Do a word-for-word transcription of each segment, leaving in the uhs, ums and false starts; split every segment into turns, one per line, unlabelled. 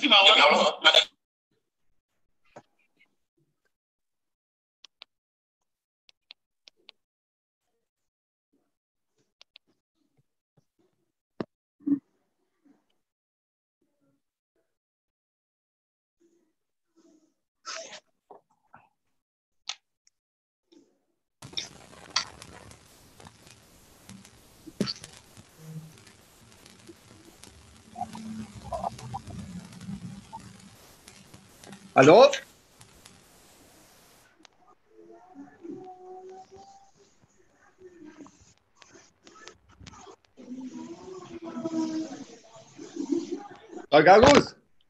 Halo? Pak Agus?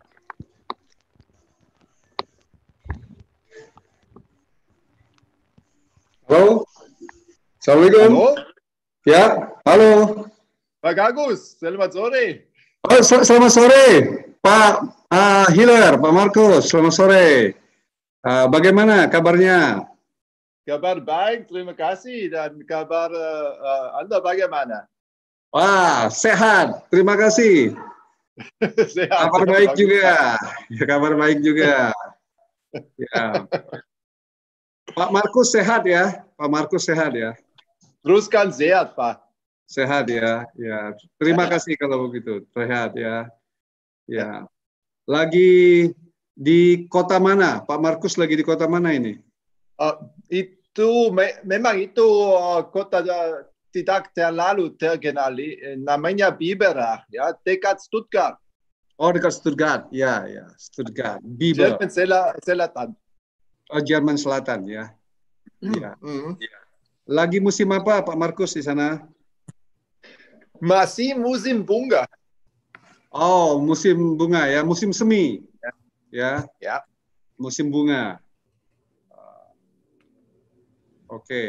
Halo? Assalamualaikum.
Halo?
Ya, halo.
Pak Agus, selamat sore.
Oh, sel selamat sore, Pak uh, Hiller, Pak Markus. Selamat sore. Uh, bagaimana kabarnya?
Kabar baik, terima kasih. Dan kabar uh, uh, Anda bagaimana?
Wah, sehat. Terima kasih.
Sehat.
Kabar baik juga. Ya, kabar baik juga. Ya. Pak Markus sehat ya? Pak Markus sehat ya?
Teruskan sehat, Pak.
Sehat ya, ya. Terima kasih kalau begitu. Sehat ya, ya. Lagi di kota mana? Pak Markus lagi di kota mana ini?
Uh, itu me memang itu uh, kota uh, tidak terlalu terkenal. Namanya Biberach, ya, dekat Stuttgart.
Oh, dekat Stuttgart, ya, ya, Stuttgart. Biber.
Jerman Selatan.
Oh, Jerman Selatan ya. Ya.
Mm.
Ya. Lagi musim apa, Pak Markus di sana?
Masih musim bunga.
Oh, musim bunga ya, musim semi. Ya.
Ya.
Musim bunga. Oke. Okay.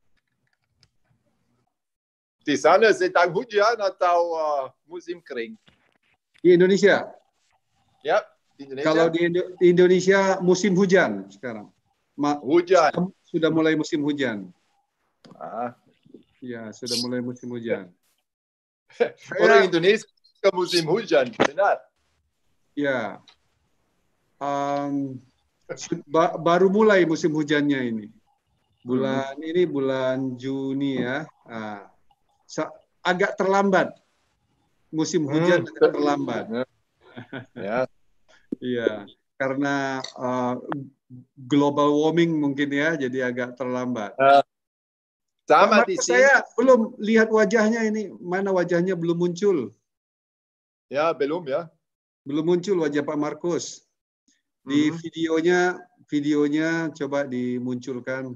Di sana sedang hujan atau uh, musim kering?
Di Indonesia?
Ya, di Indonesia.
Kalau di, Indo di Indonesia musim hujan sekarang. Ma
hujan.
Sudah mulai musim hujan.
Ah.
Ya, sudah mulai musim hujan.
Orang Indonesia ke musim hujan, benar?
Ya. Um, ba baru mulai musim hujannya ini. Bulan hmm. ini bulan Juni ya. Nah, agak terlambat. Musim hujan hmm. agak terlambat.
Ya.
Iya, karena uh, global warming mungkin ya, jadi agak terlambat. Uh.
Sama
Pak
di
Markus,
sini.
saya belum lihat wajahnya ini. Mana wajahnya belum muncul?
Ya, belum ya.
Belum muncul wajah Pak Markus. Di hmm. videonya, videonya coba dimunculkan.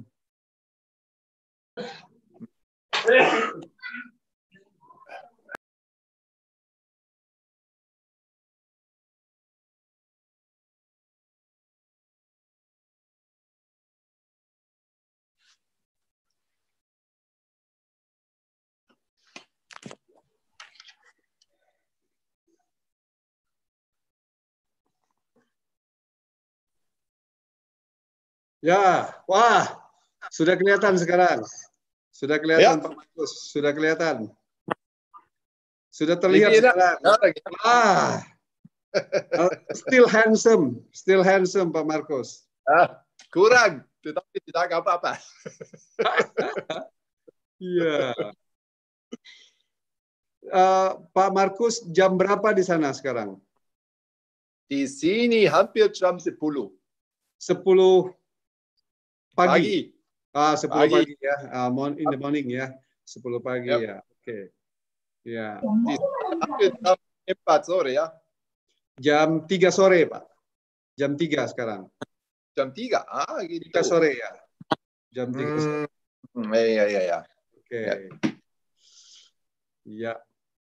Ya, wah, sudah kelihatan sekarang. Sudah kelihatan ya. Pak Markus, sudah kelihatan. Sudah terlihat
Ini
sekarang. Wah, still handsome, still handsome Pak Markus.
Ah, kurang, tetapi tidak apa-apa.
Iya. uh, Pak Markus, jam berapa di sana sekarang?
Di sini hampir jam sepuluh.
sepuluh pagi.
Pagi.
Ah, sepuluh
pagi.
pagi ya. Uh, in the morning ya. sepuluh pagi yep. Ya. Oke. Okay. Ya.
Di hampir jam empat sore ya.
Jam tiga sore, Pak. Jam tiga sekarang.
Jam tiga. Ah, gitu.
tiga sore ya. Jam tiga hmm. sore.
Iya, iya, iya.
Oke. Okay. Ya. Ya.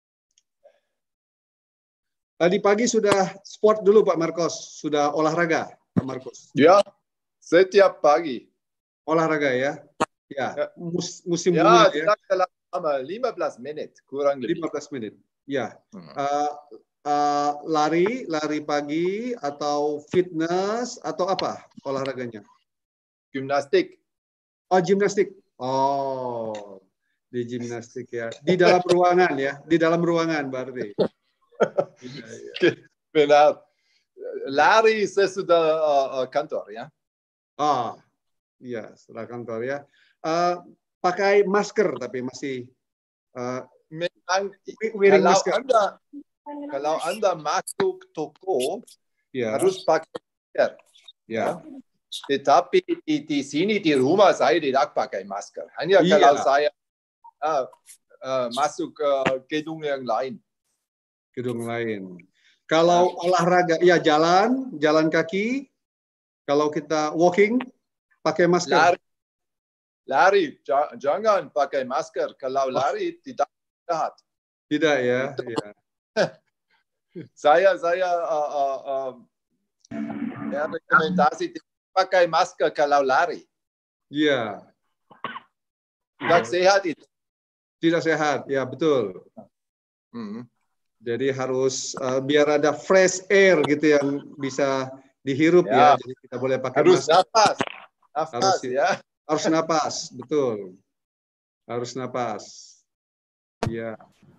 Tadi pagi sudah sport dulu Pak Markus. Sudah olahraga Pak Markus.
Ya. Setiap pagi.
Olahraga ya. Ya, Mus musim
ya,
bunga ya.
Lama, lima belas menit kurang lebih.
lima belas menit. Ya. Hmm. Uh, uh, lari, lari pagi atau fitness atau apa olahraganya?
Gimnastik.
Oh, gimnastik. Oh, di gimnastik ya. Di dalam ruangan ya, di dalam ruangan berarti. Ya, ya.
Benar. lari sesudah uh, kantor ya.
Ah, iya setelah kantor ya. Uh, pakai masker tapi masih uh,
Memang
wearing
kalau
masker.
anda kalau anda masuk toko
Ya.
harus pakai masker.
Ya.
Ya. Tetapi di, di sini di rumah saya tidak pakai masker. Hanya
Iya.
kalau saya uh, uh, masuk ke gedung yang lain.
Gedung lain. Kalau ya. Olahraga, ya jalan, jalan kaki. Kalau kita walking, pakai masker.
Lari, lari, jangan pakai masker. Kalau
Oh.
lari tidak sehat.
Tidak ya. ya.
saya saya uh, uh, uh, ya, rekomendasi pakai masker kalau lari.
Iya.
Tidak
ya.
sehat itu.
Tidak sehat, ya betul.
Hmm.
Jadi harus uh, biar ada fresh air gitu yang bisa dihirup ya. ya. Jadi kita boleh pakai
harus
masker.
Nafas, nafas
harus
ya.
Harus napas, betul. Harus napas. Ya.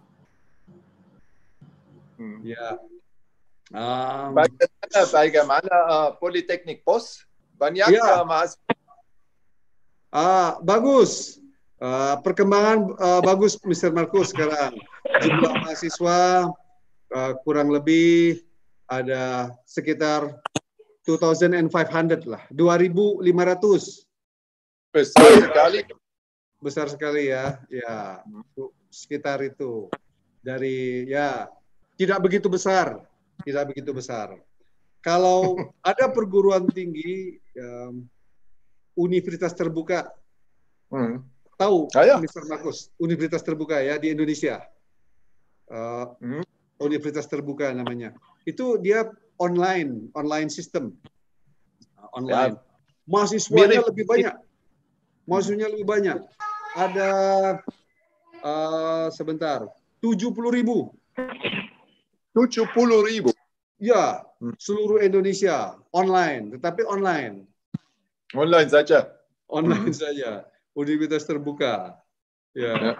Hmm.
Ya. Um,
bagaimana bagaimana uh, Politeknik Pos? Banyak
ya.
uh, mahasiswa.
Ah, bagus. Uh, perkembangan uh, bagus, mister Markus sekarang. Jumlah mahasiswa uh, kurang lebih ada sekitar dua ribu lima ratus lah, dua ribu lima ratus.
Besar sekali.
Besar sekali ya, ya sekitar itu. Dari ya tidak begitu besar, tidak begitu besar. Kalau ada perguruan tinggi, um, universitas terbuka.
Hmm.
Tahu,
ah, ya.
mister Markus, universitas terbuka ya di Indonesia. Uh, hmm. Universitas terbuka namanya. Itu dia online, online system. Online. Ya. Mahasiswanya Mirip. lebih banyak. Mahasiswanya lebih banyak. Ada uh, sebentar, tujuh puluh ribu.
tujuh puluh ribu?
Ya, seluruh Indonesia. Online, tetapi online.
Online saja?
Online hmm. saja. Universitas terbuka. Ya. ya.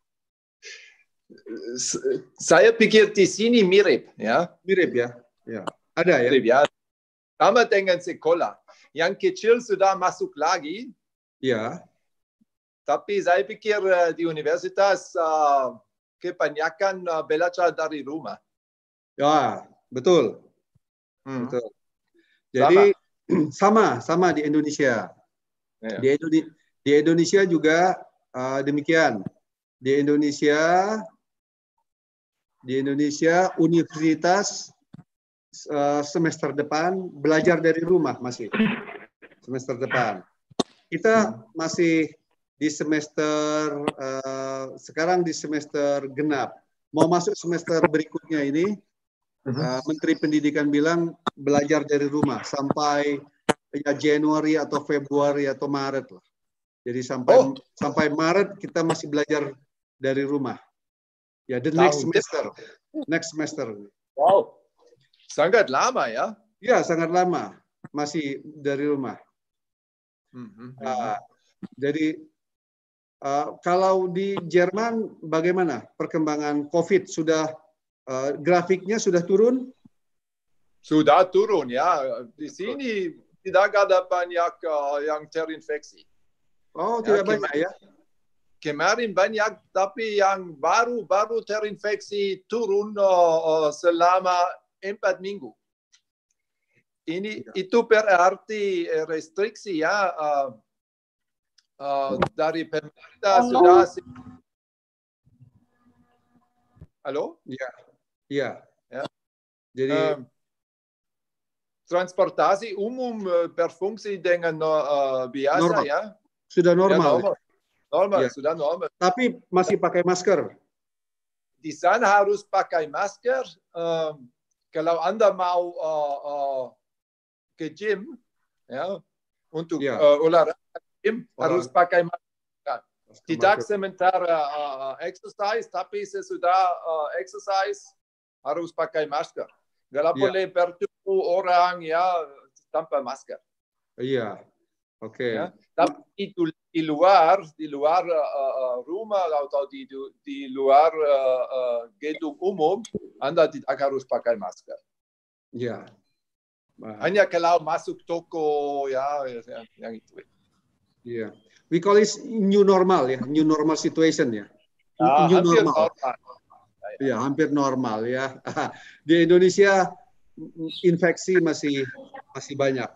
Saya pikir di sini mirip, ya.
Mirip ya. Ya. Ada ya.
Mirip ya. Sama dengan sekolah. Yang kecil sudah masuk lagi.
Ya.
Tapi saya pikir uh, di universitas uh, kebanyakan uh, belajar dari rumah.
Ya, betul. Hmm. Betul. Jadi sama, sama di Indonesia. Ya. Di, Indone di Indonesia juga uh, demikian. Di Indonesia, di Indonesia universitas uh, semester depan belajar dari rumah masih semester depan. Kita masih di semester uh, sekarang di semester genap. Mau masuk semester berikutnya ini, uh, Menteri Pendidikan bilang belajar dari rumah sampai ya Januari atau Februari atau Maret lah. Jadi sampai oh. sampai Maret kita masih belajar dari rumah. Ya, the next semester. Next semester.
Wow. Sangat lama ya?
Ya, sangat lama. Masih dari rumah.
Mm-hmm.
Uh, jadi uh, kalau di Jerman bagaimana perkembangan COVID? Sudah uh, grafiknya sudah turun?
Sudah turun ya. Di sini tidak ada banyak uh, yang terinfeksi.
Oh, tidak ya, banyak ya?
Kemarin banyak, tapi yang baru-baru terinfeksi turun uh, selama empat minggu. Ini ya. Itu berarti restriksi ya uh, uh, dari pemerintah oh. sudah. Halo?
Iya, iya.
Ya.
Jadi
um, transportasi umum uh, berfungsi dengan uh, biasa
normal.
ya.
Sudah normal.
Ya, normal, normal
ya.
Sudah normal.
Tapi masih pakai masker.
Di sana harus pakai masker. Um, kalau Anda mau uh, uh, ke gym, ya, untuk ya. uh, olahraga gym Olah. harus pakai masker. Tidak sementara uh, exercise, tapi sesudah uh, exercise harus pakai masker. Nggak boleh ya. bertemu orang ya tanpa masker.
Iya. Oke. Okay.
Ya, tapi itu di luar, di luar uh, rumah atau di di luar uh, uh, gedung umum, Anda tidak harus pakai masker.
Ya.
Hanya kalau masuk toko ya yang, yang itu.
Iya. Yeah. We call it new normal ya, new normal situation ya.
Ah,
New
hampir
normal.
normal.
Ya, hampir normal ya. Di Indonesia infeksi masih masih banyak.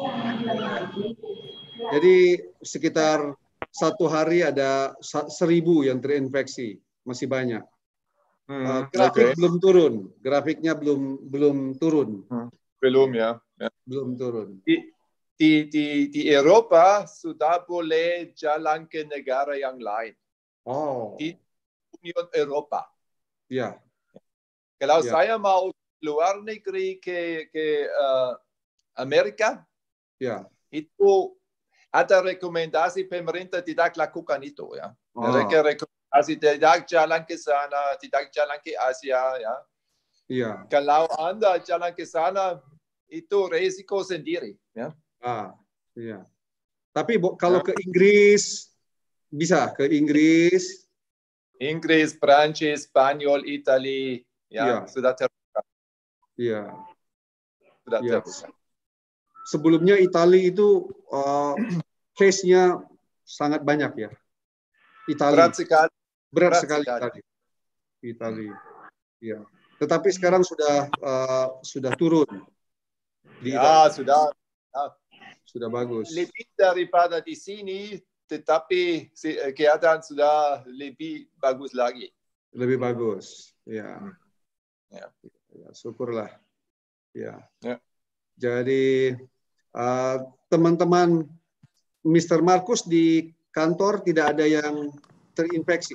Jadi sekitar satu hari ada seribu yang terinfeksi, masih banyak. Uh, grafik okay. belum turun, grafiknya belum belum turun.
Hmm. Belum ya. ya.
Belum turun.
Di, di di di Eropa sudah boleh jalan ke negara yang lain.
Oh.
Di Union Eropa.
Ya.
Kalau
ya.
saya mau luar negeri ke ke uh, Amerika,
ya.
itu ada rekomendasi pemerintah tidak lakukan itu ya.
Oh.
Mereka rekomendasi tidak jalan ke sana, tidak jalan ke Asia ya.
Iya.
Kalau Anda jalan ke sana, itu resiko sendiri ya.
Ah, iya. Tapi kalau ya. ke Inggris bisa ke Inggris,
Inggris, Prancis, Spanyol, Italia ya, ya. sudah terbuka.
Iya.
Sudah
ya.
terbuka.
Sebelumnya Italia itu uh, case-nya sangat banyak ya. Italia.
Berat sekali.
Berat, Berat sekali Italia. Italia. Ya. Tetapi sekarang sudah uh, sudah turun.
Di ya, Italia. sudah. Ya.
Sudah bagus.
Lebih daripada di sini, tetapi keadaan sudah lebih bagus lagi.
Lebih bagus. Ya.
Ya.
Ya, syukurlah. Ya.
Ya.
Jadi teman-teman uh, mister Markus di kantor tidak ada yang terinfeksi.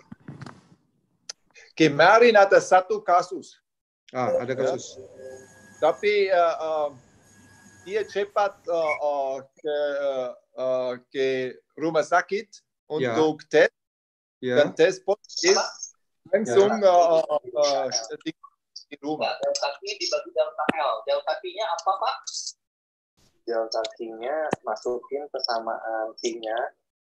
Kemarin ada satu kasus.
Ah, ada kasus.
Ya. Tapi uh, uh, dia cepat uh, uh, ke, uh, ke rumah sakit untuk ya. tes
ya.
dan tes positif langsung ya. uh, uh, di, di rumah.
Delta T dibagi delta L. Delta T-nya apa, Pak? Delta T-nya masukin persamaan T-nya.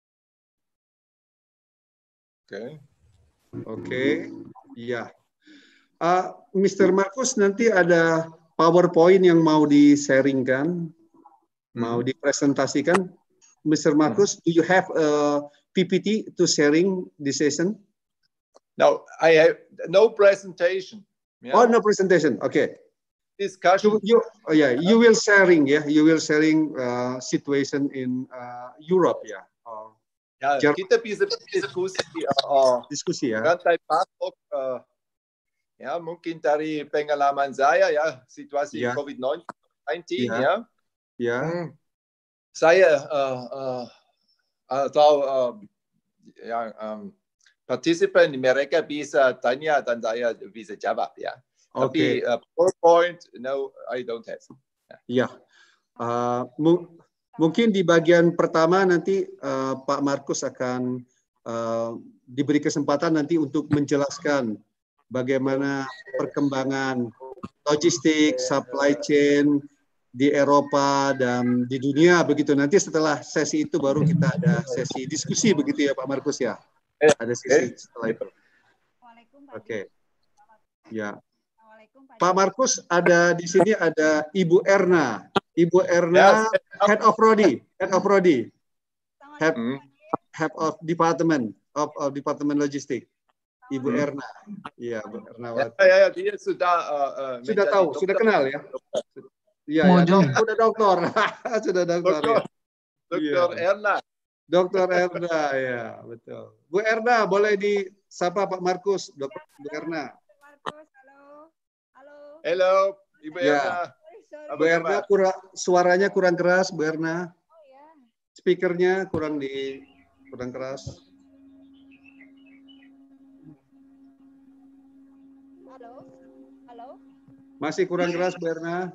Oke. Okay.
Oke. Okay. Iya. Uh, mister Markus nanti ada PowerPoint yang mau di-sharingkan, hmm. mau dipresentasikan. mister Markus, hmm. do you have a P P T to sharing this session?
No, I have no presentation.
Yeah. Oh, no presentation. Okay.
Discussion.
You, you, oh yeah, you will sharing, yeah, you will sharing uh, situation in uh, Europe, ya. Yeah. Uh,
ya, Jerman. Kita bisa diskusi. Uh,
diskusi ya.
Rantai pasok. Uh, Ya, mungkin dari pengalaman saya ya, situasi ya. COVID sembilan belas ya. Ya.
ya.
Hmm. Saya uh, uh, atau uh, yang um, partisipan mereka bisa tanya dan saya bisa jawab ya.
Okay.
Tapi uh, PowerPoint, no, I don't have.
Ya. Uh, mu mungkin di bagian pertama nanti uh, Pak Markus akan uh, diberi kesempatan nanti untuk menjelaskan bagaimana perkembangan logistik, supply chain di Eropa dan di dunia begitu. Nanti setelah sesi itu baru kita ada sesi diskusi begitu ya Pak Markus ya. Ada sesi setelah itu. Oke. Okay. Ya. Pak Markus ada di sini ada Ibu Erna. Ibu Erna, Head of Prodi, Head of Prodi, Head, Head of Department of, of Department Logistik. Ibu Erna, iya Bu Ernawati.
Ya, ya, ya, dia sudah uh, uh,
sudah tahu, dokter. Sudah kenal ya. Iya, ya, dok, sudah dokter, sudah dokter.
Dokter,
ya.
Dokter
ya.
Erna.
Dokter Erna, ya betul. Bu Erna, boleh disapa Pak Markus, Dokter Bu Erna.
Markus, halo, halo.
Halo, Ibu
ya.
Erna.
Bu Erna, kurang, suaranya kurang keras, Bu Erna.
Oh ya.
Speakernya kurang di, kurang keras.
Halo?
Masih kurang keras, Bu Erna.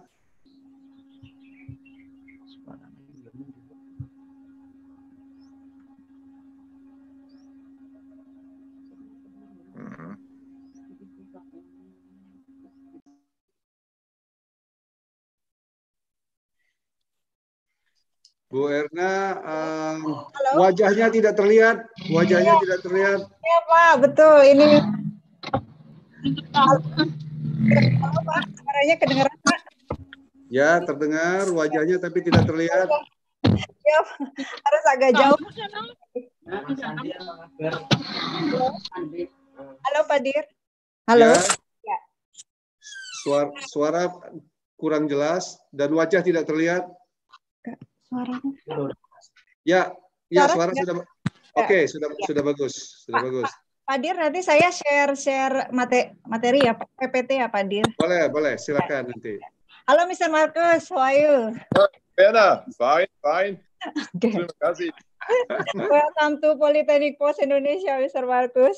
Bu Erna, um, wajahnya tidak terlihat, wajahnya ya. tidak terlihat.
Iya Pak, betul. Ini. Halo Pak, suaranya kedengaran Pak?
Ya, terdengar wajahnya tapi tidak terlihat.
Ya, harus agak jauh. Halo Pak Dir. Halo.
Ya.
Ya.
Suara, suara kurang jelas dan wajah tidak terlihat.
Suaranya.
Ya, ya
Suara
suara
tidak-
sudah. Oke, okay, sudah
Ya.
sudah bagus, sudah
Pak,
bagus.
Pak Dir, nanti saya share share materi materi ya, P P T ya Pak Dir.
Boleh, boleh, silakan nanti.
Halo mister Marcus, how are you?
Werner, fine, fine.
Okay.
Terima kasih.
Welcome to Polytechnic Post Indonesia, mister Marcus.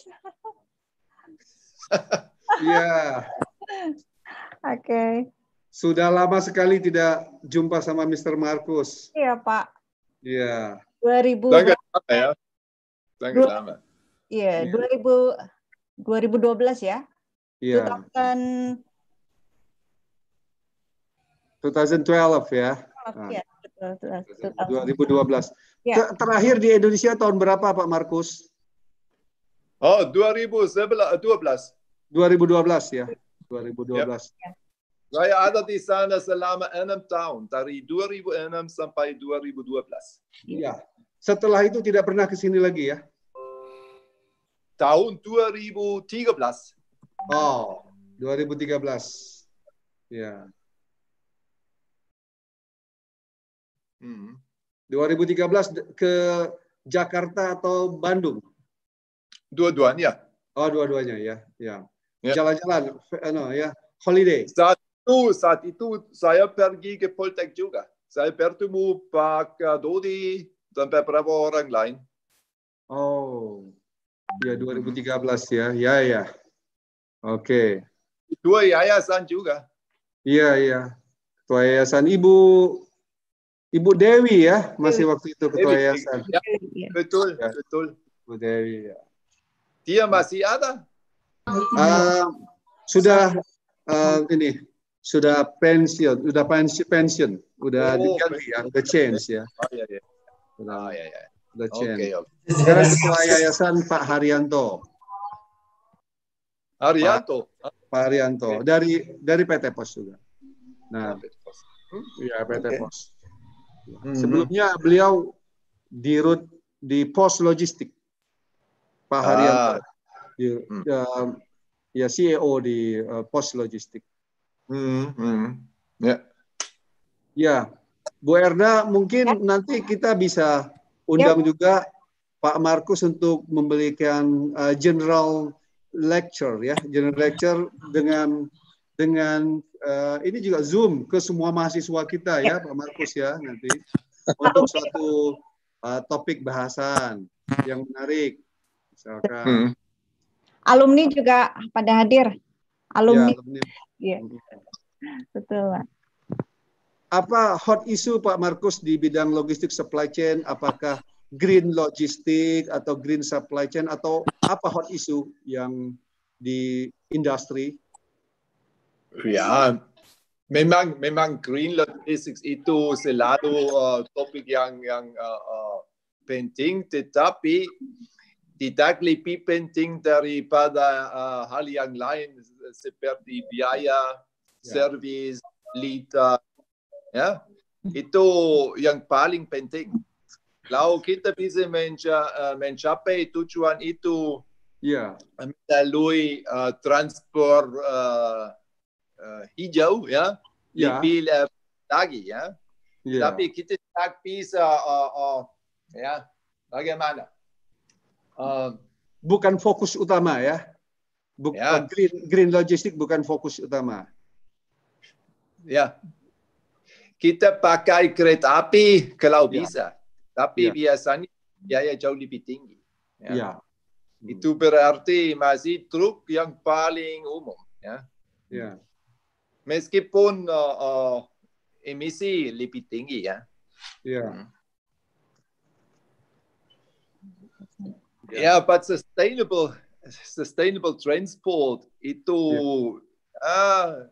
Iya.
Oke. Okay.
Sudah lama sekali tidak jumpa sama mister Marcus.
Iya Pak.
Iya.
dua ribu.
Sangat lama ya. Sangat
Dua-
lama.
Iya,
Iya.
dua ribu dua ribu dua belas ya.
Iya.
dua ribu
dua ribu dua belas ya. Nah,
ya, betul, betul.
dua ribu dua belas.
Ya.
Ter- Terakhir di Indonesia tahun berapa Pak Markus?
Oh, dua ribu dua belas.
dua ribu dua belas ya. dua ribu dua belas.
Saya ada di sana selama enam tahun, dari dua ribu enam sampai dua ribu dua belas.
Iya. Setelah itu tidak pernah ke sini lagi ya?
Tahun dua ribu tiga belas.
Oh, dua ribu tiga belas. Ya.
Hmm.
dua ribu tiga belas ke Jakarta atau Bandung?
Dua-duanya.
Oh, dua-duanya ya. Ya.
Ya.
Jalan-jalan, no, ya. Holiday.
Saat itu, saat itu saya pergi ke Poltek juga. Saya bertemu Pak Dodi dan beberapa orang lain.
Oh, ya dua ribu tiga belas ya. Ya, ya. Oke.
Dua yayasan juga.
Iya, iya. Ketua yayasan Ibu Ibu Dewi ya, masih waktu itu ketua
Dewi.
yayasan.
Ya,
Iya.
betul,
Ya.
betul.
Ibu Dewi ya.
Dia masih ada.
Uh, sudah uh, ini sudah pensiun, sudah pensiun, pensiun, udah
Oh,
diganti ya, udah change ya,
Oh, ya, ya.
udah,
Oh, ya, ya.
udah
Oke,
change.
oke.
Sekarang ketua yayasan Pak Haryanto,
Haryanto.
Pak Haryanto dari dari P T Pos juga. Nah, ya P T
Oke.
Pos.
Mhm.
Sebelumnya beliau di rut di pos logistik, Pak
Ah.
Haryanto, di,
Hmm.
ya, ya C E O di uh, pos logistik.
Hmm, hmm. Ya.
Ya, Bu Erna, mungkin
Ya.
nanti kita bisa undang juga Pak Markus untuk memberikan uh, general lecture ya, general lecture dengan dengan uh, ini juga Zoom ke semua mahasiswa kita ya, Pak Markus ya nanti untuk suatu uh, topik bahasan yang menarik, misalkan.
Hmm.
Alumni juga pada hadir. Alumni.
Ya, alumni.
Iya. Betul, Pak.
Apa hot issue Pak Markus di bidang logistik supply chain? Apakah green logistik atau green supply chain atau apa hot issue yang di industri?
Ya, memang memang green logistics itu selalu uh, topik yang yang uh, uh, penting, tetapi tidak lebih penting daripada uh, hal yang lain seperti biaya,
Ya.
servis, lead, ya, itu yang paling penting. Kalau kita bisa menca- uh, mencapai tujuan itu
Ya,
melalui uh, transport uh, uh, hijau, ya,
Ya.
lebih uh, lagi, ya.
ya,
Tapi kita tak bisa, uh, uh, ya, bagaimana? Uh,
bukan fokus utama ya. Buk,
Ya.
uh, green green logistik bukan fokus utama.
Ya, kita pakai kereta api kalau
Ya.
bisa, tapi
Ya.
biasanya biaya jauh lebih tinggi. Ya.
Ya.
Itu berarti masih truk yang paling umum. Ya.
Ya.
Meskipun uh, uh, emisi lebih tinggi, ya.
Ya.
Hmm. Yeah, but sustainable, sustainable transport itu ah,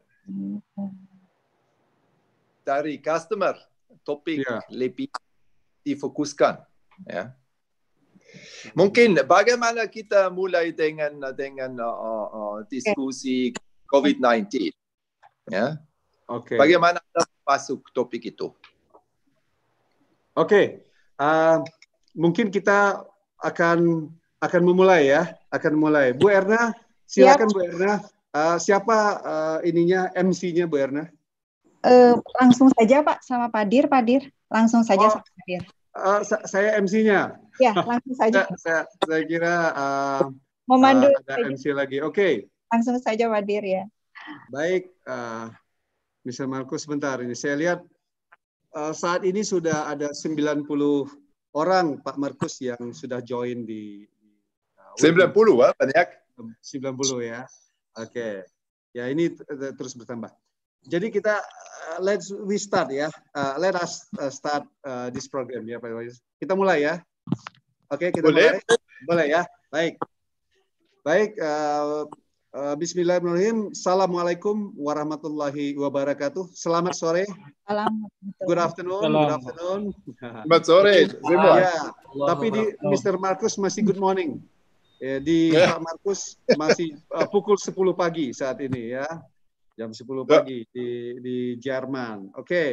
dari customer topik
Ya.
lebih difokuskan. Ya. Mungkin bagaimana kita mulai dengan dengan uh, uh, diskusi COVID sembilan belas. Ya.
Oke. Okay.
Bagaimana Anda masuk topik itu?
Oke, okay. uh, mungkin kita akan akan memulai ya, akan mulai. Bu Erna, silakan yep. Bu Erna. Uh, siapa uh, ininya M C-nya Bu Erna?
Uh, langsung saja Pak sama Padir, Padir. Langsung saja
oh,
sama Padir.
Uh, saya M C-nya.
Ya, langsung saja.
saya, saya, saya kira uh,
Memandu
uh, ada M C lagi. Oke. Okay.
Langsung saja Padir ya.
Baik, uh, mister Markus sebentar ini. Saya lihat uh, saat ini sudah ada sembilan puluh orang Pak Markus yang sudah join di uh,
sembilan puluh Pak, banyak.
sembilan puluh ya. Oke. Okay. Ya ini terus bertambah. Jadi kita uh, let's we start ya. Uh, let us uh, start uh, this program ya Pak. Kita mulai ya. Oke, okay, kita
Boleh.
mulai. Boleh ya. Baik. Baik, uh, uh, bismillahirrahmanirrahim. Assalamualaikum warahmatullahi wabarakatuh. Selamat sore.
Salam.
Good afternoon.
Salam.
Good afternoon.
Selamat sore semua.
Ya, tapi di mister Markus masih good morning. Ya, di yeah. Pak Markus masih uh, pukul sepuluh pagi saat ini ya. Jam sepuluh pagi di di Jerman. Oke. Okay.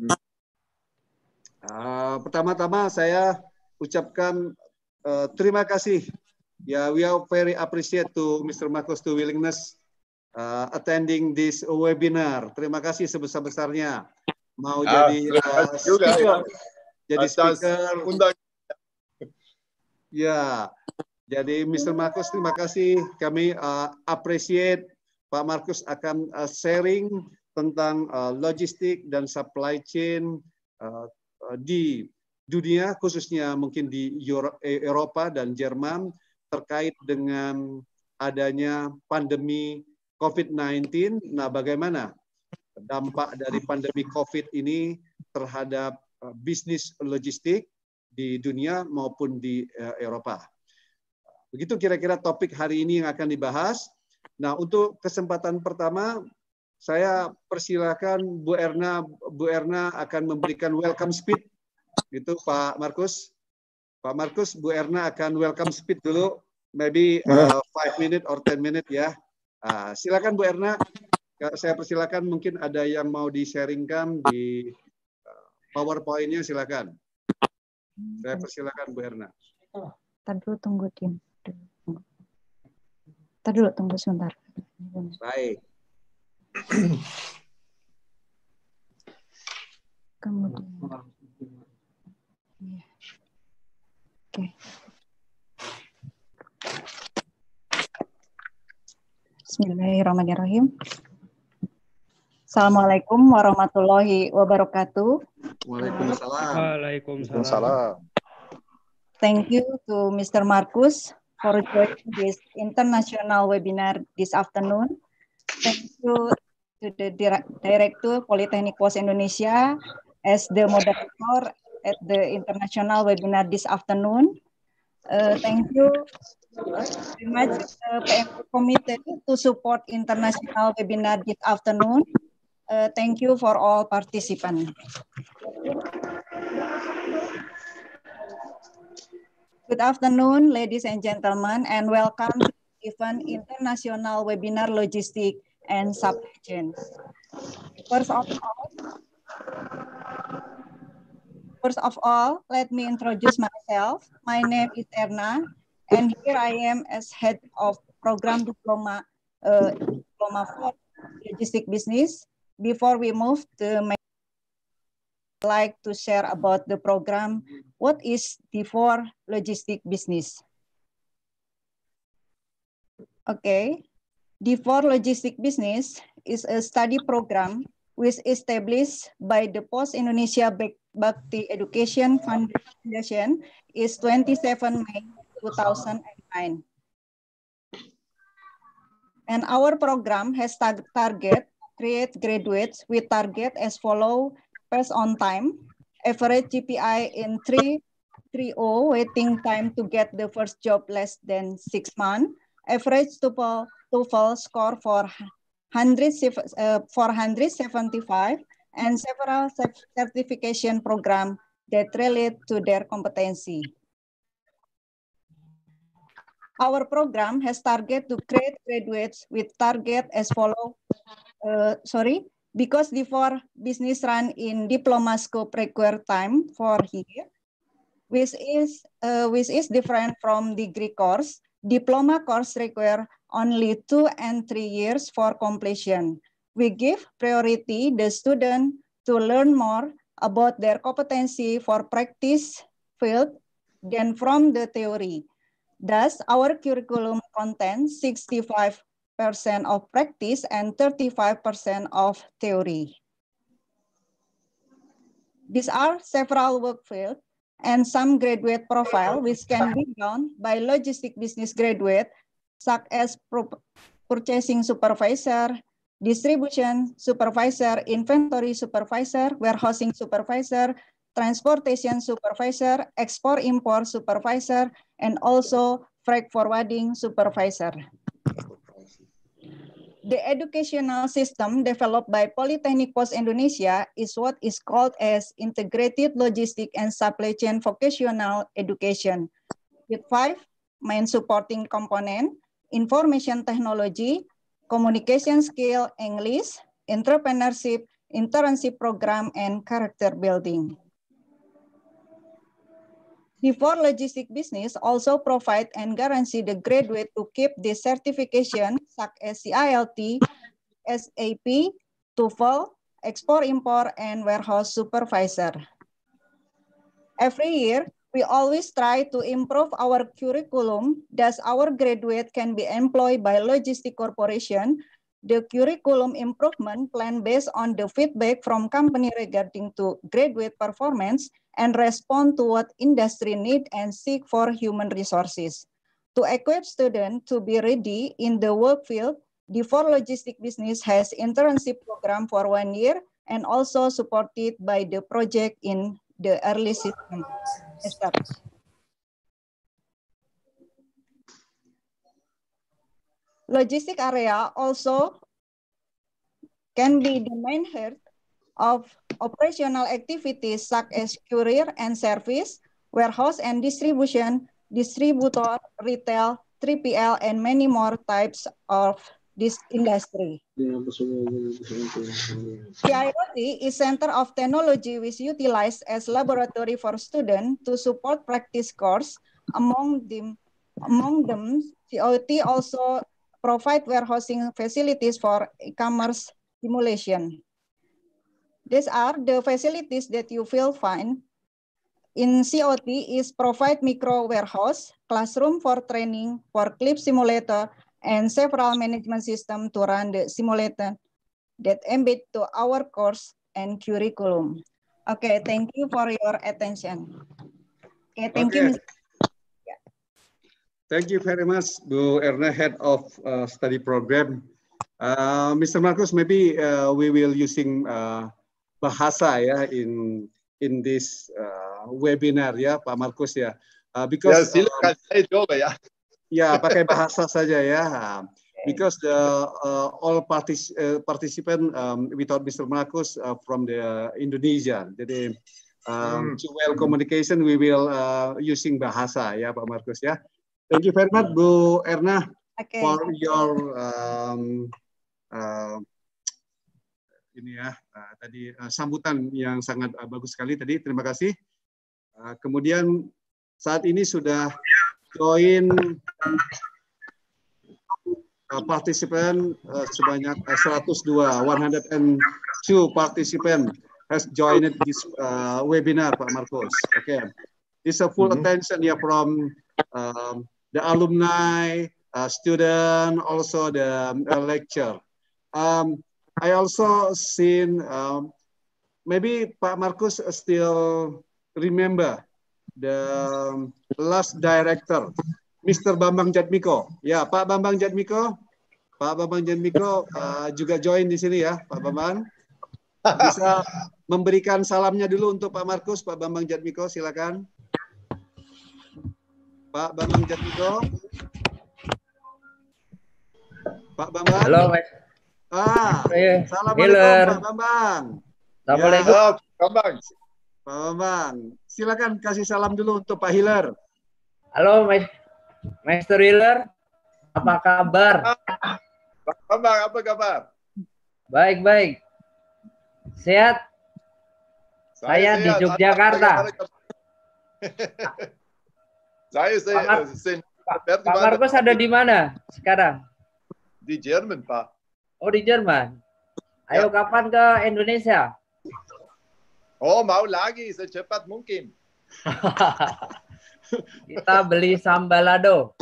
Uh, pertama-tama saya ucapkan uh, terima kasih. Ya, yeah, we are very appreciate to mister Markus to willingness uh, attending this webinar. Terima kasih sebesar-besarnya mau ah, jadi uh, juga, speaker. Ya. Jadi speaker. Undang. Ya. Jadi mister Markus terima kasih. Kami uh, appreciate Pak Markus akan uh, sharing tentang uh, logistik dan supply chain uh, uh, di dunia, khususnya mungkin di Euro Eropa dan Jerman terkait dengan adanya pandemi COVID sembilan belas. Nah, bagaimana dampak dari pandemi COVID ini terhadap uh, bisnis logistik di dunia maupun di uh, Eropa. Begitu kira-kira topik hari ini yang akan dibahas. Nah, untuk kesempatan pertama, saya persilakan Bu Erna. Bu Erna akan memberikan welcome speech, gitu Pak Markus. Pak Markus, Bu Erna akan welcome speech dulu, maybe uh, five minute or ten minute ya. Uh, silakan Bu Erna. Saya persilakan, mungkin ada yang mau di-sharingkan di uh, PowerPoint-nya, silakan. Saya persilakan Bu Erna.
Tadi dulu tunggu Tim. Tadi dulu tunggu sebentar.
Baik.
Kemudian. Ya. Oke. Bismillahirrahmanirrahim. Assalamualaikum warahmatullahi wabarakatuh.
Waalaikumsalam.
Waalaikumsalam.
Thank you to mister Markus for joining this international webinar this afternoon. Thank you to the Director Polytechnic Pos Indonesia as the moderator at the international webinar this afternoon. Uh, thank you very much uh, P M P Committee to support international webinar this afternoon. Uh, thank you for all participants. Good afternoon, ladies and gentlemen, and welcome to the event International Webinar Logistic and Supply Chain. First of all, first of all, let me introduce myself. My name is Erna, and here I am as head of program diploma, uh, diploma for logistic business. Before we move to my like to share about the program. What is D four Logistic Business? Okay, D four Logistic Business is a study program which is established by the Pos Indonesia Bakti Education Foundation is twenty-seven May two thousand nine. And our program has tar target create graduates with target as follow. Pass on time, average G P I in three point oh, waiting time to get the first job less than six months, average TOEFL, TOEFL score for four hundred seventy-five, and several certification programs that relate to their competency. Our program has target to create graduates with target as follow. Uh, sorry. because the four business run in diploma scope require time for year, which is uh, which is different from degree course. Diploma course require only two and three years for completion. We give priority the student to learn more about their competency for practice field than from the theory. Thus, our curriculum contains sixty-five percent of practice and thirty-five percent of theory. These are several work fields and some graduate profile which can be done by logistic business graduate, such as purchasing supervisor, distribution supervisor, inventory supervisor, warehousing supervisor, transportation supervisor, export-import supervisor, and also freight forwarding supervisor. The educational system developed by Polytechnic Pos Indonesia is what is called as Integrated Logistic and Supply Chain Vocational Education, with five main supporting components: information technology, communication skill, English, entrepreneurship, internship program, and character building. The four logistic business also provide and guarantee the graduate to keep the certification such as C I L T, S A P, TOEFL, export-import, and warehouse supervisor. Every year, we always try to improve our curriculum, thus our graduate can be employed by Logistic Corporation. The curriculum improvement plan based on the feedback from company regarding to graduate performance and respond to what industry need and seek for human resources. To equip students to be ready in the work field, the four logistic business has internship program for one year and also supported by the project in the early system. Esther. Logistic area also can be the main heart of operational activities such as courier and service, warehouse and distribution, distributor, retail, three P L, and many more types of this industry. C I O T is Center of Technology which utilized as laboratory for students to support practice course. Among them, among them, C I O T also provide warehousing facilities for e-commerce simulation. These are the facilities that you will find in C O T is provide micro warehouse, classroom for training, for clip simulator, and several management system to run the simulator that embed to our course and curriculum. Okay, thank you for your attention. Okay, thank
okay.
you. Yeah.
Thank you very much, Bu Erna, Head of uh, Study Program. Uh, Mister Marcus, maybe uh, we will using uh, bahasa ya in in this uh, webinar ya, Pak Markus ya. Uh, because
ya, silakan um, saya coba ya.
Ya, pakai bahasa saja ya. Because the uh, all partic uh, participant um, without Mister Marcus uh, from the Indonesia. Jadi um, hmm. to well communication we will uh, using bahasa ya, Pak Marcus ya. Thank you very much, Bu Erna, okay. for your um, uh, ini ya uh, tadi uh, sambutan yang sangat uh, bagus sekali tadi. Terima kasih. Uh, kemudian saat ini sudah join uh, partisipan uh, sebanyak uh, seratus dua, one hundred two participant has joined this uh, webinar, Pak Marcus. Okay, it's a full mm-hmm. attention here from um, the alumni, uh, student, also the uh, lecture. Um, I also seen um, maybe Pak Marcus still remember the last director, Mister Bambang Jatmiko. Ya, Pak Bambang Jatmiko, Pak Bambang Jatmiko uh, juga join di sini ya, Pak Bambang. Bisa memberikan salamnya dulu untuk Pak Marcus, Pak Bambang Jatmiko, silakan. Pak Bambang Jatmiko. Pak Bambang.
Halo, Mas.
Ah, assalamualaikum Pak Bambang.
Assalamualaikum
ya, Bambang.
Pak Bambang, silakan kasih salam dulu untuk Pak Hiller.
Halo, Mas, Master Hiller. Apa kabar?
Pak Bambang, apa kabar?
Baik, baik. sehat? Saya,
Saya
di
sehat.
Yogyakarta.
Saya
Pak, Mar
saya
Pak, Pak Markus ada di mana sekarang?
Di Jerman, Pak.
Oh, di Jerman. Ayo,
Ya.
kapan ke Indonesia?
Oh, mau lagi secepat mungkin.
Kita beli sambalado.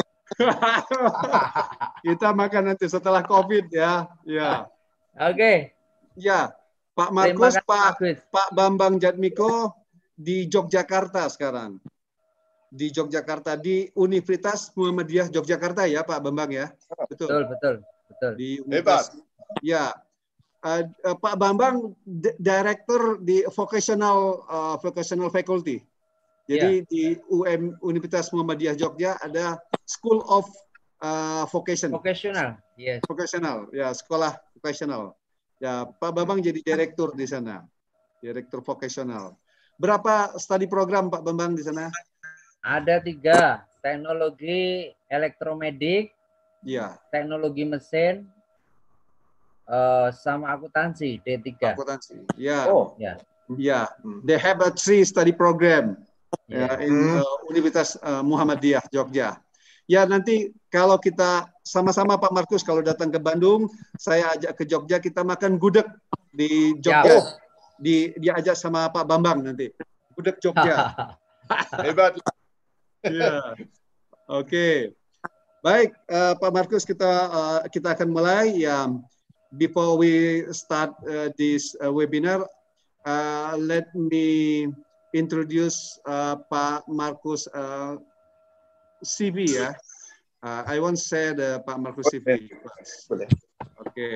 Kita makan nanti setelah COVID ya. Ya.
Oke. Okay.
Ya, Pak
Terima
Markus,
kasih,
Pak
Markus.
Pak Bambang Jatmiko di Yogyakarta sekarang. Di Yogyakarta, di Universitas Muhammadiyah Yogyakarta ya, Pak Bambang ya. Betul.
Betul, betul, betul.
Di Universitas. Ya. Uh, uh, Pak Bambang Director di Vocational uh, Vocational Faculty. Jadi yeah. Di U M Universitas Muhammadiyah Jogja ada School of uh, Vocation.
Vocational, yes.
Vocational, ya sekolah vocational. Ya Pak Bambang jadi direktur di sana, direktur vocational. Berapa studi program Pak Bambang di sana?
Ada tiga, teknologi elektromedik,
ya.
Teknologi mesin, uh, sama akuntansi D tiga.
Akuntansi, ya.
Oh, ya.
Ya, they have a three study program.
Yeah.
Uh, in uh, Universitas uh, Muhammadiyah Jogja. Ya nanti kalau kita sama-sama Pak Markus kalau datang ke Bandung, saya ajak ke Jogja, kita makan gudeg di Jogja. Yeah. Di dia ajak sama Pak Bambang nanti. Gudeg Jogja.
Hebat.
Ya. Oke. Okay. Baik, uh, Pak Markus, kita uh, kita akan mulai ya. Before we start uh, this uh, webinar, uh, let me introduce uh, Pak Markus uh, C V ya. Uh, I want to say the Pak Markus C V. Oke. Okay.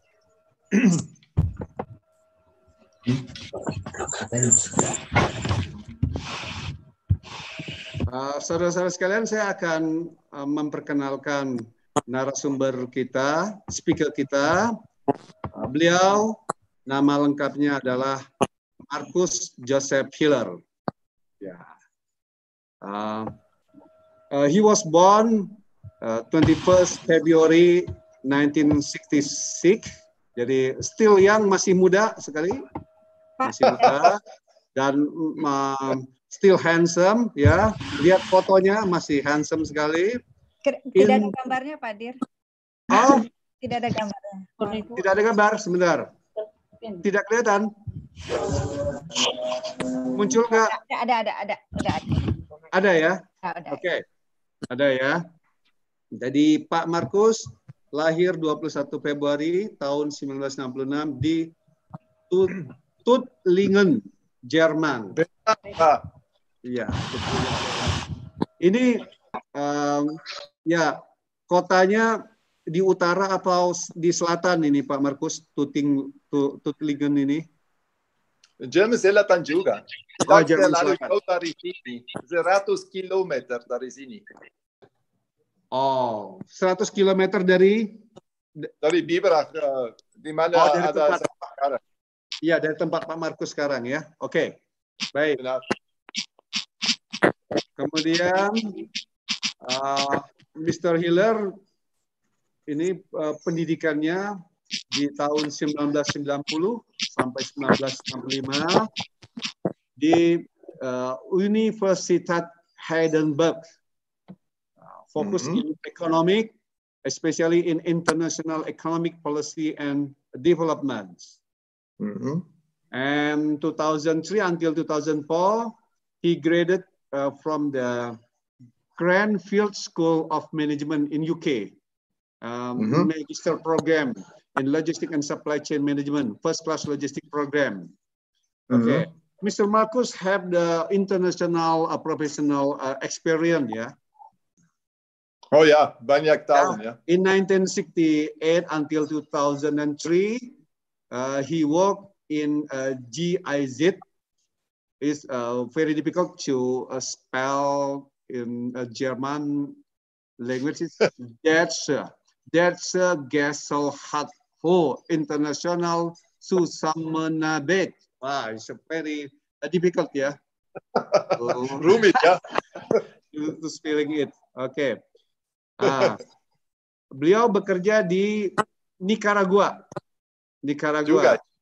uh, Saudara-saudara sekalian, saya akan uh, memperkenalkan narasumber kita, speaker kita. Uh, beliau nama lengkapnya adalah Markus Joseph Hiller. Yeah. Uh, uh, he was born uh, twenty-first February nineteen sixty-six. Jadi still young, masih muda sekali, masih muda dan uh, still handsome ya. Lihat fotonya masih handsome sekali.
Tidak ada gambarnya, Pak Dir.
Oh,
tidak ada gambarnya.
Tidak ada gambar, sebentar. Tidak kelihatan. Muncul nggak?
Ada, ada, ada, ada, ada.
Ada ya?
Ada.
Oke, okay. Ada ya. Jadi Pak Markus lahir dua puluh satu Februari tahun seribu sembilan ratus enam puluh enam di Tuttlingen, Jerman. Iya. Ini um, ya kotanya di utara atau di selatan ini Pak Markus, Tutting, Tuttlingen ini?
Jerman selatan juga.
Oh, Jerman selatan.
Dari sini, seratus kilometer dari sini.
Oh, seratus kilometer dari
dari Biberach, di mana
oh, dari
ada
tempat, iya, dari tempat Pak Markus sekarang ya. Oke, okay. Baik. Benar. Kemudian uh, mister Hiller ini uh, pendidikannya di tahun seribu sembilan ratus sembilan puluh sampai seribu sembilan ratus enam puluh lima di uh, Universitas Heidelberg. Focus mm-hmm. in economic, especially in international economic policy and development. Mm-hmm. And two thousand three until two thousand four, he graded uh, from the Cranfield School of Management in U K, um, mm-hmm. magister program in logistic and supply chain management, first class logistic program. Mm-hmm. Okay, mister Markus have the international uh, professional uh, experience, yeah.
Oh ya, banyak tahun ya.
In nineteen sixty-eight until two thousand three, uh, he worked in uh, G I Z. It's uh, very difficult to uh, spell in uh, German language. It's Deutsche, Deutsche Gesellschaft International Zusammenarbeit. Wow, it's a very uh, difficult, yeah.
Rumit ya.
to, to spelling it. Okay. Ah, beliau bekerja di Nicaragua, Nicaragua. Juga.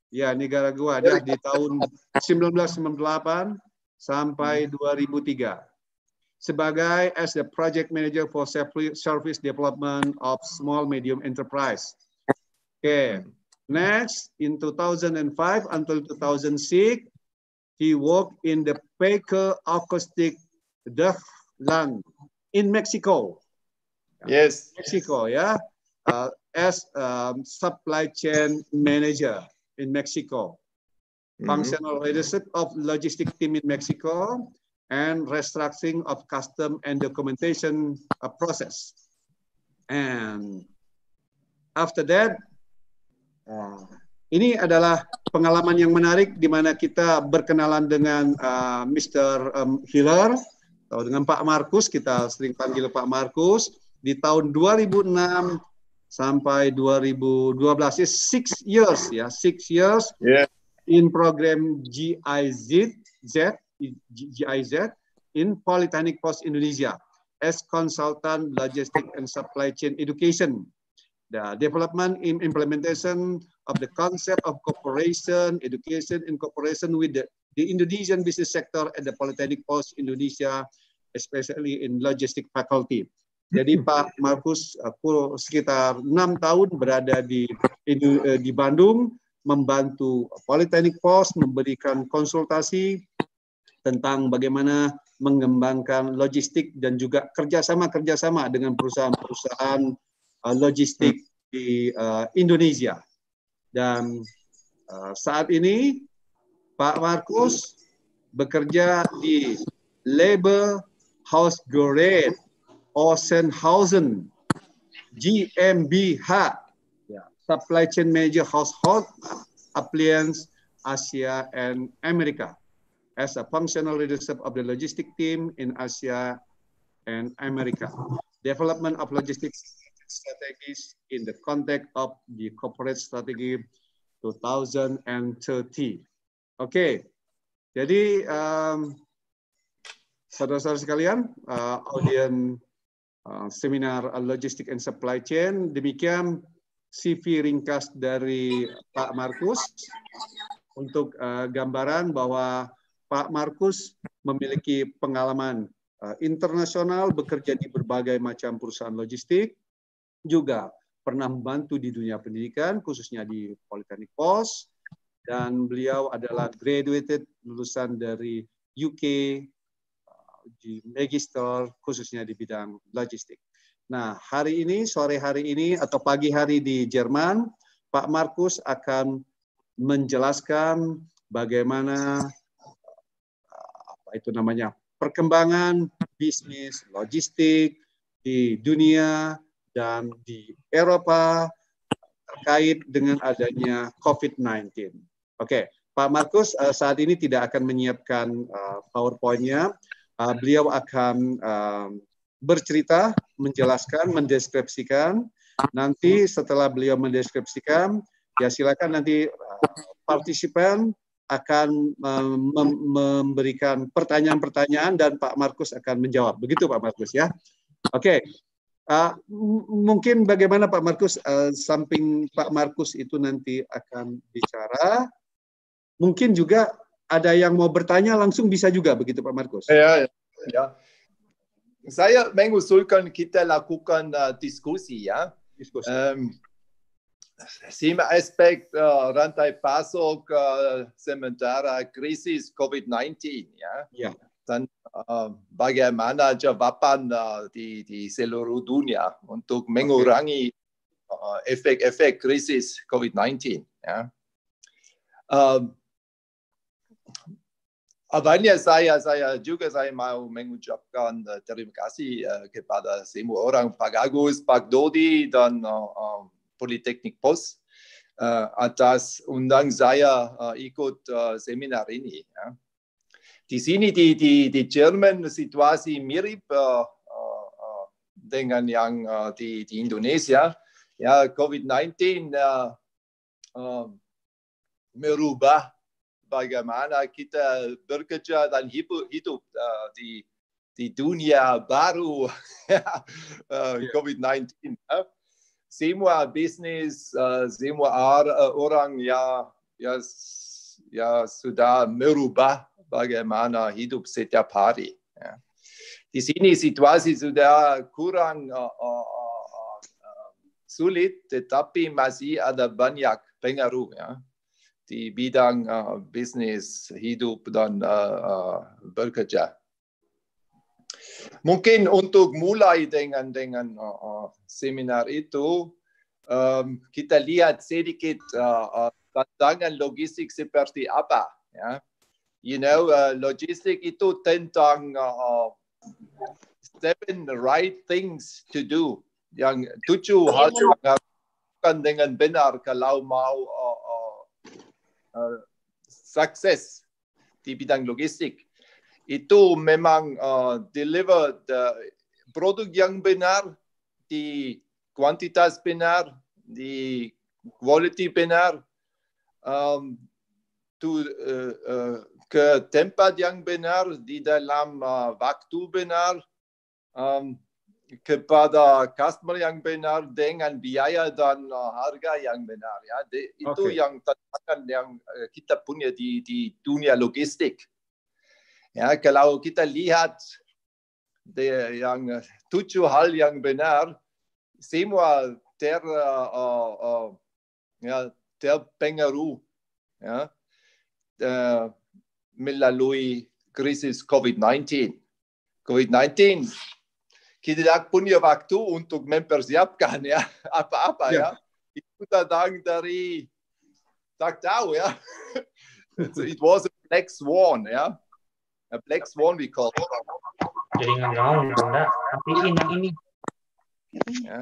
Ya, Nicaragua dia di tahun seribu sembilan ratus sembilan puluh delapan sampai dua ribu tiga. Sebagai as the project manager for service development of small medium enterprise. Okay. Next, in two thousand five until two thousand six, he worked in the Baker Acoustic Dachland in Mexico.
Yes.
Mexico, yeah, uh, as um, supply chain manager in Mexico. Mm-hmm. Functional leadership of logistic team in Mexico and restructuring of custom and documentation uh, process. And after that, uh, ini adalah pengalaman yang menarik di mana kita berkenalan dengan uh, mister Um, Hiller atau dengan Pak Markus, kita sering panggil Pak Markus di tahun dua ribu enam sampai dua ribu dua belas, is six years ya, six years
yeah.
in program G I Z Z G I Z in Polytechnic Post Indonesia as consultant logistic and supply chain education. The development in implementation of the concept of cooperation, education in cooperation with the, the Indonesian business sector at the Polytechnic Post Indonesia, especially in logistic faculty. Jadi Pak Markus uh, sekitar enam tahun berada di di Bandung, membantu Polytechnic Post memberikan konsultasi tentang bagaimana mengembangkan logistik dan juga kerjasama-kerjasama dengan perusahaan-perusahaan uh, logistik di uh, Indonesia. Dan uh, saat ini Pak Markus bekerja di Labor House Goret Osenhausen G M B H, yeah, Supply Chain Manager Household Appliance Asia and America, as a functional leadership of the logistic team in Asia and America. Development of logistics strategies in the context of the corporate strategy two thousand thirty. Oke, okay. Jadi um, saudara-saudara sekalian, uh, audien uh, seminar uh, logistik and supply chain, demikian C V ringkas dari Pak Markus untuk uh, gambaran bahwa Pak Markus memiliki pengalaman uh, internasional, bekerja di berbagai macam perusahaan logistik, juga pernah membantu di dunia pendidikan, khususnya di Polytechnic Post, dan beliau adalah graduated lulusan dari U K, uh, di Magister, khususnya di bidang logistik. Nah, hari ini, sore hari ini, atau pagi hari di Jerman, Pak Markus akan menjelaskan bagaimana apa itu namanya perkembangan bisnis logistik di dunia dan di Eropa terkait dengan adanya COVID sembilan belas. Oke, Pak Markus uh, saat ini tidak akan menyiapkan uh, PowerPoint-nya. Uh, beliau akan uh, bercerita, menjelaskan, mendeskripsikan. Nanti setelah beliau mendeskripsikan, ya silakan nanti uh, partisipan akan mem memberikan pertanyaan-pertanyaan dan Pak Markus akan menjawab. Begitu Pak Markus ya. Oke. Okay. Uh, mungkin bagaimana Pak Markus, uh, samping Pak Markus itu nanti akan bicara, mungkin juga ada yang mau bertanya langsung bisa juga begitu Pak Markus.
Ya, ya. Saya mengusulkan kita lakukan uh, diskusi ya. Diskusi. Um, Lima aspek uh, rantai pasok uh, sementara krisis COVID sembilan belas ya. Ya. Dan uh, bagaimana jawaban uh, di, di seluruh dunia untuk mengurangi efek-efek uh, krisis COVID sembilan belas ya. Uh, awalnya saya saya juga saya mau mengucapkan uh, terima kasih uh, kepada semua orang, Pak Agus, Pak Dodi dan uh, uh, Polytechnic Post uh, atas undang saya uh, ikut uh, seminar ini. Ya. Di sini di, di, di Jerman situasi mirip uh, uh, dengan yang uh, di, di Indonesia. Ya, COVID sembilan belas uh, uh, merubah bagaimana kita bekerja dan hidup, hidup uh, di, di dunia baru uh, COVID sembilan belas. Ya. Semua bisnis, uh, semua uh, orang ya ya, ya sudah merubah bagaimana hidup setiap hari. Ya. Di sini situasi sudah kurang uh, uh, uh, uh, sulit, tetapi masih ada banyak pengaruh ya, di bidang uh, bisnis, hidup, dan uh, uh, bekerja. Mungkin untuk mulai dengan dengan uh, uh, seminar itu, um, kita lihat sedikit uh, uh, tantangan logistik seperti apa. Ya. You know, uh, logistik itu tentang uh, seven right things to do. Yang tujuh hal yang harus dilakukan dengan benar kalau mau uh, uh, uh, sukses di bidang logistik. Itu memang uh, deliver the produk yang benar, di kuantitas benar, di quality benar, um, to, uh, uh, ke tempat yang benar, di dalam uh, waktu benar, um, kepada customer yang benar, dengan biaya dan uh, harga yang benar. Ya. De, itu okay. Yang tantangan yang uh, kita punya di, di dunia logistik. Ya, kalau kita lihat de, yang tujuh hal yang benar, semua ter, uh, uh, ya, terpengaruh ya, uh, melalui krisis COVID sembilan belas. COVID sembilan belas, kita tidak punya waktu untuk mempersiapkan ya apa-apa ya. ya. Itu datang dari tak tahu ya. It was a black swan ya. A black swan we call it.
Jadi nggak mau, enggak. Matiin yang ini.
Ya.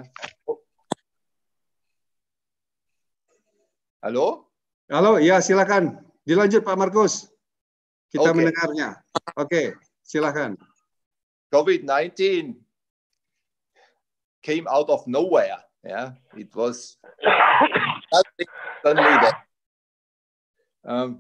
Halo?
Halo, ya silakan. Dilanjut Pak Markus. Kita okay. mendengarnya. Oke, okay, silakan.
COVID sembilan belas came out of nowhere. Yeah, it was suddenly that. Um,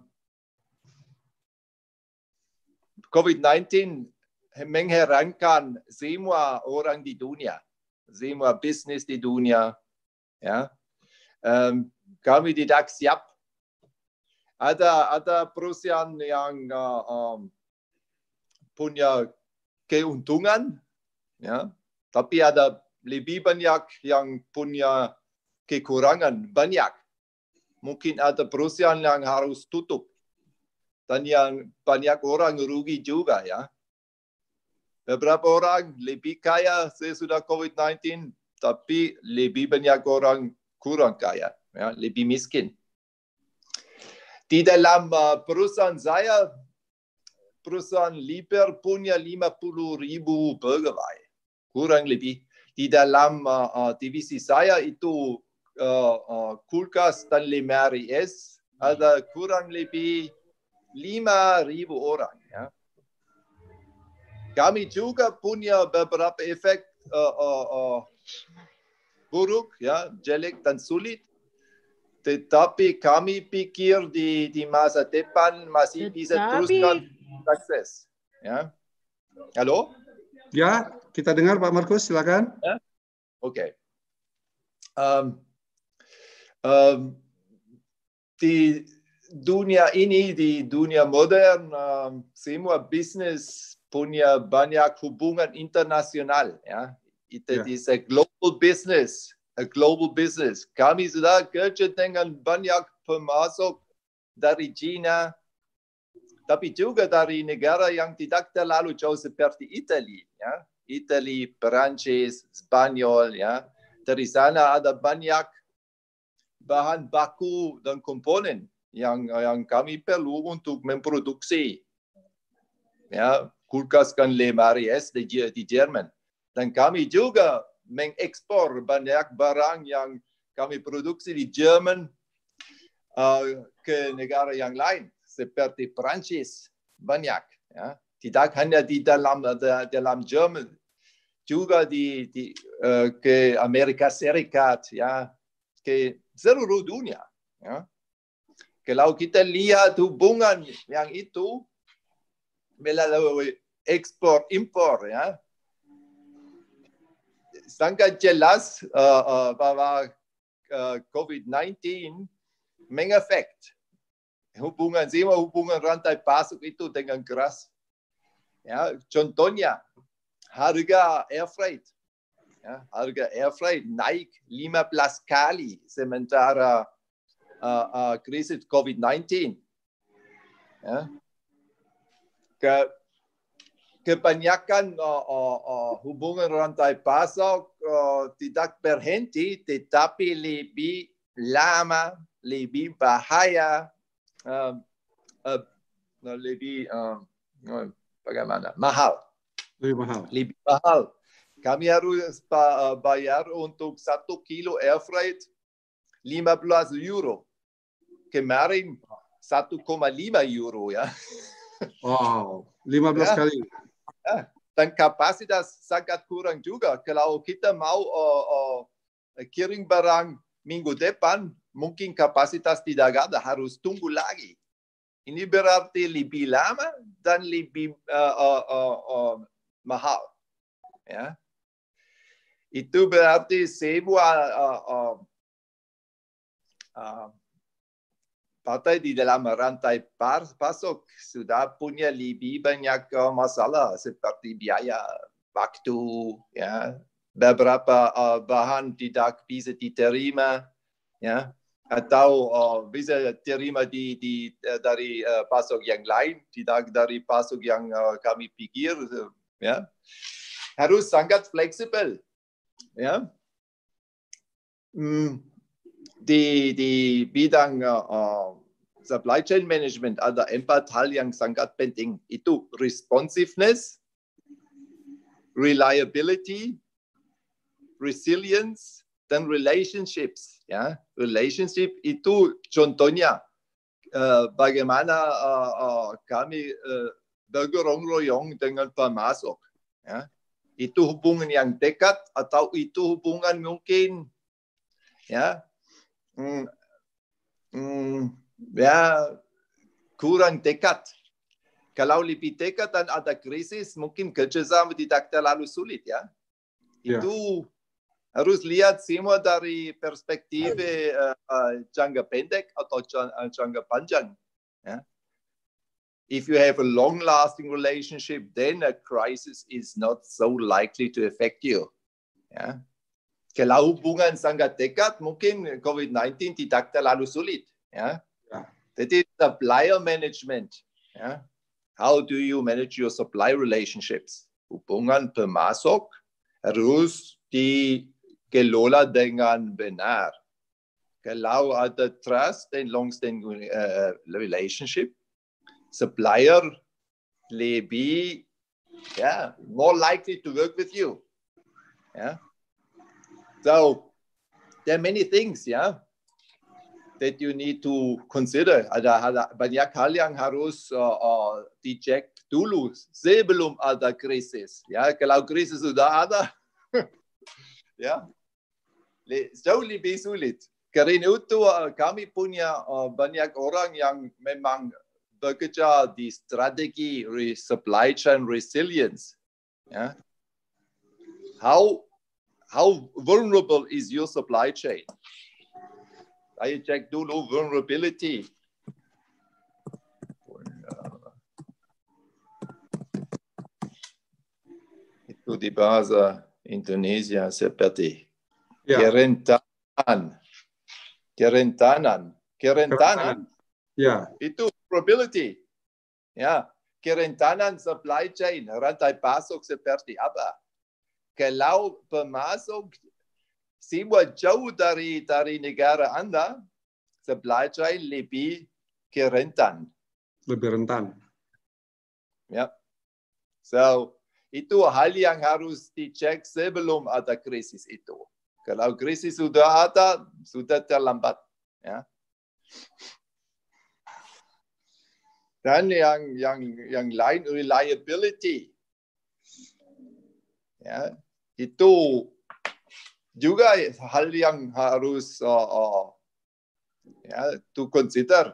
COVID sembilan belas mengherankan semua orang di dunia, semua bisnis di dunia. Ya, um, kami tidak siap. Ada ada perusahaan yang uh, um, punya keuntungan, ya, tapi ada lebih banyak yang punya kekurangan banyak. Mungkin ada perusahaan yang harus tutup. Dan yang banyak orang rugi juga ya. Beberapa orang lebih kaya sesudah COVID sembilan belas, tapi lebih banyak orang kurang kaya, ya, lebih miskin. Di dalam uh, perusahaan saya, perusahaan Liebherr punya lima puluh ribu pegawai, kurang lebih. Di dalam uh, uh, divisi saya itu uh, uh, kulkas dan lemari es, ada kurang lebih lima ribu orang. Ya. Kami juga punya beberapa efek uh, uh, uh, buruk, ya, jelek dan sulit. Tetapi kami pikir di, di masa depan masih bisa teruskan sukses. Ya. Halo?
Ya, kita dengar Pak Markus, silakan.
Ya? Oke. Okay. Um, um, di dunia ini, di dunia modern, um, semua bisnis punya banyak hubungan internasional. Ya. It yeah. is a global business, a global business. Kami sudah kerja dengan banyak pemasok dari China, tapi juga dari negara yang tidak terlalu jauh seperti Italia. Ya. Italia, Perancis, Spanyol. Ya. Dari sana ada banyak bahan baku dan komponen yang yang kami perlu untuk memproduksi, ya, kulkas dan lemari es di, di Jerman. Dan kami juga mengekspor banyak barang yang kami produksi di Jerman uh, ke negara yang lain seperti Perancis, banyak. Ya. Tidak hanya di dalam dalam Jerman, juga di, di uh, ke Amerika Serikat, ya, ke seluruh dunia. Ya. Kalau kita lihat hubungan yang itu melalui ekspor impor, ya, sangat jelas uh, uh, bahwa uh, COVID sembilan belas mengefek hubungan semua hubungan rantai pasok itu dengan keras. Ya, contohnya harga air freight. Ya, harga air freight naik lima belas kali sementara uh, uh, krisis COVID sembilan belas. Ya. Ke, kebanyakan uh, uh, uh, hubungan rantai pasok uh, tidak berhenti, tetapi lebih lama, lebih bahaya, uh, uh, lebih uh, uh, bagaimana? Mahal.
Lebih mahal.
Lebih mahal. Kami harus bayar untuk satu kilo air freight lima belas euro. Kemarin satu koma lima euro ya.
Wow, lima belas
ya.
kali.
Ya. Dan kapasitas sangat kurang juga. Kalau kita mau uh, uh, kirim barang minggu depan, mungkin kapasitas tidak ada, harus tunggu lagi. Ini berarti lebih lama dan lebih uh, uh, uh, uh, mahal. Ya. Itu berarti sebuah uh, uh, uh, partai di dalam rantai pasok sudah punya lebih banyak uh, masalah seperti biaya, waktu, ya, beberapa uh, bahan tidak bisa diterima, ya, atau uh, bisa terima di, di uh, dari uh, pasok yang lain, tidak dari pasok yang uh, kami pikir, uh, ya, harus sangat fleksibel, ya. Hmm. Di, di bidang uh, supply chain management ada empat hal yang sangat penting. Itu responsiveness, reliability, resilience, dan relationships. Ya, relationship itu contohnya uh, bagaimana uh, uh, kami uh, bergotong royong dengan pemasok. Ya. Itu hubungan yang dekat atau itu hubungan mungkin, ya, Hmm, hmm, ya kurang dekat. Kalau lebih dekat dan ada krisis, mungkin kerjasama tidak terlalu sulit, ya. Yeah. Itu harus lihat semua dari perspektif uh, uh, jangka pendek atau jangka panjang. Yeah. If you have a long-lasting relationship, then a crisis is not so likely to affect you. Yeah. Kalau hubungan sangat dekat, mungkin COVID sembilan belas tidak terlalu sulit. Ya. Ya. Jadi supplier management. Ya. How do you manage your supply relationships? Hubungan pemasok harus dikelola dengan benar. Kalau ada trust and long-standing uh, relationship, supplier lebih, yeah, more likely to work with you. Yeah. So there are many things, yeah, that you need to consider. Ada, ada banyak hal yang harus uh, uh, dicek dulu sebelum ada krisis. Ya, kalau krisis sudah ada, ya, jauh lebih sulit. Karena itu uh, kami punya uh, banyak orang yang memang bekerja di strategi supply chain resilience. Ya. How How vulnerable is your supply chain? Saya cek dulu vulnerability. Itu di bahasa Indonesia seperti ya. kerentanan. Kerentanan. Kerentanan.
Ya.
Itu probability. Ya, kerentanan supply chain, rantai pasok seperti apa? Kalau pemasok semua jauh dari dari negara Anda, supply chain lebih rentan.
Lebih rentan.
Ya. So, itu hal yang harus dicek sebelum ada krisis itu. Kalau krisis sudah ada, sudah terlambat. Ya. Dan yang yang yang lain, reliability. Ya. Itu juga hal yang harus uh, uh, ya, to consider.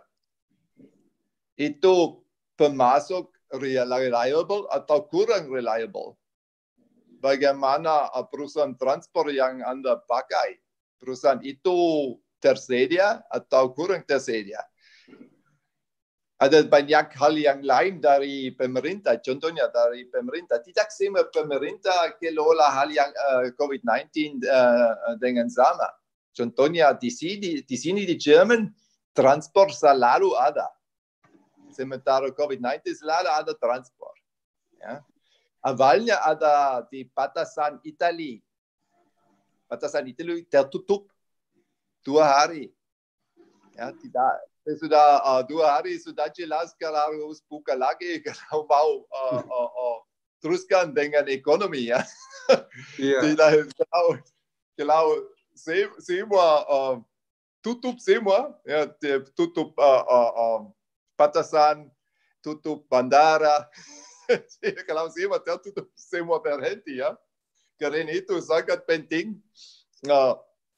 Itu pemasok reliable atau kurang reliable. Bagaimana uh, perusahaan transport yang Anda pakai? Perusahaan itu tersedia atau kurang tersedia? ada banyak hal yang lain dari pemerintah. Contohnya dari pemerintah. Tidak semua pemerintah kelola hal yang uh, COVID sembilan belas uh, dengan sama. Contohnya di sini, di sini di Jerman, transport selalu ada. Sementara COVID sembilan belas selalu ada transport. Ya. Awalnya ada di batasan Italia. Batasan Italia tertutup dua hari. Ya, tidak. Sudah uh, dua hari sudah jelas kalau harus buka lagi kalau mau uh, uh, uh, teruskan dengan ekonomi ya. Yeah. Tidak kalau kalau semua uh, tutup semua ya, tutup uh, uh, uh, batasan, tutup bandara. Kalau semua tertutup semua berhenti ya. Karena itu sangat penting. Uh,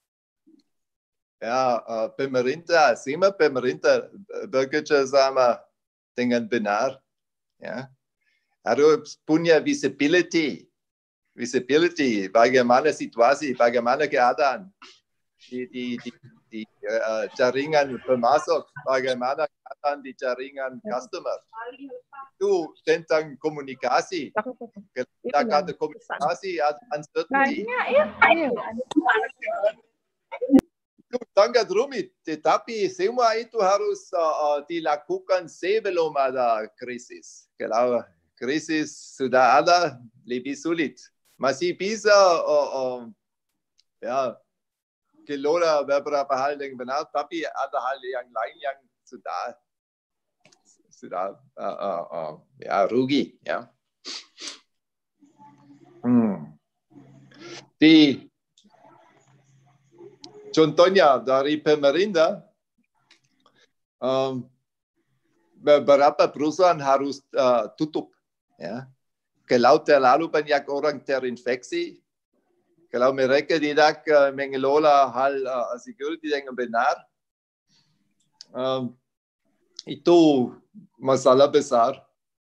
Ya, uh, pemerintah, semua pemerintah bekerja sama dengan benar. Ya. Harus punya visibility. Visibility, bagaimana situasi, bagaimana keadaan di, di, di, di uh, jaringan pemasok, bagaimana keadaan di jaringan customer. Itu tentang komunikasi. Kita ada komunikasi, ada uncertainty. Itu sangat rumit, tetapi semua itu harus uh, dilakukan sebelum ada krisis. Kalau krisis sudah ada, lebih sulit. Masih bisa uh, uh, ya, kelola beberapa hal yang benar, tapi ada hal yang lain yang sudah sudah uh, uh, uh, ya, rugi. Ya. Hmm. Di Contohnya dari pemerintah, um, beberapa perusahaan harus uh, tutup. Ya. Kalau terlalu banyak orang terinfeksi, kalau mereka tidak uh, mengelola hal uh, security dengan benar, um, itu masalah besar.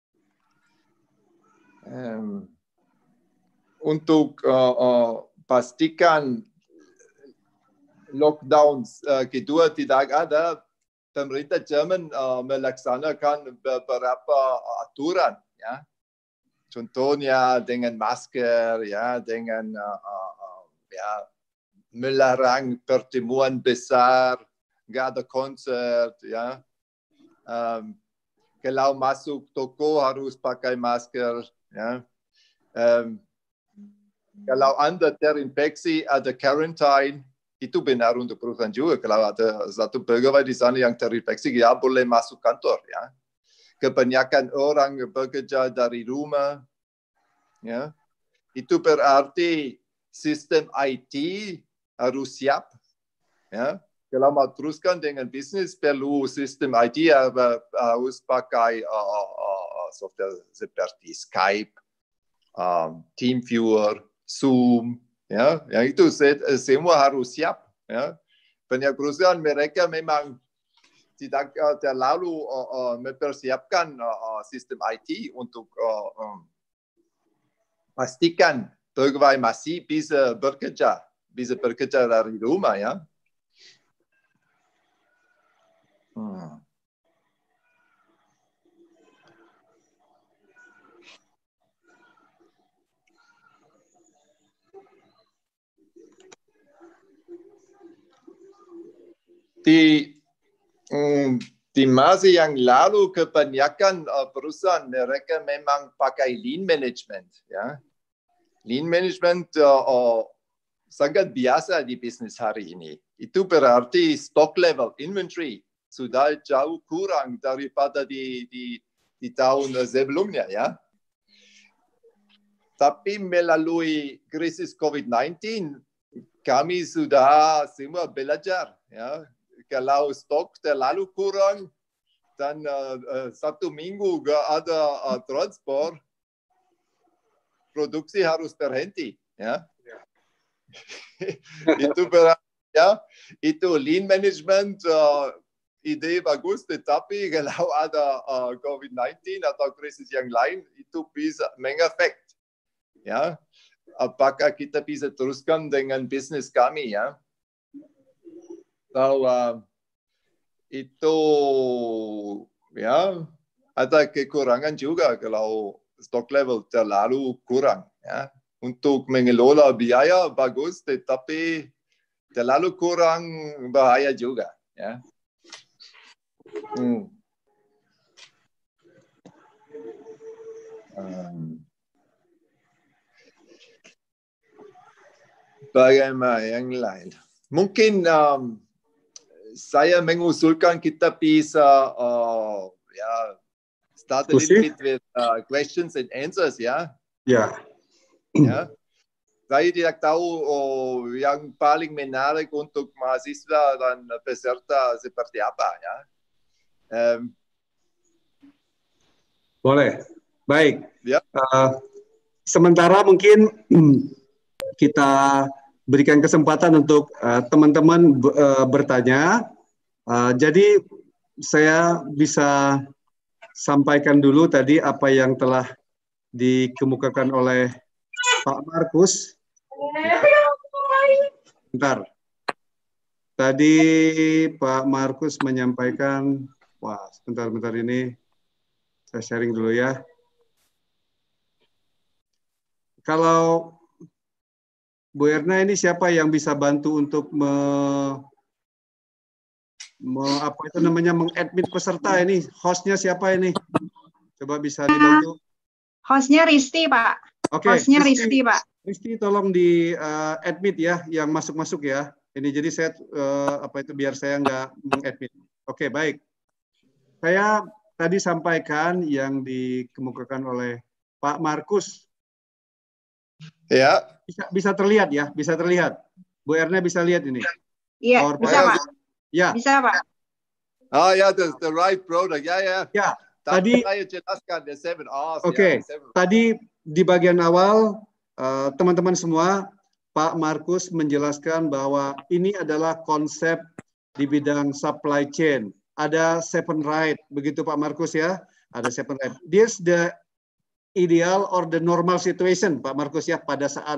Um, untuk uh, uh, pastikan lockdown uh, kedua tidak ada, pemerintah Jerman uh, melaksanakan beberapa aturan, ya. Contohnya dengan masker, ya, dengan uh, uh, ya, melarang pertemuan besar, nggak ada konser, ya. Um, kalau masuk toko harus pakai masker, ya. Um, kalau Anda terinfeksi, ada quarantine. Itu benar untuk perusahaan juga. Kalau ada satu pegawai di sana yang terinfeksi, ya boleh masuk kantor. Ya. Kebanyakan orang bekerja dari rumah. Ya. Itu berarti sistem I T harus siap. Ya. Kalau mau teruskan dengan bisnis, perlu sistem I T harus pakai uh, uh, software seperti Skype, um, TeamViewer, Zoom. Ya, yang itu semua harus siap. Ya. Banyak perusahaan mereka memang tidak uh, terlalu uh, uh, mempersiapkan uh, sistem I T untuk uh, um, pastikan pegawai masih bisa bekerja, bisa bekerja dari rumah. Ya. Hmm. Di, um, di masa yang lalu kebanyakan uh, perusahaan mereka memang pakai lean management. Ya. Lean management uh, uh, sangat biasa di bisnis hari ini. Itu berarti stock level, inventory sudah jauh kurang daripada di, di, di tahun sebelumnya. Ya. Tapi melalui krisis COVID sembilan belas, kami sudah semua belajar. Ya. Kalau stok terlalu kurang dan uh, uh, satu minggu gak ada uh, transport, produksi harus terhenti. Ya. itu berarti, ya, itu lean management uh, ide bagus, tetapi kalau ada uh, COVID sembilan belas atau krisis yang lain, itu bisa mengefek. Ya. Apakah kita bisa teruskan dengan bisnis kami? Ya. So, uh, itu ya ada kekurangan juga kalau stock level terlalu kurang. Ya. Untuk mengelola biaya bagus, tetapi terlalu kurang bahaya juga. Ya. Hmm. Um. Bagaimana yang lain? Mungkin um, saya mengusulkan kita bisa uh, ya, start a little bit with uh, questions and answers, ya.
Ya.
Ya. Saya tidak tahu oh, yang paling menarik untuk mahasiswa dan peserta seperti apa, ya. Um,
Boleh. Baik.
Ya.
Uh, sementara mungkin kita berikan kesempatan untuk teman-teman uh, uh, bertanya. Uh, jadi saya bisa sampaikan dulu tadi apa yang telah dikemukakan oleh Pak Markus. Bentar. Tadi Pak Markus menyampaikan, wah sebentar-bentar ini saya sharing dulu ya. Kalau Bu Erna ini siapa yang bisa bantu untuk me, me, apa itu namanya mengadmit peserta ini? Hostnya siapa ini? Coba bisa dibantu.
Hostnya Risti, Pak.
Oke. Okay,
Hostnya Risti, Pak.
Risti tolong di uh, admit ya, yang masuk-masuk ya. Ini jadi saya uh, apa itu biar saya nggak mengadmit. Oke, okay, baik. Saya tadi sampaikan yang dikemukakan oleh Pak Markus.
Ya.
Bisa, bisa terlihat ya, bisa terlihat. Bu Erna bisa lihat ini.
Iya, bisa Pak.
Ya.
Bisa Pak.
Oh ya, the, the right product. Ya ya.
Ya.
Tadi
Tadi
saya jelaskan the seven R's.
Oke. Okay.
Ya,
tadi di bagian awal teman-teman uh, semua, Pak Markus menjelaskan bahwa ini adalah konsep di bidang supply chain. Ada seven right, begitu Pak Markus ya. Ada seven right. This the ideal or the normal situation, Pak Markus ya, pada saat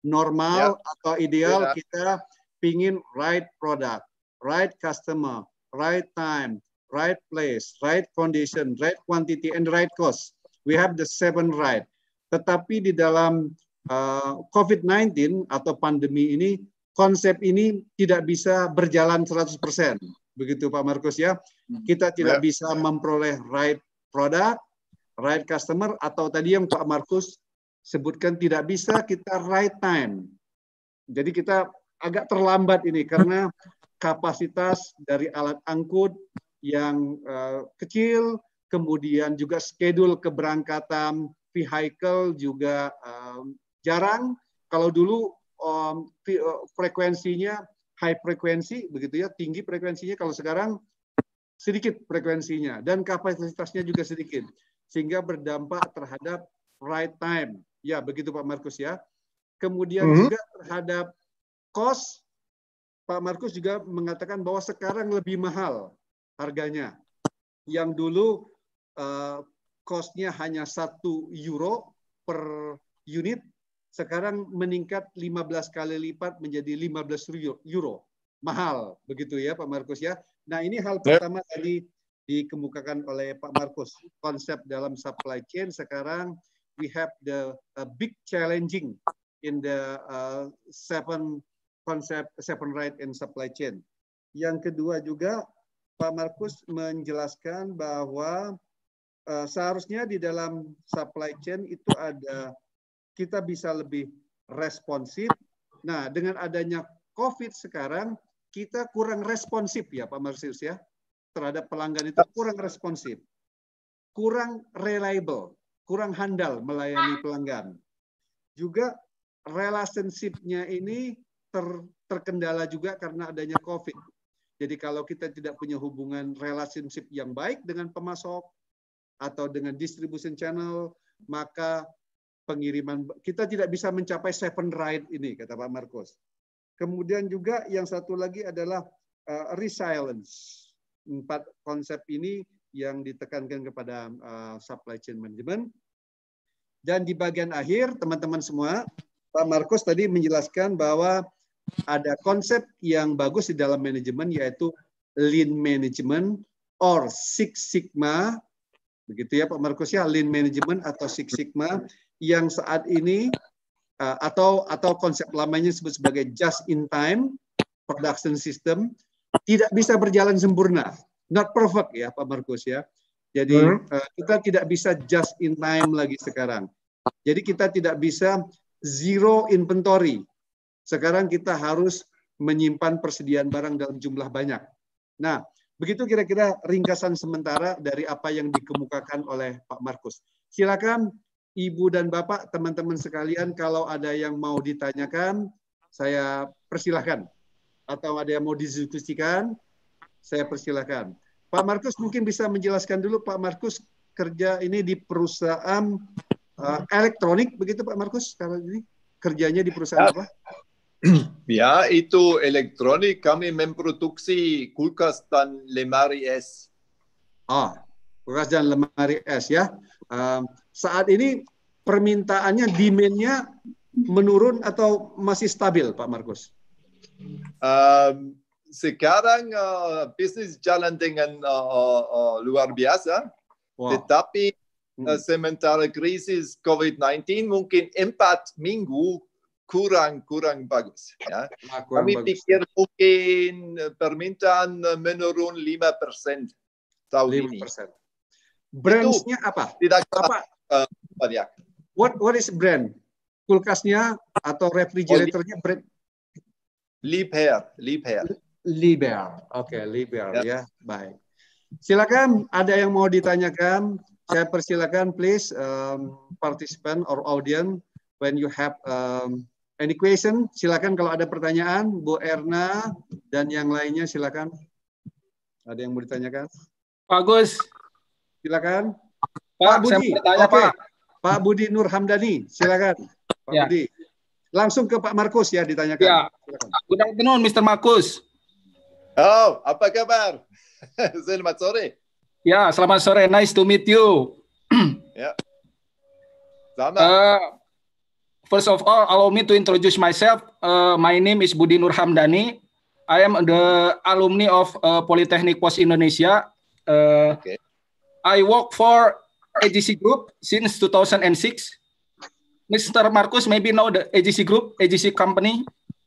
normal ya. Atau ideal ya. Kita pingin right product, right customer, right time, right place, right condition, right quantity, and right cost. We have the seven right. Tetapi di dalam uh, COVID sembilan belas atau pandemi ini, konsep ini tidak bisa berjalan seratus persen. Begitu Pak Markus ya. Kita tidak ya. Bisa memperoleh right product, right customer, atau tadi yang Pak Markus sebutkan tidak bisa kita right time. Jadi kita agak terlambat ini karena kapasitas dari alat angkut yang uh, kecil, kemudian juga schedule keberangkatan vehicle juga um, jarang. Kalau dulu um, frekuensinya high frekuensi, begitu ya, tinggi frekuensinya. Kalau sekarang sedikit frekuensinya dan kapasitasnya juga sedikit, sehingga berdampak terhadap right time. Ya, begitu Pak Markus ya. Kemudian mm-hmm. juga terhadap cost, Pak Markus juga mengatakan bahwa sekarang lebih mahal harganya. Yang dulu uh, cost-nya hanya satu euro per unit, sekarang meningkat lima belas kali lipat menjadi lima belas euro. Mahal, begitu ya Pak Markus ya. Nah ini hal pertama yep. tadi dikemukakan oleh Pak Markus. Konsep dalam supply chain sekarang we have the uh, big challenging in the uh, seven concept, seven right in supply chain. Yang kedua juga Pak Markus menjelaskan bahwa uh, seharusnya di dalam supply chain itu ada kita bisa lebih responsif. Nah, dengan adanya COVID sekarang kita kurang responsif ya Pak Markus ya. Terhadap pelanggan itu kurang responsif. Kurang reliable, kurang handal melayani pelanggan. Juga relationship-nya ini ter, terkendala juga karena adanya COVID. Jadi kalau kita tidak punya hubungan relationship yang baik dengan pemasok atau dengan distribution channel, maka pengiriman kita tidak bisa mencapai seven right ini, kata Pak Markus. Kemudian juga yang satu lagi adalah uh, resilience. Empat konsep ini yang ditekankan kepada uh, supply chain management. Dan di bagian akhir, teman-teman semua, Pak Markus tadi menjelaskan bahwa ada konsep yang bagus di dalam manajemen, yaitu lean management or Six Sigma, begitu ya Pak Markus ya, Lean Management atau Six Sigma yang saat ini uh, atau atau konsep lamanya disebut sebagai just in time production system tidak bisa berjalan sempurna, not perfect ya Pak Markus ya. Jadi hmm. uh, kita tidak bisa just in time lagi sekarang. Jadi kita tidak bisa zero inventory. Sekarang kita harus menyimpan persediaan barang dalam jumlah banyak. Nah, begitu kira-kira ringkasan sementara dari apa yang dikemukakan oleh Pak Markus. Silakan Ibu dan Bapak, teman-teman sekalian, kalau ada yang mau ditanyakan, saya persilahkan. Atau ada yang mau didiskusikan, saya persilahkan. Pak Markus mungkin bisa menjelaskan dulu, Pak Markus kerja ini di perusahaan uh, elektronik, begitu Pak Markus? Sekarang ini kerjanya di perusahaan ya. Apa?
Ya, itu elektronik. Kami memproduksi kulkas dan lemari es.
Oh, kulkas dan lemari es ya. Um, saat ini permintaannya, demand-nya menurun atau masih stabil, Pak Markus?
Um, sekarang uh, bisnis jalan dengan uh, uh, luar biasa. Wow. Tetapi uh, sementara krisis COVID sembilan belas mungkin empat minggu kurang kurang bagus ya. Nah, kurang Kami bagus. pikir mungkin permintaan menurun lima persen tahun ini.
Brands-nya apa?
Tidak
apa?
Uh, banyak.
What what is brand? Kulkasnya atau refrigeratornya brand?
Liebherr, Liebherr.
Liebherr. Oke, okay, Liebherr ya. ya. Baik. Silakan ada yang mau ditanyakan, saya persilakan please um, participant or audience when you have um, any question, silakan kalau ada pertanyaan, Bu Erna dan yang lainnya silakan. Ada yang mau ditanyakan?
Pak Gus.
Silakan.
Pak,
Pak Budi.
Oke. Okay.
Pak. Pak Budi Nur Hamdani, silakan. Pak ya. Budi. Langsung ke Pak Markus ya ditanyakan. Ya.
Silakan. Good afternoon, Mister Markus.
Oh, apa kabar? Selamat sore.
Ya, selamat sore. Nice to meet you.
Ya. Sama.
Uh, First of all, allow me to introduce myself. Uh, my name is Budi Nur Hamdani. I am the alumni of uh, Polytechnic Pos Indonesia. Uh, okay. I work for A G C Group since two thousand six. Mister Markus maybe know the A G C Group, A G C company.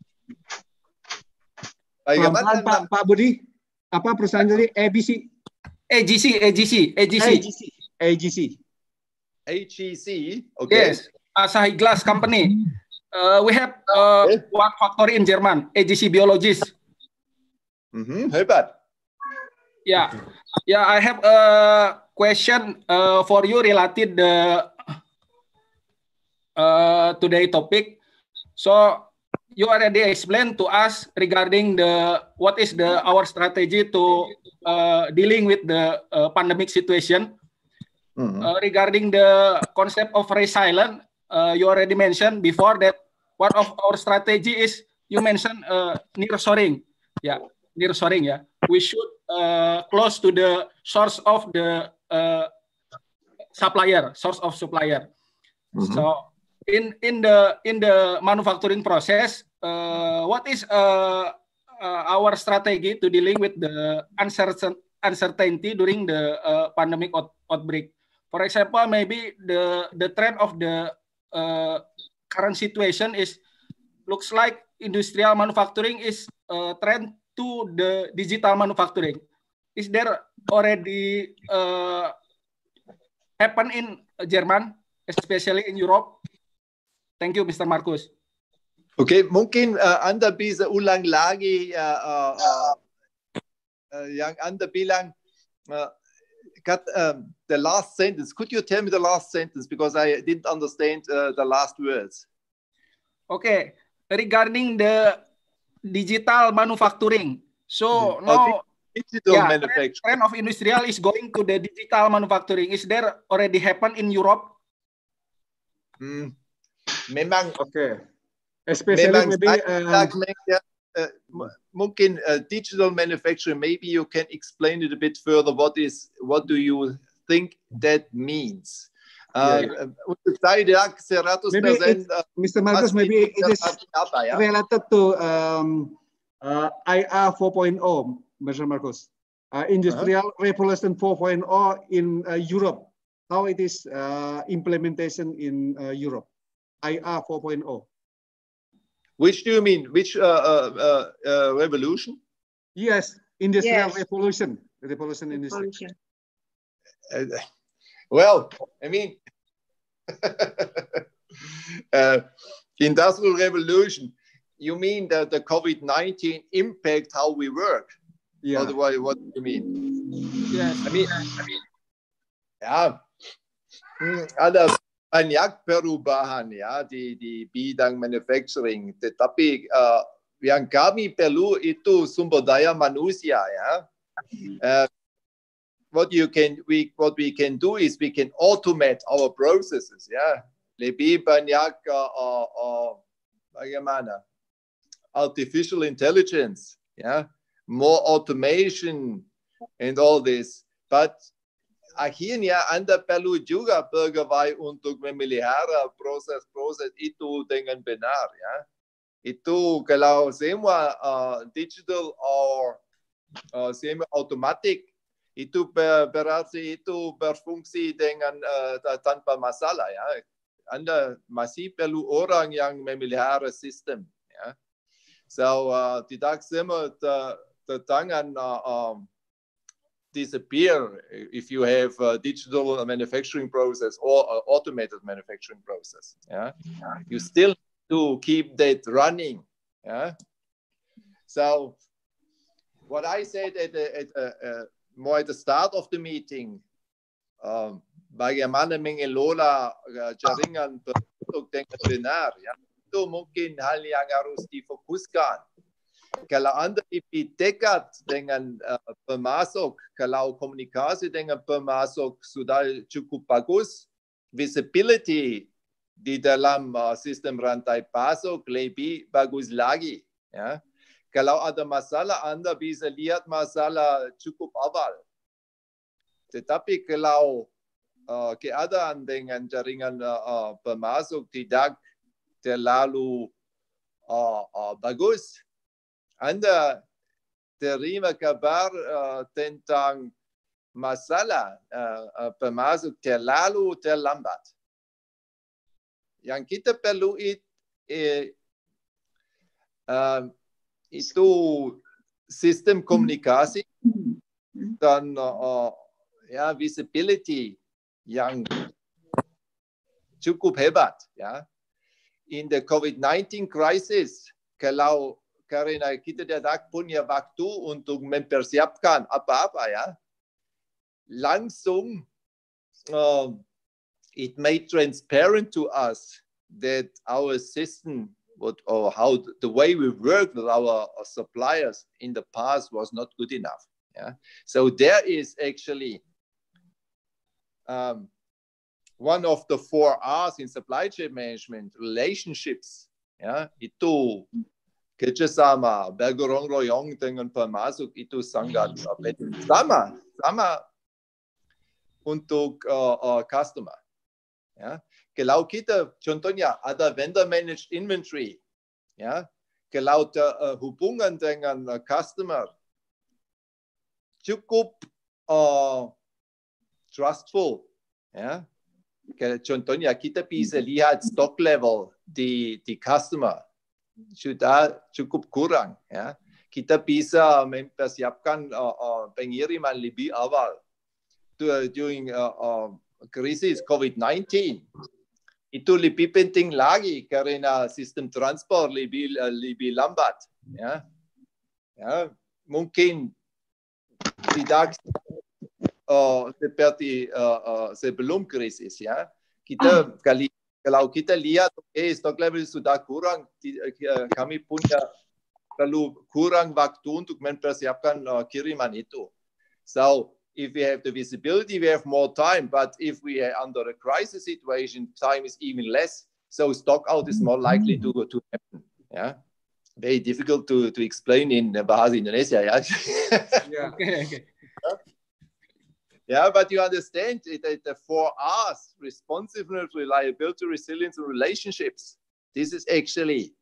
Bagaimana, Pak, Pak Budi? Apa perusahaan tadi? A B C?
A G C, A G C, A G C.
A G C. A G C.
A G C. Okay.
Yes. Asahi Glass Company. Uh, we have uh, okay. one factory in German, A G C Biologist.
Mm-hmm. Hebat.
Yeah, yeah. I have a question uh, for you related the uh, today topic. So you already explained to us regarding the what is the our strategy to uh, dealing with the uh, pandemic situation. Mm-hmm. uh, regarding the concept of resilient. Uh, you already mentioned before that one of our strategy is you mentioned uh, nearshoring, yeah, nearshoring, yeah. We should uh, close to the source of the uh, supplier, source of supplier. Mm-hmm. So in in the in the manufacturing process, uh, what is uh, uh, our strategy to dealing with the uncertain uncertainty during the uh, pandemic out outbreak? For example, maybe the the trend of the Uh, current situation is looks like industrial manufacturing is uh, trend to the digital manufacturing. Is there already uh, happen in Jerman, especially in Europe? Thank you, Mister Markus.
Oke, okay, mungkin uh, Anda bisa ulang lagi uh, uh, uh, uh, yang Anda bilang. Uh, Cut, um, the last sentence. Could you tell me the last sentence because I didn't understand uh, the last words?
Okay, regarding the digital manufacturing. So mm-hmm. now,
oh, digital
yeah,
manufacturing.
Trend of industrial is going to the digital manufacturing. Is there already happen in Europe?
Hmm. Memang.
Okay. Especially
memang
maybe. Uh,
Uh, mungkin uh, digital manufacturing, maybe you can explain it a bit further. What is, what do you think that means? Uh, yeah, yeah.
Maybe it, uh, Mister Markus, maybe it is
apa, ya?
related to um, uh, I R four point oh, Mister Markus. uh, Industrial uh-huh. Revolution four point oh in uh, Europe. How it is uh, implementation in uh, Europe? I R four point oh.
Which do you mean? Which uh, uh, uh, revolution?
Yes, Industrial
Yes.
Revolution. Revolution industry.
Revolution.
Uh, well, I mean, uh, Industrial Revolution. You mean that the COVID nineteen impact how we work?
Yeah.
Otherwise, what do you mean?
Yes.
I mean, I mean, ya, ada banyak perubahan ya di di bidang manufacturing. Tetapi uh, yang kami perlu itu sumber daya manusia ya. Uh, what you can we what we can do is we can automate our processes ya. Lebih banyak uh, uh, uh, bagaimana? Artificial intelligence, yeah, more automation and all this. But akhirnya Anda perlu juga pegawai untuk memelihara proses-proses itu dengan benar, ya. Itu kalau semua uh, digital or uh, semi automatic itu ber, berarti itu berfungsi dengan uh, tanpa masalah, ya. Anda masih perlu orang yang memelihara sistem, ya. So uh, tidak semua tangan uh, um, disappear if you have a digital manufacturing process or an automated manufacturing process. Yeah, you still to keep that running. Yeah. So what I said at, the, at uh, uh, more at the start of the meeting, um, bagaimana mengelola uh, jaringan produk dengan benar. Ya. Itu mungkin hal yang harus difokuskan. Kalau Anda lebih dekat dengan uh, pemasok, kalau komunikasi dengan pemasok sudah cukup bagus, visibility di dalam uh, sistem rantai pasok lebih bagus lagi. Ya. Kalau ada masalah, Anda bisa lihat masalah cukup awal. Tetapi kalau uh, keadaan dengan jaringan uh, uh, pemasok tidak terlalu uh, uh, bagus, Anda terima kabar uh, tentang masalah uh, uh, pemasok terlalu terlambat. Yang kita perlu it, eh, uh, itu sistem komunikasi dan uh, ya visibility yang cukup hebat, ya. In the COVID nineteen crisis, kalau karena kita tidak punya waktu untuk mempersiapkan apa-apa, ya, langsung uh, it made transparent to us that our system, what, or how the way we worked with our, our suppliers in the past was not good enough. Yeah, so there is actually um, one of the four R's in supply chain management, relationships. Ya, itu kerjasama, bergotong royong dengan pemasok itu sangat penting. Sama, sama untuk uh, uh, customer. Ya, kalau kita contohnya ada vendor managed inventory, ya, kalau uh, hubungan dengan uh, customer cukup uh, trustful, ya. Contohnya kita bisa lihat stock level di di customer sudah cukup kurang, ya. Kita bisa mempersiapkan uh, uh, pengiriman lebih awal during uh, uh, krisis COVID nineteen. Itu lebih penting lagi karena sistem transport lebih uh, lebih lambat, ya. Ya, mungkin tidak uh, seperti uh, uh, sebelum krisis, ya. Kita kali kalau kita lihat, okay, stock level sudah kurang, uh, kami punya perlu kurang waktu untuk mempersiapkan uh, kiriman itu. So if we have the visibility, we have more time. But if we are under a crisis situation, time is even less. So stock out is more likely to to happen. Yeah. Very difficult to, to explain in bahasa Indonesia, ya.
Yeah.
Okay, okay.
Yeah, but you understand it, it, the four R's: responsiveness, reliability, resilience, and relationships. This is actually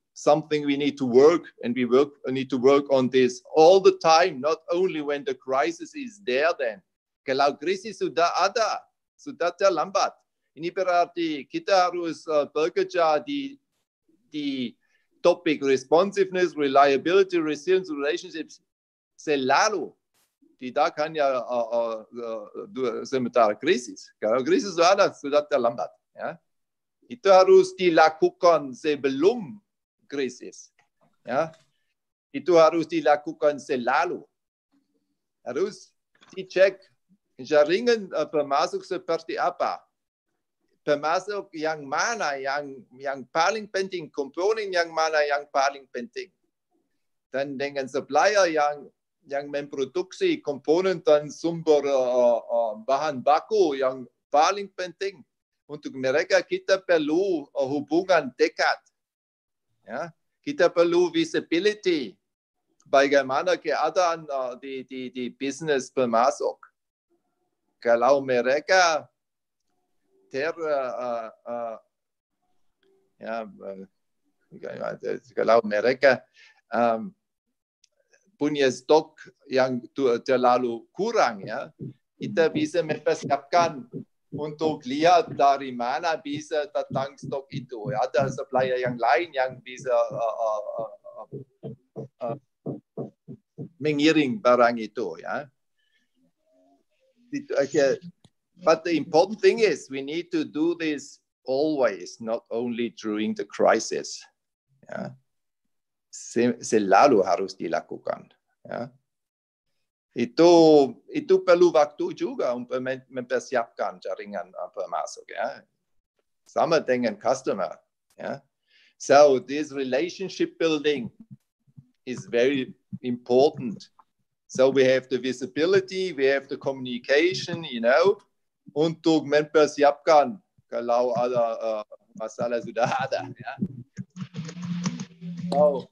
something we need to work, and we work need to work on this all the time, not only when the crisis is there. Then, kalau krisis sudah ada, sudah terlambat. Ini berarti kita harus uh, bekerja di di topik responsiveness, reliability, resilience, relationships selalu. Tidak hanya uh, uh, uh, sementara krisis. Kalau krisis sudah ada, sudah terlambat. Ya. Itu harus dilakukan sebelum krisis. Ya. Itu harus dilakukan selalu. Harus dicek jaringan uh, pemasok seperti apa. Pemasok yang mana yang yang paling penting, komponen yang mana yang paling penting. Dan dengan supplier yang yang memproduksi komponen dan sumber uh, uh, bahan baku yang paling penting. Untuk mereka kita perlu uh, hubungan dekat. Ya. Kita perlu visibility. Bagaimana keadaan uh, di, di, di bisnis pemasok. Kalau mereka ter... Uh, uh, ya, uh, kalau mereka... Um, punya stok yang terlalu kurang, ya, kita bisa mempersiapkan untuk lihat dari mana bisa datang stok itu. Ada supplier yang lain yang bisa uh, uh, uh, uh, mengiring barang itu. Ya. Okay. But the important thing is we need to do this always, not only during the crisis. Ya. Selalu harus dilakukan. Ya. Itu itu perlu waktu juga untuk mempersiapkan jaringan pemasok. Ya. Sama dengan customer. Ya. So this relationship building is very important. So we have the visibility, we have the communication, you know, untuk mempersiapkan kalau ada uh, masalah sudah ada. Ya. So,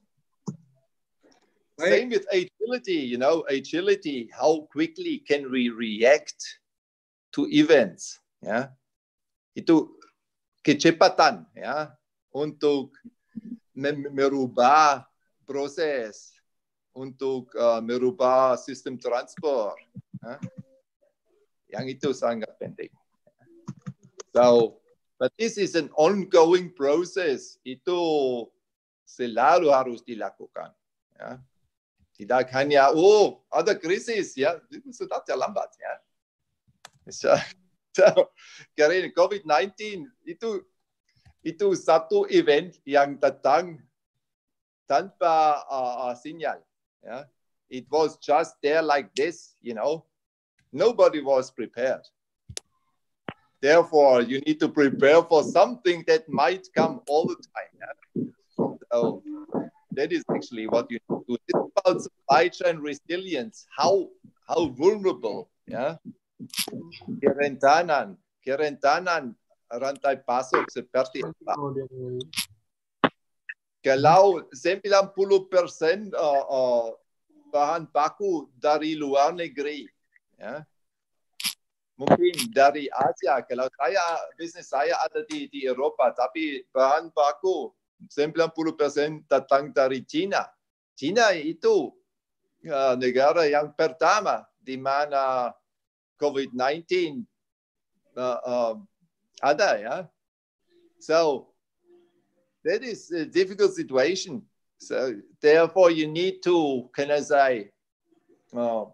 same with agility, you know, agility, how quickly can we react to events, ya. Itu kecepatan, ya, untuk merubah proses, untuk uh, merubah sistem transport. Ya. Yang itu sangat penting. So, but this is an ongoing process. Itu selalu harus dilakukan. Ya. Tidak hanya, oh, ada krisis, ya, itu sudah terlambat, ya. So, so, karena COVID sembilan belas itu itu satu event yang datang tanpa uh, uh, sinyal, ya. It was just there like this, you know. Nobody was prepared. Therefore, you need to prepare for something that might come all the time. Ya. So, that is actually what you do. It's about supply chain resilience. How how vulnerable, ya, kerentanan, kerentanan rantai pasok seperti apa? Kalau sembilan puluh persen uh, uh, bahan baku dari luar negeri, ya, mungkin dari Asia. Kalau saya bisnis saya ada di di Eropa, tapi bahan baku sembilan puluh persen datang dari China. China itu uh, negara yang pertama di mana COVID sembilan belas uh, uh, ada, ya. So that is a difficult situation. So therefore you need to, can I say, uh,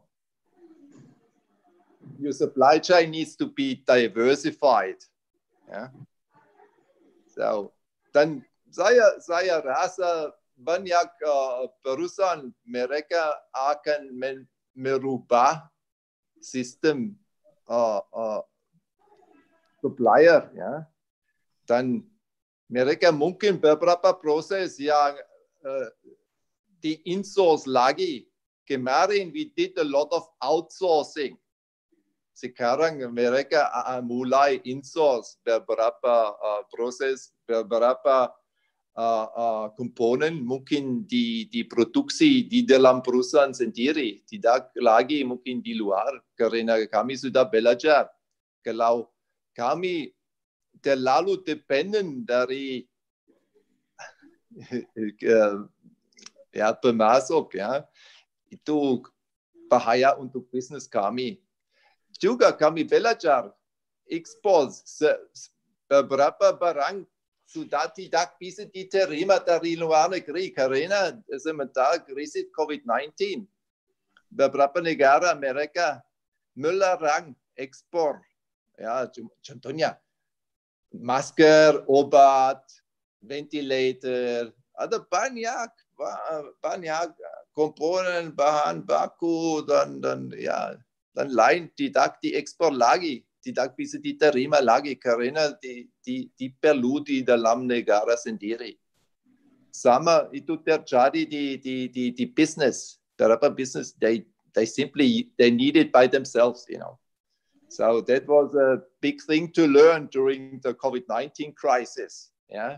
your supply chain needs to be diversified. Yeah. So then Saya saya rasa banyak uh, perusahaan mereka akan men, merubah sistem uh, uh, supplier, ya, dan mereka mungkin beberapa proses yang uh, di insource lagi. Kemarin we did a lot of outsourcing. Sekarang mereka uh, mulai insource beberapa uh, proses, beberapa Uh, uh, komponen mungkin di, diproduksi di dalam perusahaan sendiri, tidak lagi mungkin di luar, karena kami sudah belajar kalau kami terlalu dependen dari ya termasuk ya itu bahaya untuk bisnis kami. Juga kami belajar ekspor beberapa barang sudah tidak bisa diterima dari luar negeri karena sementara krisis COVID sembilan belas. Beberapa negara mereka melarang ekspor. Ya, contohnya masker, obat, ventilator, ada banyak banyak komponen bahan baku dan dan ya dan lain tidak diekspor lagi, tidak bisa diterima lagi karena di, di, diperlu di dalam negara sendiri. Sama itu terjadi di di di, di bisnis. Beberapa bisnis they they simply they need it by themselves, you know. So that was a big thing to learn during the COVID nineteen crisis. Yeah.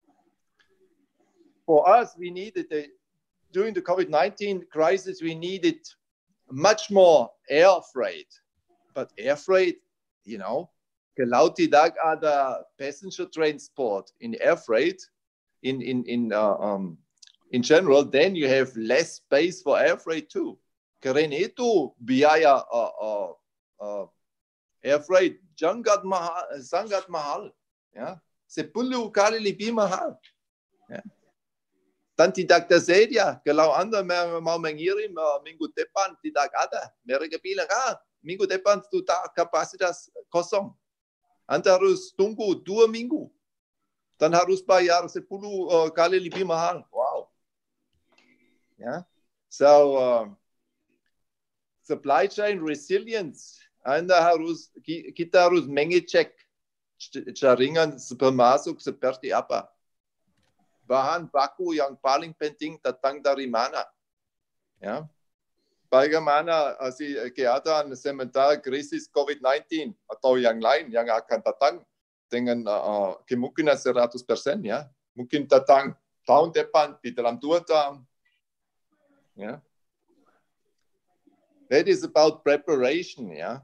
For us, we needed the, during the COVID nineteen crisis, we needed much more air freight. But air freight, you know, kalau tidak ada passenger transport in air freight, in in in uh, um, in general, then you have less space for air freight too. Karena itu biaya uh, uh, uh, air freight sangat mahal, sangat mahal, ya, sepuluh kali lebih mahal. Ya. Dan tidak tersedia. Kalau Anda mau mengirim uh, minggu depan tidak ada. Mereka bilang, ah, minggu depan sudah kapasitas kosong. Anda harus tunggu dua minggu. Dan harus bayar sepuluh uh, kali lebih mahal. Wow. Yeah. So uh, supply chain resilience, Anda harus kita harus mengecek jaringan termasuk seperti apa. Bahan baku yang paling penting datang dari mana? Ya. Bagaimana uh, si keadaan sementara krisis COVID sembilan belas atau yang lain yang akan datang dengan uh, kemungkinan seratus persen ya. Mungkin datang tahun depan di dalam dua tahun. Yeah. That is about preparation, ya.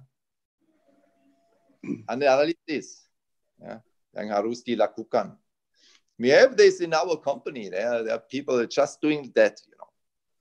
Analisis, ya, yang harus dilakukan. We have this in our company. There, there are people just doing that, you know.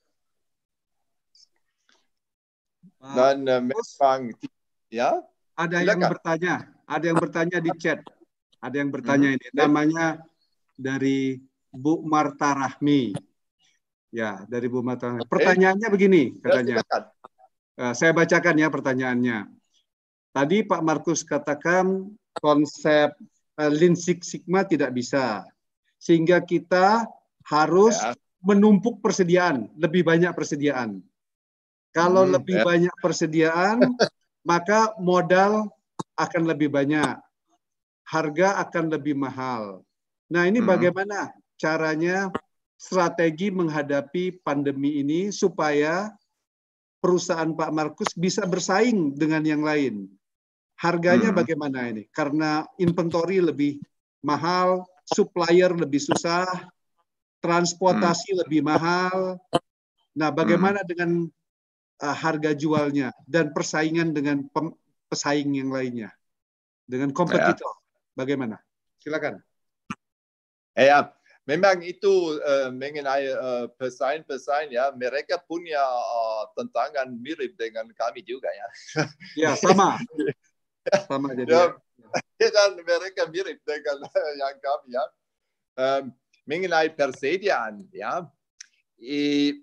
Dan uh, memang, ya.
Ada
silakan.
yang bertanya, ada yang bertanya di chat, ada yang bertanya hmm. ini. Namanya dari Bu Marta Rahmi. Ya, dari Bu Marta. Pertanyaannya begini, katanya. Uh, saya bacakan ya pertanyaannya. Tadi Pak Markus katakan konsep uh, Lean Six Sigma tidak bisa. Sehingga kita harus ya. menumpuk persediaan, lebih banyak persediaan. Kalau hmm, lebih ya. banyak persediaan, maka modal akan lebih banyak. Harga akan lebih mahal. Nah, ini hmm. bagaimana caranya strategi menghadapi pandemi ini supaya perusahaan Pak Markus bisa bersaing dengan yang lain. Harganya hmm. bagaimana ini? Karena inventory lebih mahal, supplier lebih susah, transportasi hmm. lebih mahal. Nah, bagaimana hmm. dengan uh, harga jualnya dan persaingan dengan pesaing yang lainnya? Dengan kompetitor, ya. Bagaimana? Silakan.
Ya. Memang itu uh, mengenai uh, pesaing-pesaing ya, mereka punya uh, tantangan mirip dengan kami juga ya.
Ya sama, sama jadi.
Ya, ya. Dan mereka mirip dengan yang kami ya. Um, mengenai persediaan ya, I,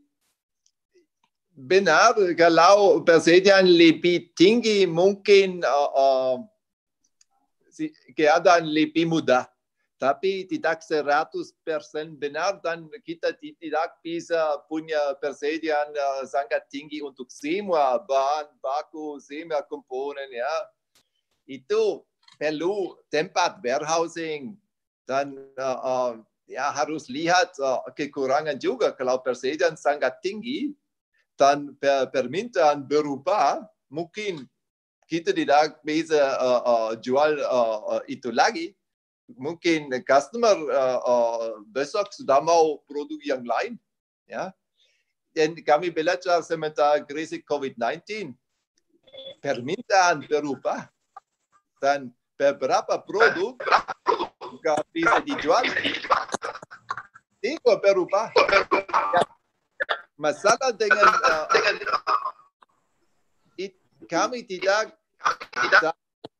benar kalau persediaan lebih tinggi mungkin uh, uh, keadaan lebih mudah. Tapi tidak seratus persen benar dan kita tidak bisa punya persediaan uh, sangat tinggi untuk semua bahan baku, semua komponen ya. Itu perlu tempat warehousing dan uh, uh, ya harus lihat uh, kekurangan juga kalau persediaan sangat tinggi dan per permintaan berubah mungkin kita tidak bisa uh, uh, jual uh, uh, itu lagi. Mungkin customer uh, uh, besok sudah mau produk yang lain, ya. Dan kami belajar sementara krisis COVID sembilan belas, permintaan berubah dan beberapa produk juga bisa dijual. Itu berubah. Ya. Masalah dengan uh, it, kami tidak tidak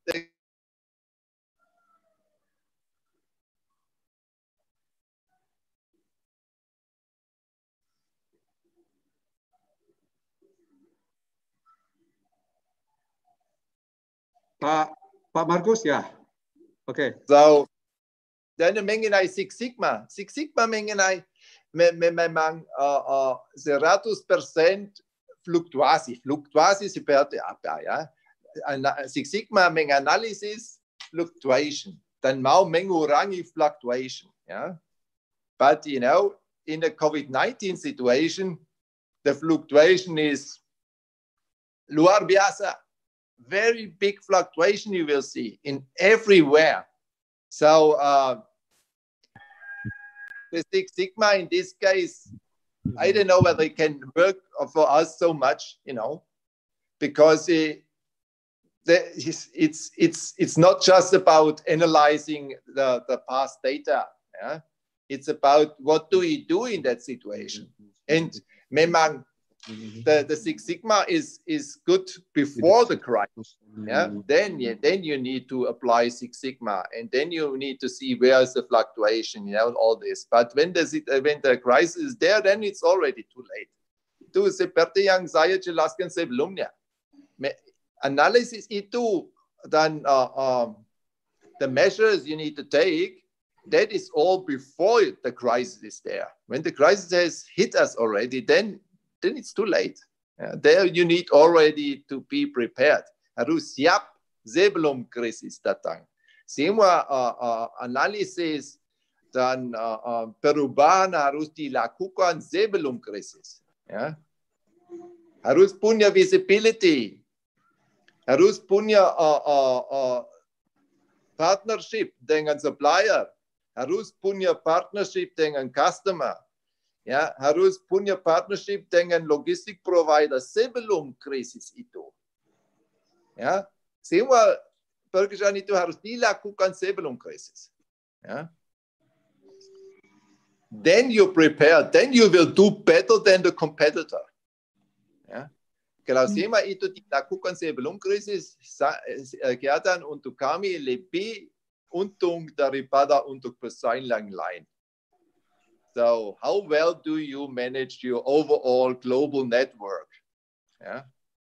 Pak Pak Markus ya. Oke. Okay.
So, dan mengenai Six Sigma, Six Sigma mengenai me, me, memang uh, uh, seratus persen fluktuasi, fluktuasi seperti apa ya? Six Sigma menganalisis fluctuation dan mau mengurangi fluctuation, ya. But you know, in the COVID nineteen situation, the fluctuation is luar biasa. Very big fluctuation you will see in everywhere. So uh, the Six Sigma in this case, I don't know whether it can work for us so much, you know, because it, the, it's it's it's not just about analyzing the, the past data. Yeah? It's about what do we do in that situation. And memang The, the Six Sigma is is good before the crisis. Yeah, then yeah, then you need to apply Six Sigma, and then you need to see where is the fluctuation, you know, all this. But when the when the crisis is there, then it's already too late. Itu seperti yang saya jelaskan sebelumnya. Analisis itu dan uh, um, the measures you need to take, that is all before the crisis is there. When the crisis has hit us already, then then it's too late. Uh, there you need already to be prepared. Harus siap sebelum krisis datang. Semua uh, uh, analisis dan uh, uh, perubahan harus dilakukan sebelum krisis. Ya. Harus punya visibility. Harus punya uh, uh, uh, partnership dengan supplier. Harus punya partnership dengan customer. Ya, harus punya partnership dengan logistik provider sebelum krisis itu. Ya, semua pekerjaan itu harus dilakukan sebelum krisis. Ya. Then you prepare, then you will do better than the competitor. Ya. Kalau semua itu dilakukan sebelum krisis, kelihatan untuk kami lebih untung daripada untuk pesaing yang lain. So, how well do you manage your overall global network? Yeah.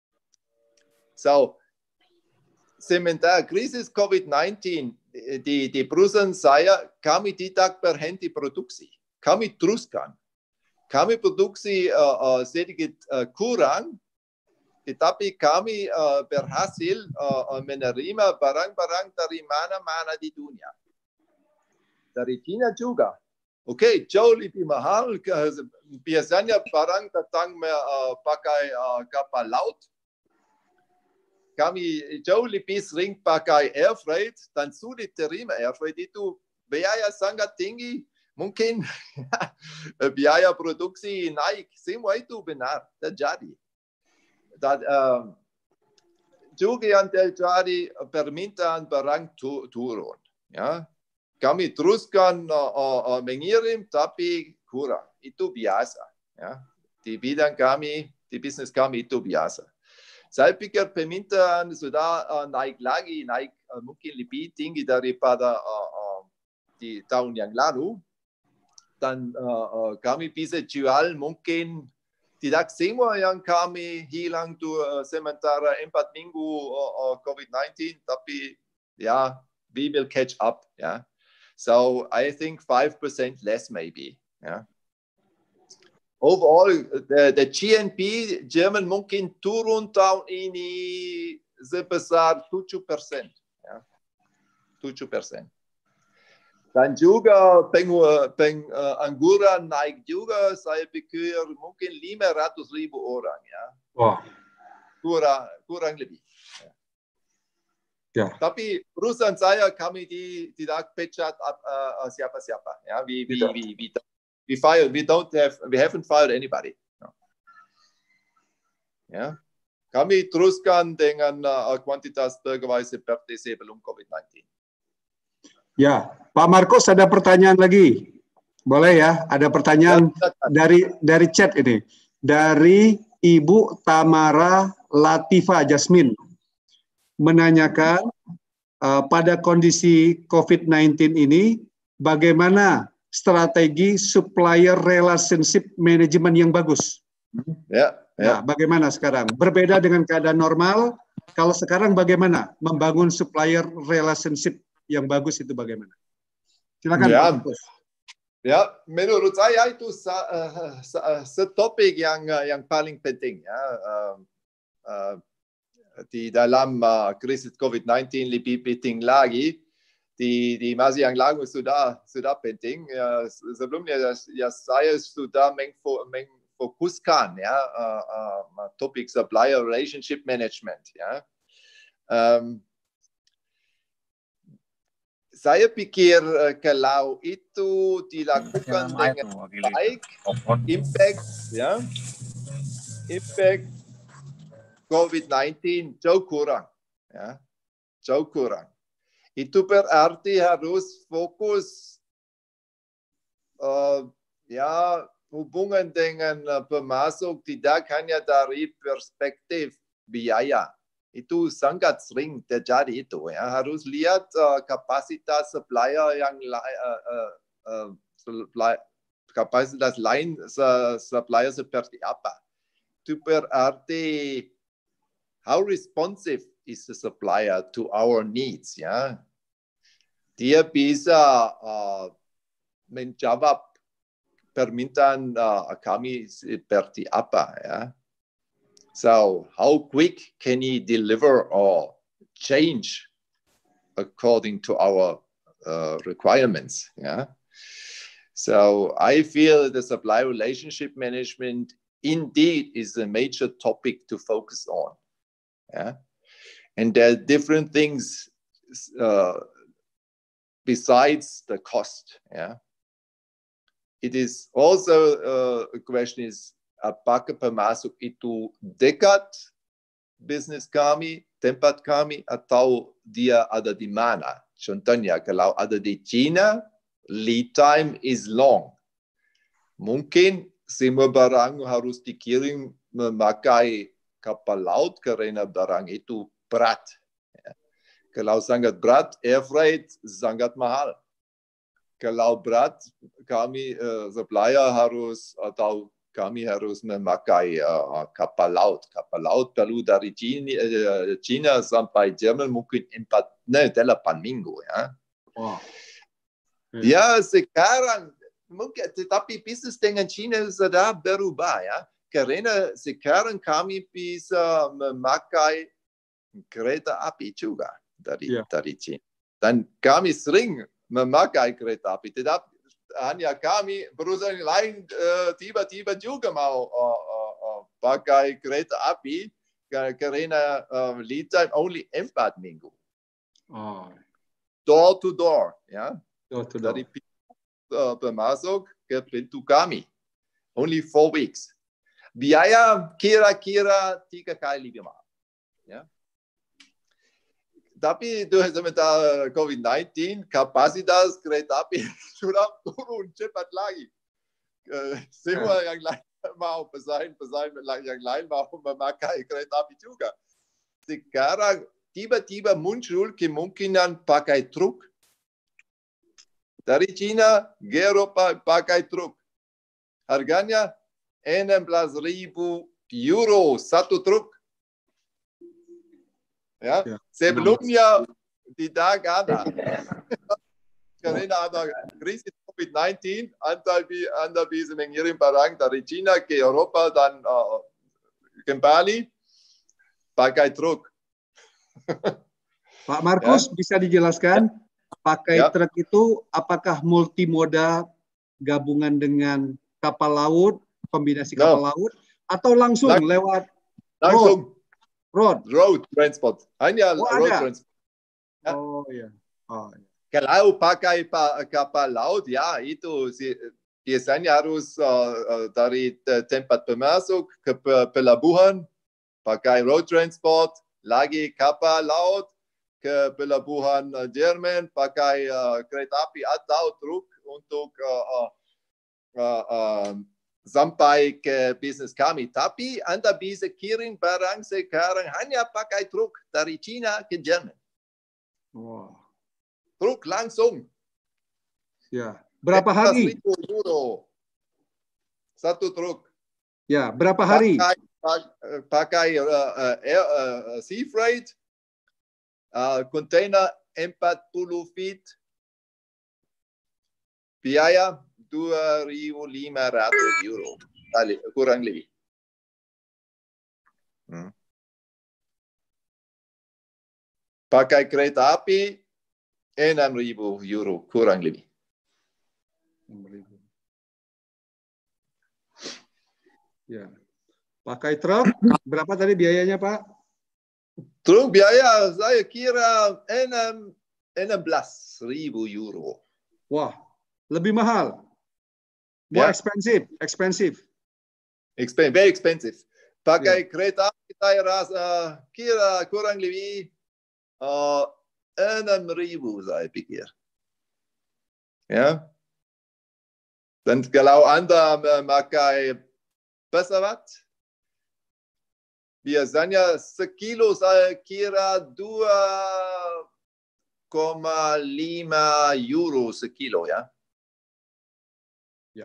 So, sementara krisis COVID nineteen di, di perusahaan saya, kami tidak berhenti produksi. Kami teruskan. Kami produksi uh, uh, sedikit uh, kurang, tetapi kami uh, berhasil uh, menerima barang-barang dari mana-mana di dunia. Dari China juga. Oke, okay, jauh lebih mahal. Biasanya barang datang uh, pakai uh, kapal laut. Kami jauh lebih sering pakai air freight dan sulit terima air freight itu biaya sangat tinggi. Mungkin biaya produksi naik. Semua itu benar terjadi. Dan uh, juga yang terjadi permintaan barang tu turun. Ya. Kami teruskan uh, uh, mengirim, tapi kurang. Itu biasa. Ya. Di bidang kami, di bisnis kami itu biasa. Saya pikir permintaan sudah uh, naik lagi, naik uh, mungkin lebih tinggi daripada uh, uh, di tahun yang lalu. Dan uh, uh, kami bisa jual mungkin tidak semua yang kami hilang tu uh, sementara empat minggu uh, uh, COVID nineteen, tapi ya, we will catch up. Ya. So I think five percent less maybe. Yeah. Overall, the, the G N P German mungkin turun tahun ini sebesar tujuh persen. Yeah. tujuh persen. Dan juga peng, peng, uh, angguran naik juga, saya pikir mungkin lima ratus ribu orang. Ya.
Wow.
Kurang, kurang lebih. Ya.
Ya.
Tapi perusahaan saya kami di, tidak pecat uh, siapa-siapa. Ya, we we, we we we fired. We don't have. We haven't fired anybody. No. Ya, kami teruskan dengan uh, kuantitas pegawai seperti sebelum COVID nineteen.
Ya, Pak Markus ada pertanyaan lagi. Boleh ya, ada pertanyaan dari dari chat ini. Dari Ibu Tamara Latifa Jasmine menanyakan uh, pada kondisi COVID sembilan belas ini bagaimana strategi supplier relationship management yang bagus?
Ya, ya.
Nah, bagaimana sekarang? Berbeda dengan keadaan normal, kalau sekarang bagaimana membangun supplier relationship yang bagus itu bagaimana? Silakan
ya.
Pak Markus.
Ya, menurut saya itu uh, uh, setopik yang uh, yang paling penting ya. Uh, uh, di dalam uh, krisis COVID sembilan belas lebih penting lagi. Di, di masa yang lalu sudah sudah penting. Uh, sebelumnya ya, saya sudah mengfo, mengfokuskan ya uh, uh, topik supplier relationship management ya. Um, Saya pikir uh, kalau itu dilakukan dengan baik, impact, ya, impact COVID sembilan belas jauh kurang, ya, jauh kurang. Itu berarti harus fokus, uh, ya, hubungan dengan uh, pemasok tidak hanya dari perspektif biaya. Itu sangat sering terjadi itu ya, harus lihat uh, kapasitas supplier yang uh, uh, uh, supply, kapasitas lain uh, supplier seperti apa. Itu berarti how responsive is the supplier to our needs ya. Dia bisa uh, menjawab permintaan uh, kami seperti apa ya. So how quick can he deliver or change according to our uh, requirements? Yeah. So I feel the supply relationship management indeed is a major topic to focus on. Yeah. And there are different things uh, besides the cost. Yeah. It is also uh, a question is, apakah pemasok itu dekat bisnis kami, tempat kami, atau dia ada di mana? Contohnya, kalau ada di China, lead time is long. Mungkin semua barang harus dikirim memakai kapal laut karena barang itu berat. Kalau sangat berat, air freight sangat mahal. Kalau berat, kami uh, supplier harus atau kami harus memakai uh, kapal laut. Kapal laut perlu dari China, uh, China sampai Jerman mungkin empat, ne, delapan minggu ya. Wow. Hmm. Ya sekarang mungkin, tetapi bisnis dengan China sudah berubah ya. Karena sekarang kami bisa memakai kereta api juga dari yeah. dari China. Dan kami sering memakai kereta api. Tetapi hanya kami perusahaan lain uh, tiba-tiba juga mau uh, uh, uh, pakai kereta api karena uh, lead time only empat minggu. Oh. Door to door, ya. Door to door. Dari uh, pemasok ke pintu kami. Only four weeks. Biaya kira-kira tiga kali lebih mahal. Ya. Tapi dengan sementara COVID sembilan belas, kapasitas kereta api sudah turun cepat lagi. Uh, semua yang lain mau pesaing-pesaing yang lain mau memakai kereta api juga. Sekarang tiba-tiba muncul kemungkinan pakai truk. Dari China ke Eropa pakai truk. Harganya enam belas ribu euro satu truk. Ya, ya, sebelumnya no. tidak ada. Karena ada krisis COVID sembilan belas, Anda, anda bisa mengirim barang dari China ke Eropa dan uh, kembali pakai truk.
Pak Markus, ya. Bisa dijelaskan pakai ya. Truk itu apakah multimoda gabungan dengan kapal laut, kombinasi kapal no. laut, atau langsung Lang lewat
langsung.
Road? Road,
road transport, hanya
oh,
road
ada.
transport. Ya.
Oh ya. Oh, ya.
Kalau pakai pa, kapal laut, ya itu si, biasanya harus uh, uh, dari tempat pemasok ke pelabuhan, pakai road transport, lagi kapal laut ke pelabuhan uh, Jerman, pakai uh, kereta api atau truk untuk uh, uh, uh, uh, sampai ke bisnis kami. Tapi Anda bisa kirim barang sekarang hanya pakai truk dari China ke Jerman.
Wow.
Truk langsung.
Ya. Berapa hari?
Euro. Satu truk.
Ya, berapa hari?
Pakai, pakai uh, uh, air, uh, sea freight, uh, container empat puluh feet, biaya dua ribu lima ratus euro, kurang lebih. Hmm. Pakai kereta api enam ribu euro, kurang lebih.
Ya. Pakai truk, berapa tadi biayanya, Pak?
Truk biaya saya kira enam belas ribu euro.
Wah, lebih mahal. More
Ya.
expensive, expensive.
Expen very expensive. Pakai
Ya.
kereta api saya rasa kira kurang lebih uh, enam ribu saya pikir. Ya. Dan kalau Anda memakai pesawat, biasanya sekilo saya kira dua koma lima euro sekilo ya.
Ya.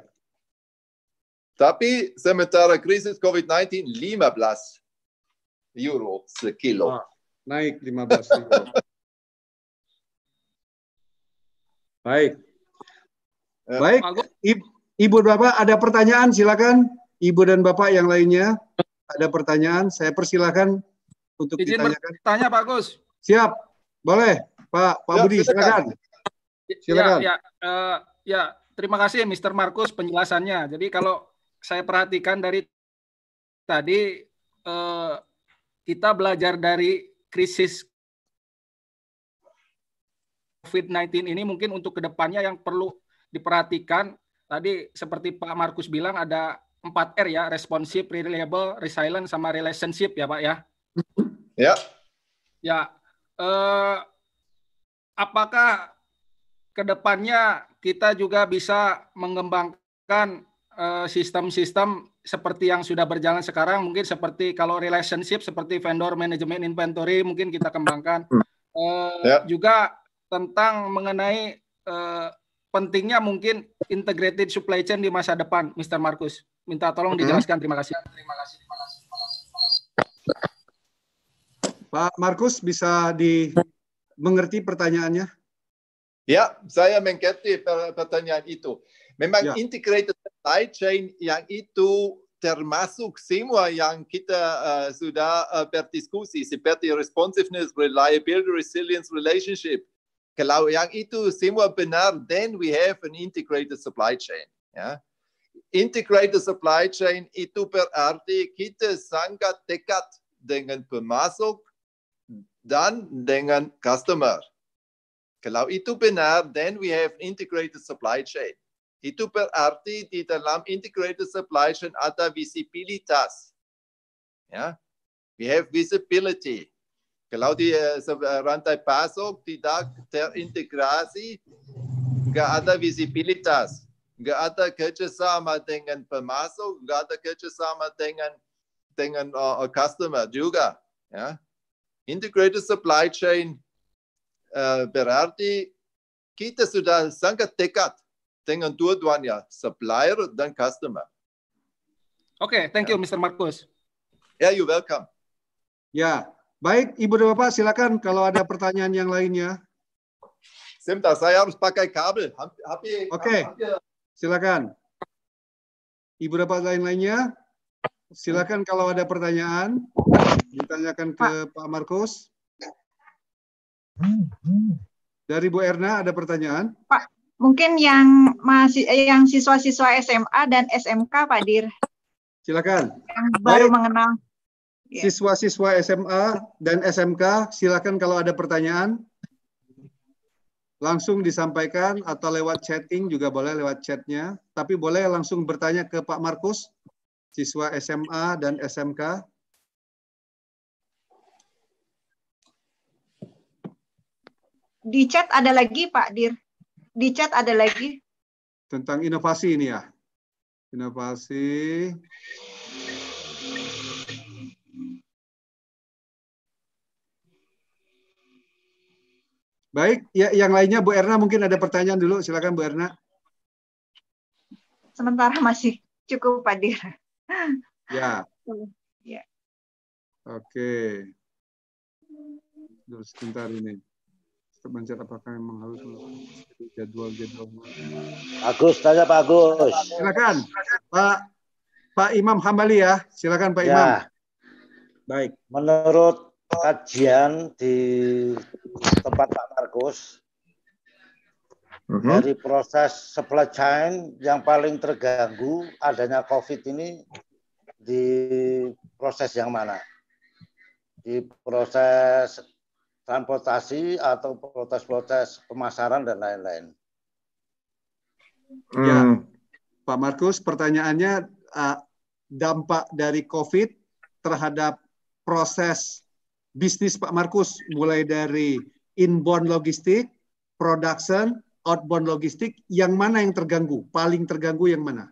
Tapi sementara krisis COVID sembilan belas lima belas euro sekilo.
Ah, naik lima belas euro. Baik.
Ya.
Baik, Ibu Bapak ada pertanyaan silakan. Ibu dan Bapak yang lainnya ada pertanyaan, saya persilakan untuk
Izin
ditanyakan.
bertanya Pak Gus.
Siap, boleh Pak Pak
Ya,
Budi silakan. Silakan.
Ya, ya, uh, ya, terima kasih mister Markus penjelasannya. Jadi kalau saya perhatikan dari tadi uh, kita belajar dari krisis COVID sembilan belas ini mungkin untuk kedepannya yang perlu diperhatikan. Tadi seperti Pak Markus bilang ada empat R ya, responsive, reliable, resilient, sama relationship ya Pak ya.
Ya.
Ya, eh, apakah kedepannya kita juga bisa mengembangkan sistem-sistem eh, seperti yang sudah berjalan sekarang, mungkin seperti kalau relationship seperti vendor management inventory mungkin kita kembangkan. Eh,
ya.
Juga tentang mengenai eh, pentingnya mungkin integrated supply chain di masa depan, mister Markus. Minta tolong dijelaskan. Terima kasih. Terima kasih. Terima kasih.
Pak Markus bisa dimengerti pertanyaannya?
Ya, saya mengerti pertanyaan itu. Memang
Ya.
integrated supply chain yang itu termasuk semua yang kita uh, sudah uh, berdiskusi seperti responsiveness, reliability, resilience, relationship. Kalau yang itu semua benar, then we have an integrated supply chain. Ya. Integrated supply chain itu berarti kita sangat dekat dengan pemasok dan dengan customer. Kalau itu benar, then we have integrated supply chain. Itu berarti di dalam integrated supply chain ada visibilitas. Ya, we have visibility. Kalau di uh, rantai pasok tidak terintegrasi, nggak ada visibilitas. Nggak ada kerjasama dengan pemasok, nggak ada kerjasama dengan dengan uh, customer juga. Ya. Integrated supply chain uh, berarti kita sudah sangat dekat dengan dua-duanya, supplier dan customer.
Oke, okay, thank you, mister Markus.
Ya, yeah, you're welcome.
Ya, baik Ibu dan Bapak silakan kalau ada pertanyaan yang lainnya.
Sebentar, saya harus pakai kabel.
Oke. Okay. Silakan. Ibu dapat lain-lainnya, silakan kalau ada pertanyaan, ditanyakan ke Pak, Pak Markus. Dari Bu Erna ada pertanyaan?
Pak, mungkin yang masih yang siswa-siswa S M A dan S M K, Pak Dir.
Silakan.
Yang baru
Baik.
mengenal.
Siswa-siswa S M A dan S M K, silakan kalau ada pertanyaan. Langsung disampaikan atau lewat chatting juga boleh, lewat chatnya. Tapi boleh langsung bertanya ke Pak Markus, siswa S M A dan S M K.
Di chat ada lagi Pak Dir. Di chat ada lagi.
Tentang inovasi ini ya? Inovasi. Baik, ya, yang lainnya Bu Erna mungkin ada pertanyaan dulu. Silakan Bu Erna.
Sementara masih cukup, Pak Dir.
Ya.
Ya.
Oke. Dulu sebentar ini. Mencet apakah memang harus jadwal-jadwal.
Agus, tanya Pak Agus.
Silakan, Pak Pak Imam Hambali ya. Silakan Pak
Ya.
Imam. Baik.
Menurut kajian di tempat Pak Markus, uh-huh. dari proses supply chain yang paling terganggu adanya COVID ini di proses yang mana? Di proses transportasi atau proses-proses pemasaran dan lain-lain?
Ya, Pak Markus, pertanyaannya uh, dampak dari COVID terhadap proses bisnis Pak Markus, mulai dari inbound logistik, production, outbound logistik, yang mana yang terganggu? Paling terganggu yang mana?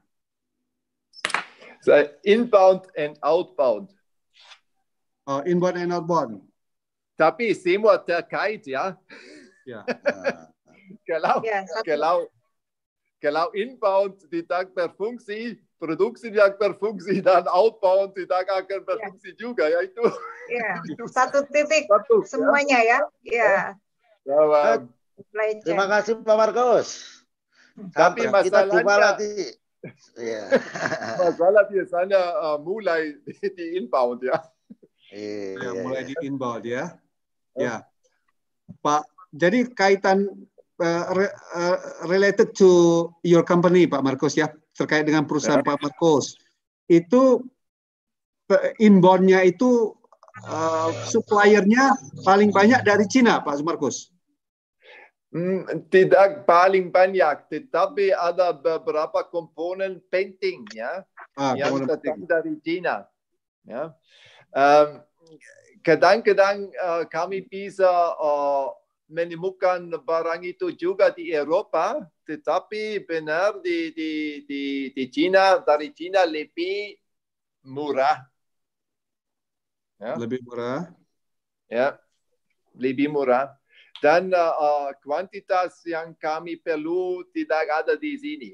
So, inbound and outbound.
Oh, inbound and outbound.
Tapi semua terkait ya.
Ya.
kalau,
ya
kalau, kalau inbound tidak berfungsi, produksi tidak berfungsi, dan outbound tidak akan berfungsi ya. juga. Ya, itu,
ya.
itu
satu titik
satu,
semuanya ya. Ya.
ya. ya
Terima kasih Pak Markus.
Tapi
Sampai kita jumpa
masalahnya,
lagi. Ya.
masalah biasanya uh, mulai di, di inbound ya.
Iya, ya, mulai di inbound ya. Ya, Pak. Jadi kaitan uh, re, uh, related to your company, Pak Markus ya, terkait dengan perusahaan ya. Pak Markus, itu inbound-nya itu uh, supplier-nya paling banyak dari Cina, Pak Markus.
Hmm, tidak paling banyak, tetapi ada beberapa komponen penting ya ah, yang datang dari Cina. Ya. Um, Kadang-kadang uh, kami bisa uh, menemukan barang itu juga di Eropa, tetapi benar di di di, di Cina, dari Cina lebih murah.
Ya. Lebih murah.
Ya, lebih murah. Dan uh, uh, kuantitas yang kami perlu tidak ada di sini.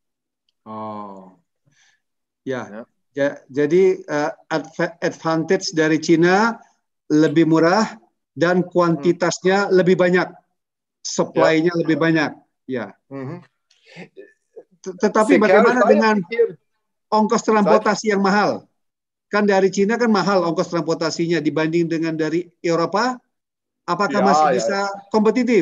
Oh, ya. ya. ya jadi uh, advantage dari Cina lebih murah dan kuantitasnya hmm. lebih banyak, supply-nya ya. lebih banyak, ya. Hmm. Tetapi sekarang bagaimana dengan pikir, ongkos transportasi saya, yang mahal? Kan dari Cina kan mahal ongkos transportasinya dibanding dengan dari Eropa. Apakah ya, masih ya. bisa kompetitif?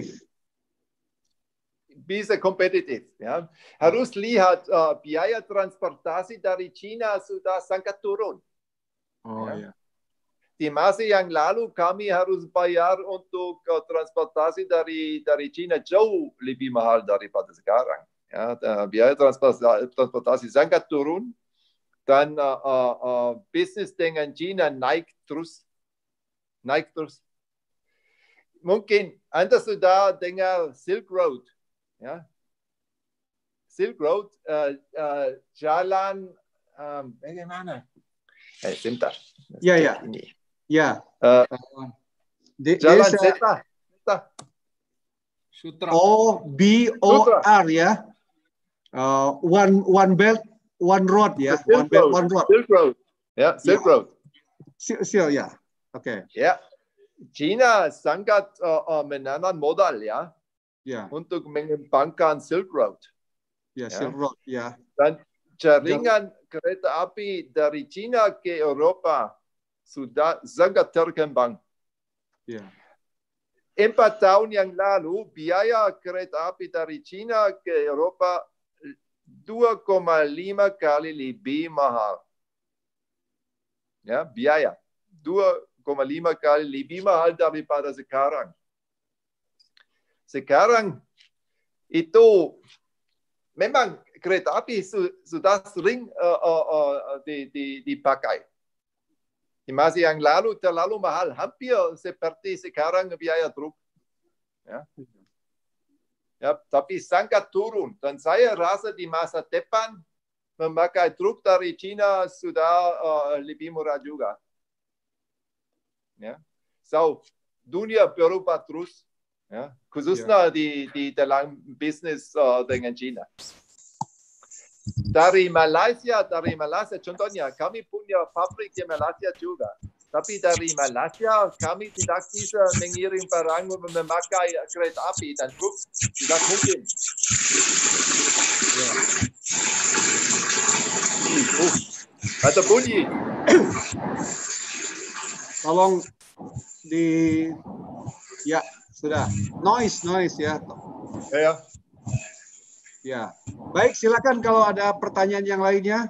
Bisa kompetitif, ya. Harus lihat uh, biaya transportasi dari Cina sudah sangat turun.
Oh ya. ya.
Di masa yang lalu kami harus bayar untuk uh, transportasi dari dari Cina jauh lebih mahal daripada sekarang. Ya, uh, biaya transportasi, transportasi sangat turun dan uh, uh, uh, bisnis dengan Cina naik terus, naik terus. Mungkin Anda sudah dengar Silk Road, ya? Silk Road uh, uh, jalan um, bagaimana? Eh, sebentar.
Ya ya.
Ini.
Ya.
Uh,
de,
jalan
desa.
Zeta. Zeta.
Sutra. O B O R ya. Uh, one one belt, one road ya. One belt, one road.
Silk Road. Ya, Silk
ya.
Road.
Silk, Silk ya. Oke. Okay.
Ya. China sangat uh, uh, menanam modal ya.
Ya.
Untuk mengembangkan Silk Road.
Ya, ya. Silk Road ya.
Dan jaringan ya. kereta api dari China ke Eropa sudah sangat terkembang.
Ya.
Empat tahun yang lalu, biaya kereta api dari China ke Eropa dua koma lima kali lebih mahal. Ya, biaya. dua koma lima kali lebih mahal daripada sekarang. Sekarang itu memang kereta api su, sudah sering uh, uh, uh, di, di, dipakai. Di masa yang lalu terlalu mahal, hampir seperti sekarang biaya truk. Ya. Ya, tapi sangat turun. Dan saya rasa di masa depan memakai truk dari China sudah uh, lebih murah juga. Ya. So, dunia berubah terus, ya, khususnya yeah. di, di dalam bisnis uh, dengan China. Dari Malaysia, dari Malaysia, contohnya kami punya pabrik di Malaysia juga. Tapi dari Malaysia kami tidak bisa mengirim barang memakai kereta api dan truk, tidak mungkin. Ya. Uh, ada bunyi.
Tolong di, ya sudah, noise, noise ya.
Ya.
Ya, baik silakan kalau ada pertanyaan yang lainnya.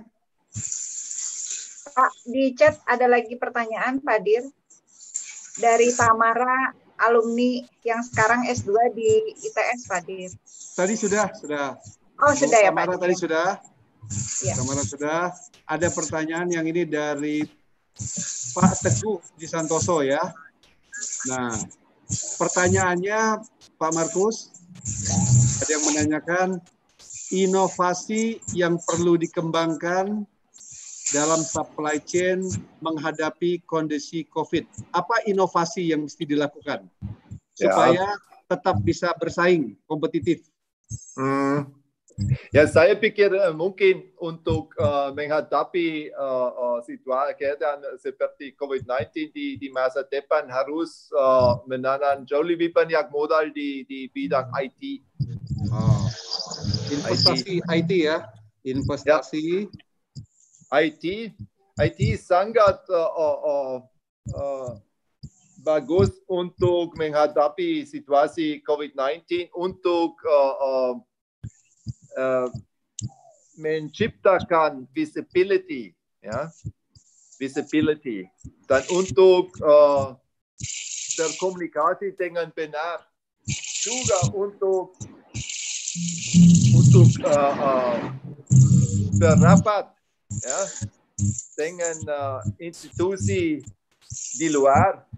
Pak, di chat ada lagi pertanyaan, Pak Dir. Dari Tamara, alumni yang sekarang S dua di I T S, Pak Dir.
Tadi sudah, sudah.
Oh, sudah ya, Pak.
Tamara tadi sudah.
Ya.
Tamara sudah. Ada pertanyaan yang ini dari Pak Teguh di Santoso ya. Nah, pertanyaannya Pak Markus, ada yang menanyakan inovasi yang perlu dikembangkan dalam supply chain menghadapi kondisi COVID. Apa inovasi yang mesti dilakukan supaya ya. tetap bisa bersaing, kompetitif?
Hmm. Ya, saya pikir uh, mungkin untuk uh, menghadapi uh, uh, situasi keadaan seperti COVID sembilan belas di, di masa depan harus uh, menanam jauh lebih banyak modal di, di bidang I T.
Oh. Investasi I T, I T ya, investasi. Ya.
I T, I T sangat uh, uh, uh, bagus untuk menghadapi situasi COVID sembilan belas untuk uh, uh, uh, menciptakan visibility, ya, visibility, dan untuk uh, berkomunikasi dengan benar, juga untuk untuk uh, uh, berapat. Ya, dengan uh, institusi di luar,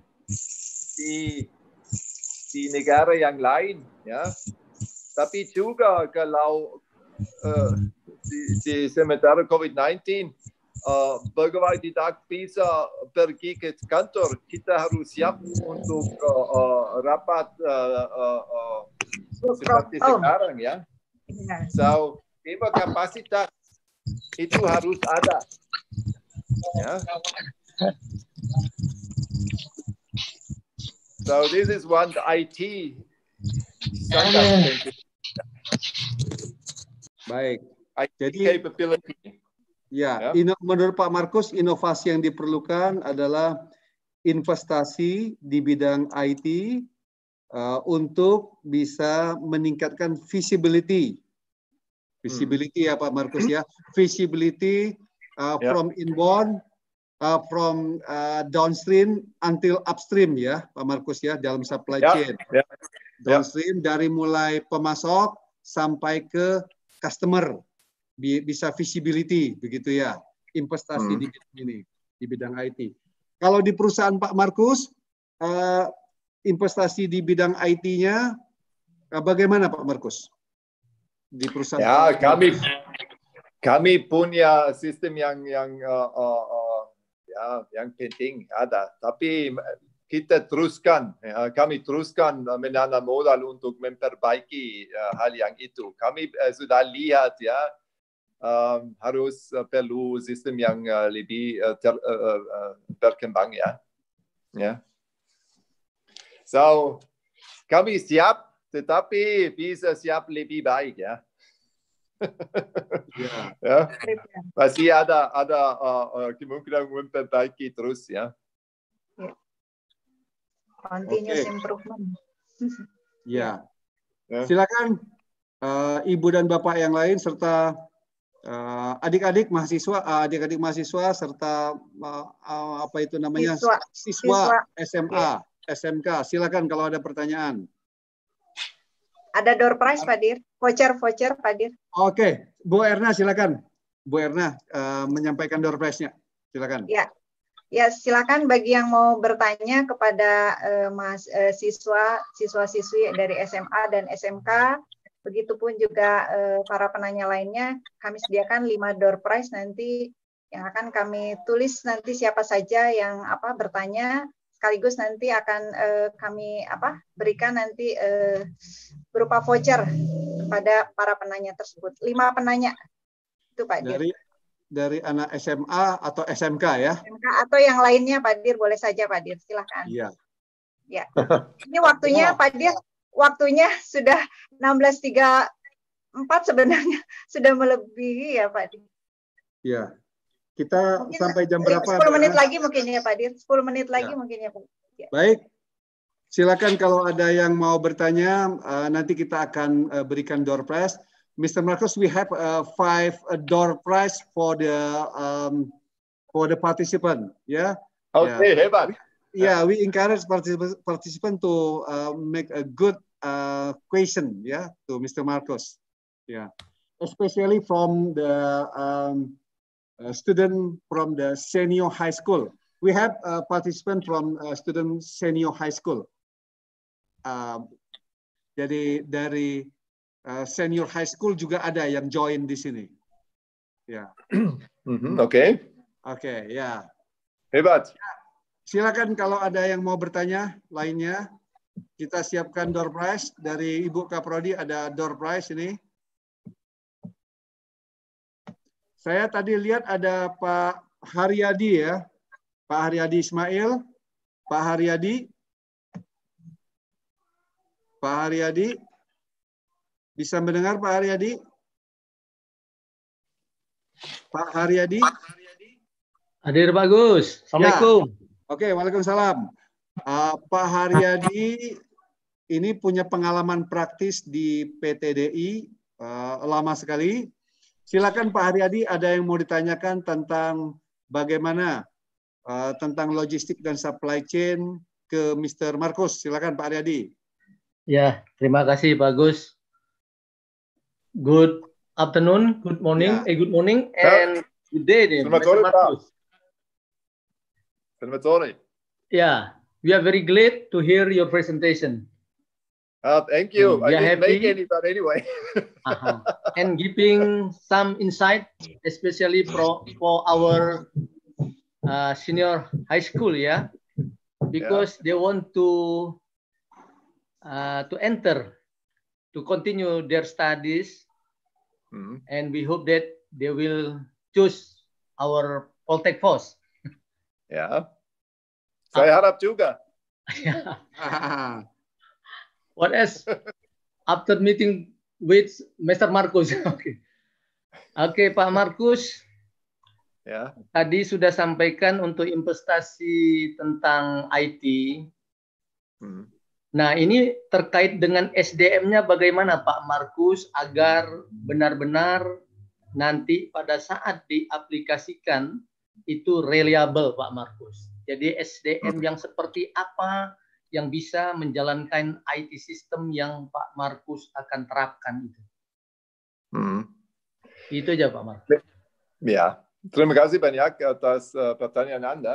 di di negara yang lain, ya. Tapi juga kalau uh, di, di sementara COVID sembilan belas, uh, pegawai tidak bisa pergi ke kantor, kita harus siap untuk uh, uh, rapat uh, uh, uh, seperti sekarang, ya. So, kapasitas itu harus ada, ya. So this is one I T sangat penting.
Baik.
I T
Jadi
capability.
Ya, ya. Menurut Pak Markus, inovasi yang diperlukan adalah investasi di bidang I T uh, untuk bisa meningkatkan visibility. Visibility hmm. ya Pak Markus ya, visibility uh, yeah. from inbound, uh, from uh, downstream until upstream ya Pak Markus ya, dalam supply yeah. chain. Yeah. Downstream yeah. dari mulai pemasok sampai ke customer, bisa visibility begitu ya, investasi hmm. di bidang ini, di bidang I T. Kalau di perusahaan Pak Markus, uh, investasi di bidang I T-nya uh, bagaimana Pak Markus? Di perusahaan
ya kami kami punya sistem yang yang uh, uh, uh, ya yang penting ada, tapi kita teruskan ya, kami teruskan uh, menanam modal untuk memperbaiki uh, hal yang itu. Kami uh, sudah lihat ya um, harus uh, perlu sistem yang uh, lebih uh, ter, uh, uh, berkembang ya ya so kami siap, tetapi bisa siap lebih baik ya.
ya.
ya. Masih ada ada uh, uh, kemungkinan memperbaiki terus ya.
Continuous okay. improvement.
ya. ya. Silakan uh, Ibu dan Bapak yang lain serta adik-adik uh, mahasiswa, adik-adik uh, mahasiswa serta uh, uh, apa itu namanya
siswa,
siswa, siswa. S M A. Ya. S M K, silakan kalau ada pertanyaan.
Ada door prize, Pak Dir. Voucher-voucher, Pak Dir.
Oke, Bu Erna silakan. Bu Erna uh, menyampaikan door prize-nya. Silakan.
Ya, ya silakan bagi yang mau bertanya kepada uh, mas uh, siswa, siswa-siswi dari S M A dan S M K, Begitupun juga uh, para penanya lainnya, kami sediakan lima door prize nanti yang akan kami tulis nanti siapa saja yang apa bertanya, sekaligus nanti akan uh, kami apa berikan nanti uh, berupa voucher kepada para penanya tersebut. Lima penanya itu Pak Dir.
Dari dari anak S M A atau S M K ya?
S M K atau yang lainnya Pak Dir, boleh saja Pak Dir, silahkan.
Iya.
Ya. Ini waktunya Pak Dir, waktunya sudah enam belas tiga puluh empat sebenarnya sudah melebihi ya Pak Dir.
Iya. Kita mungkin sampai jam berapa?
sepuluh menit lagi mungkin ya Pak Dir. sepuluh menit lagi ya. Mungkin ya Pak. Ya.
Baik. Silakan kalau ada yang mau bertanya, uh, nanti kita akan uh, berikan door prize. Mister Marcus, we have uh, five uh, door prize for the um, for the participant. Yeah.
Okay,
yeah.
hebat.
Yeah, we encourage participant participant to uh, make a good uh, question. Yeah, to Mister Marcus. Yeah, especially from the um, uh, student from the senior high school. We have a participant from uh, student senior high school. Uh, jadi dari uh, senior high school juga ada yang join di sini. Ya.
Mm-hmm, Oke. Okay.
Oke, okay, ya.
Hebat.
Silakan kalau ada yang mau bertanya lainnya. Kita siapkan door prize dari Ibu Kaprodi, ada door prize ini. Saya tadi lihat ada Pak Haryadi ya. Pak Haryadi Ismail. Pak Haryadi. Pak Haryadi. Bisa mendengar Pak Haryadi? Pak Haryadi.
Hadir Pak Gus. Assalamualaikum.
Ya. Oke, waalaikumsalam. Uh, Pak Haryadi ini punya pengalaman praktis di P T D I uh, lama sekali. Silakan Pak Haryadi, ada yang mau ditanyakan tentang bagaimana uh, tentang logistik dan supply chain ke Mister Marcus. Silakan Pak Haryadi.
Ya, terima kasih Pak Gus. Good afternoon, good morning,
ya.
eh, good morning, and good day,
Selamat sore Pak. Selamat sore.
Yeah, we are very glad to hear your presentation.
Uh, thank you.
We
I didn't
happy.
make any, but anyway.
uh-huh. And giving some insight, especially for, for our uh, senior high school, yeah, because yeah. they want to uh, to enter, to continue their studies, mm-hmm. and we hope that they will choose our Poltech Force.
Ya, saya harap juga.
What else? After meeting with Mister Marcus. Oke, okay. okay, Pak Marcus.
Ya.
Tadi sudah sampaikan untuk investasi tentang I T. Hmm. Nah, ini terkait dengan S D M-nya bagaimana Pak Marcus agar benar-benar nanti pada saat diaplikasikan itu reliable Pak Marcus. Jadi S D M yang seperti apa yang bisa menjalankan I T system yang Pak Marcus akan terapkan itu. Hmm. Itu aja Pak Marcus.
Ya, terima kasih banyak atas uh, pertanyaan Anda.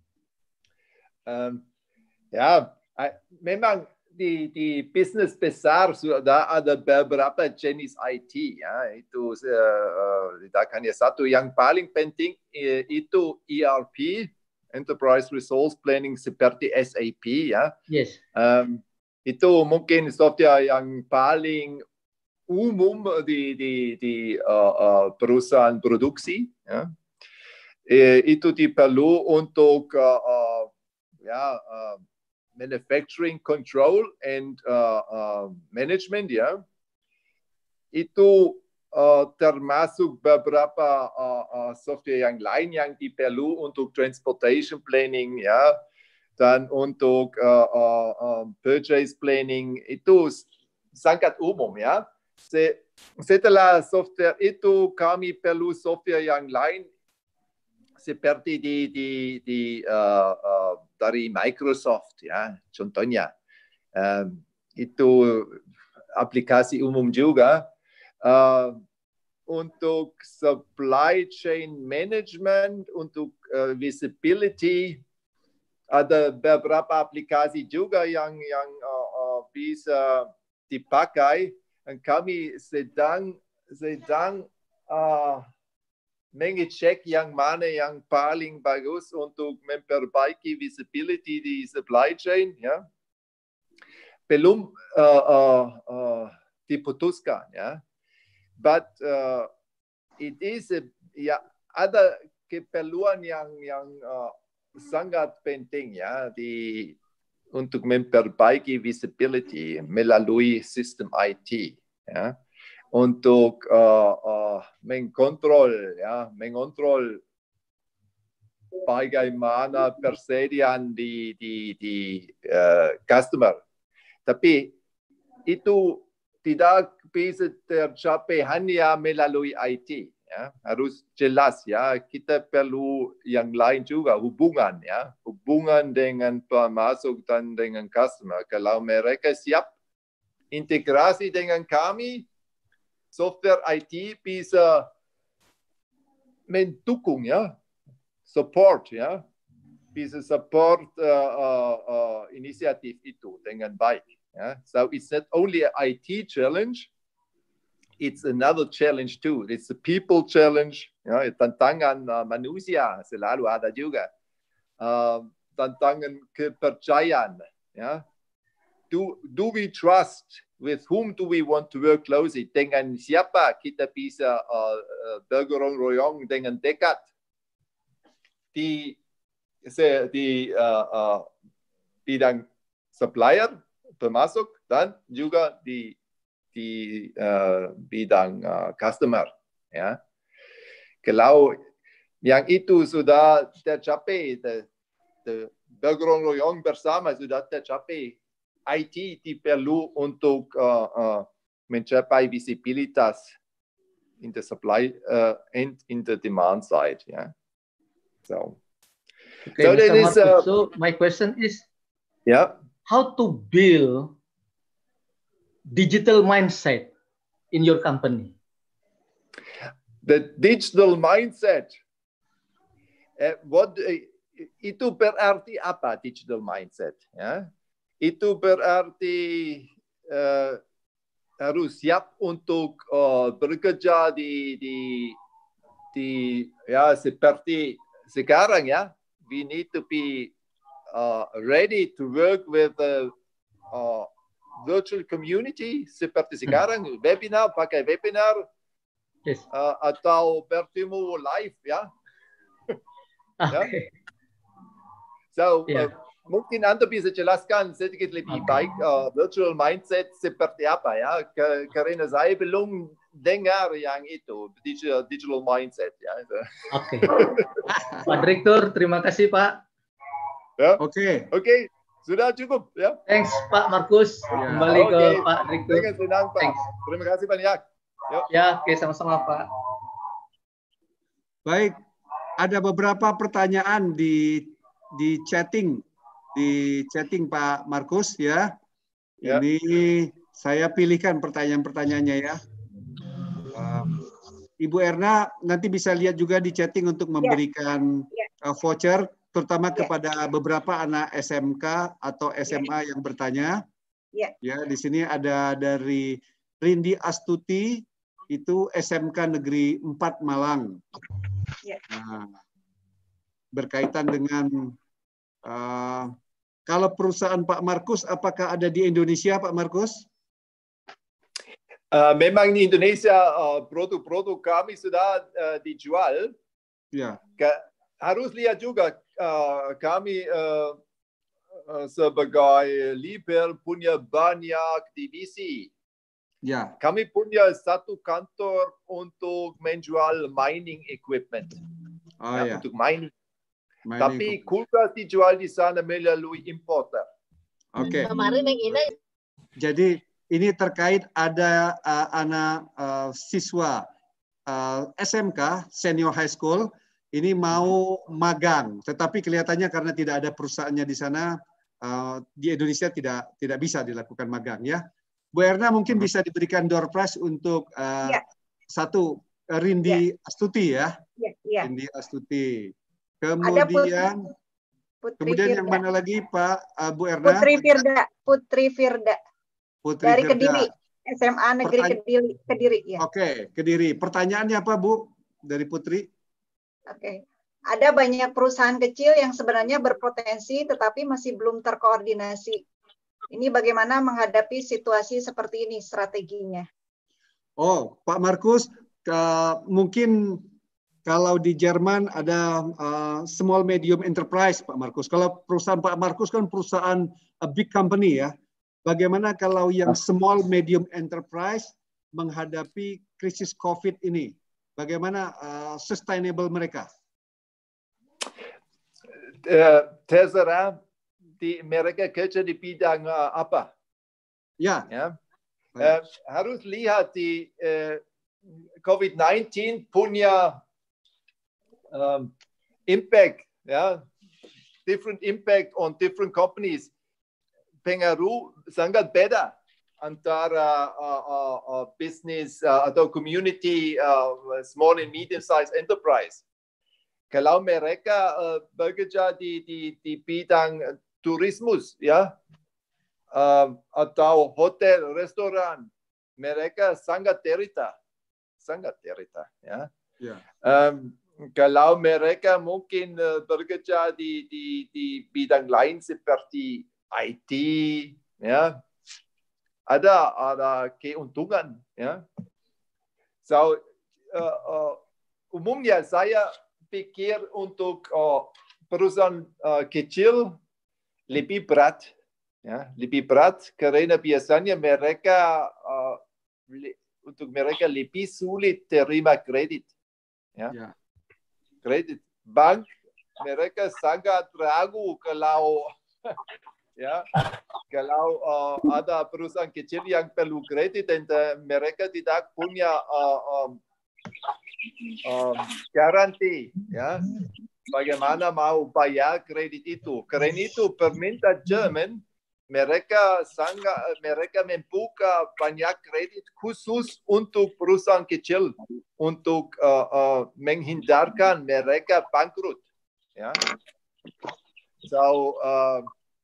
Um, ya, memang di, di bisnis besar sudah ada beberapa jenis I T, ya. Itu uh, tidak hanya satu. Yang paling penting uh, itu E R P, Enterprise Resource Planning seperti S A P, ya.
Yes.
Um, itu mungkin software yang paling umum di, di, di uh, uh, perusahaan produksi, ya. Uh, itu diperlu untuk uh, uh, ya. Uh, manufacturing control and uh, uh, management, ya, itu uh, termasuk beberapa uh, uh, software yang lain yang diperlu untuk transportation planning, ya, dan untuk uh, uh, uh, purchase planning itu sangat umum, ya. Setelah software itu kami perlu software yang lain seperti di di di uh, uh, dari Microsoft, ya, contohnya um, itu aplikasi umum juga uh, untuk supply chain management, untuk uh, visibility ada beberapa aplikasi juga yang yang uh, uh, bisa dipakai. kami sedang sedang uh, mengecek yang mana yang paling bagus untuk memperbaiki visibility di supply chain, ya. Belum uh, uh, uh, diputuskan, ya. But uh, it is a, ya ada keperluan yang yang uh, sangat penting, ya, di untuk memperbaiki visibility melalui sistem I T, ya. Untuk uh, uh, mengkontrol, ya, mengontrol bagaimana persediaan di di di uh, customer. Tapi itu tidak bisa tercapai hanya melalui I T, ya. Harus jelas, ya, kita perlu yang lain juga, hubungan, ya, hubungan dengan pemasok dan dengan customer. Kalau mereka siap integrasi dengan kami, software I T bisa mendukung, ya, support, ya, bisa support uh, uh, uh, inisiatif itu dengan baik, ya. So it's not only an I T challenge, it's another challenge too. It's a people challenge, ya. Tantangan uh, manusia selalu ada juga, uh, tantangan kepercayaan, ya. Do do we trust? With whom do we want to work closely? Dengan siapa kita bisa uh, uh, bergotong royong dengan dekat di di uh, uh, bidang supplier, pemasok, dan juga di di uh, bidang uh, customer, ya. Kalau yang itu sudah tercapai, bergotong royong bersama sudah tercapai, I T diperlu untuk uh, uh, mencapai visibilitas in the supply uh, and in the demand side. Yeah. So,
okay,
so,
Mister
is, uh,
so my question is,
yeah,
how to build digital mindset in your company?
The digital mindset. Uh, what uh, itu berarti apa digital mindset? Ya. Itu berarti uh, harus siap untuk uh, bekerja di, di, di ya seperti sekarang, ya. We need to be uh, ready to work with the uh, virtual community seperti sekarang, hmm. webinar, pakai webinar, yes. uh, atau bertemu live, ya.
Okay.
Ya? So,
yeah.
uh, mungkin Anda bisa jelaskan sedikit lebih baik uh, virtual mindset seperti apa, ya, karena saya belum dengar yang itu digital, digital mindset, ya.
Oke, okay. Pak Direktur, terima kasih Pak.
Ya?
Oke, okay.
Oke, okay. Sudah cukup, ya.
Thanks Pak Markus, ya. Kembali okay. ke Pak Direktur.
Dengan senang Pak. Thanks. Terima kasih banyak. Yuk.
Ya, oke, okay. sama-sama Pak.
Baik, ada beberapa pertanyaan di di chatting. Di chatting Pak Markus, ya. Ya. Ini saya pilihkan pertanyaan-pertanyaannya, ya. Uh, Ibu Erna nanti bisa lihat juga di chatting untuk memberikan ya. uh, voucher, terutama ya. kepada beberapa anak S M K atau S M A ya. yang bertanya. Ya. Ya, di sini ada dari Rindi Astuti, itu S M K Negeri empat Malang. Ya. Nah, berkaitan dengan uh, kalau perusahaan Pak Markus, apakah ada di Indonesia, Pak Markus?
Uh, memang di Indonesia produk-produk uh, kami sudah uh, dijual.
Ya.
Ke, harus lihat juga uh, kami uh, uh, sebagai Liebherr punya banyak divisi.
Ya.
Kami punya satu kantor untuk menjual mining equipment.
Oh,
ya,
ya.
Untuk mining.
mining
Tapi kulkas dijual di sana melalui importer.
Oke. Okay. Jadi ini terkait ada uh, anak uh, siswa uh, S M K senior high school ini mau magang, tetapi kelihatannya karena tidak ada perusahaannya di sana uh, di Indonesia tidak tidak bisa dilakukan magang, ya. Bu Erna mungkin hmm. bisa diberikan door prize untuk uh, ya. satu Rindi ya. Astuti, ya.
Ya, ya.
Rindi Astuti. Kemudian Putri kemudian Firda. Yang mana lagi Pak uh, Bu Erna?
Putri Firda, Putri Firda.
Putri
dari
Firda.
Kediri, S M A Negeri
Pertanya
Kediri, Kediri ya.
Oke, okay, Kediri. Pertanyaannya apa, Bu? Dari Putri.
Oke. Okay. Ada banyak perusahaan kecil yang sebenarnya berpotensi tetapi masih belum terkoordinasi. Ini bagaimana menghadapi situasi seperti ini strateginya?
Oh, Pak Markus, ke, mungkin kalau di Jerman ada uh, small medium enterprise, Pak Markus. Kalau perusahaan Pak Markus kan perusahaan a big company ya. Bagaimana kalau yang small medium enterprise menghadapi krisis COVID ini? Bagaimana uh, sustainable mereka?
Uh, terserah di mereka kerja di bidang uh, apa?
Ya.
Ya. Uh, harus lihat di uh, COVID sembilan belas punya um, impact, ya, different impact on different companies. Pengaruh sangat beda antara uh, uh, uh, bisnis uh, atau community uh, small and medium sized enterprise. Kalau mereka uh, bekerja di, di, di bidang turismus, ya, uh, atau hotel, restoran, mereka sangat derita, sangat derita, ya.
Yeah.
Um, kalau mereka mungkin uh, bekerja di, di, di bidang lain seperti I T, ya, ada ada keuntungan, ya. So uh, uh, umumnya saya pikir untuk uh, perusahaan uh, kecil lebih berat, ya, lebih berat karena biasanya mereka uh, untuk mereka lebih sulit terima kredit, ya.
Yeah.
Kredit bank mereka sangat ragu kalau ya, kalau uh, ada perusahaan kecil yang perlu kredit dan uh, mereka tidak punya uh, um, um, garansi, ya, bagaimana mau bayar kredit itu. Karena itu pemerintah Jerman mereka sangat mereka membuka banyak kredit khusus untuk perusahaan kecil untuk uh, uh, menghindarkan mereka bangkrut, ya. So uh,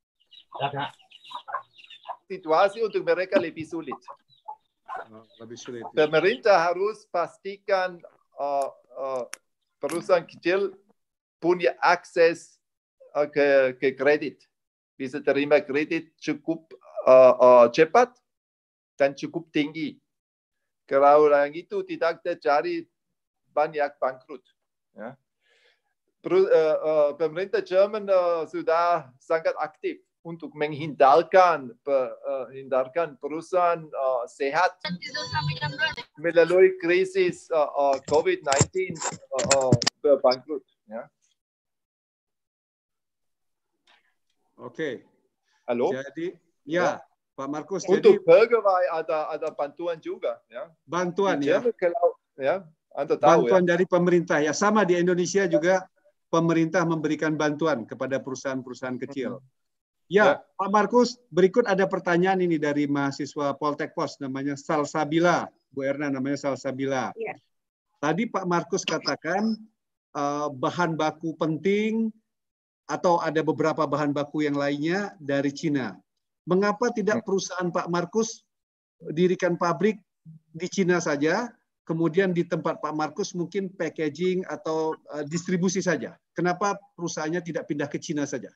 situasi untuk mereka lebih sulit.
Lebih sulit.
Pemerintah harus pastikan uh, uh, perusahaan kecil punya akses uh, ke, ke kredit, bisa terima kredit cukup uh, uh, cepat dan cukup tinggi. Kalau yang itu tidak terjadi banyak bangkrut. Ya. Per, uh, uh, pemerintah Jerman uh, sudah sangat aktif untuk menghindarkan uh, hindarkan perusahaan uh, sehat melalui krisis uh, uh, COVID sembilan belas uh, uh, berbangkrut. Ya.
Oke.
Halo.
Jadi, ya, ya. Pak Markus.
Untuk
jadi,
pegawai ada ada bantuan juga. Ya.
Bantuan
Di
ya.
Jerman, kalau, ya, Anda tahu
bantuan
ya.
dari pemerintah ya, sama di Indonesia juga pemerintah memberikan bantuan kepada perusahaan-perusahaan kecil. Mm-hmm. Ya, ya, Pak Markus, berikut ada pertanyaan ini dari mahasiswa Poltek Pos, namanya Salsabila. Bu Erna, namanya Salsabila. Ya. Tadi Pak Markus katakan uh, bahan baku penting atau ada beberapa bahan baku yang lainnya dari Cina. Mengapa tidak perusahaan Pak Markus dirikan pabrik di Cina saja, kemudian di tempat Pak Markus mungkin packaging atau uh, distribusi saja? Kenapa perusahaannya tidak pindah ke Cina saja?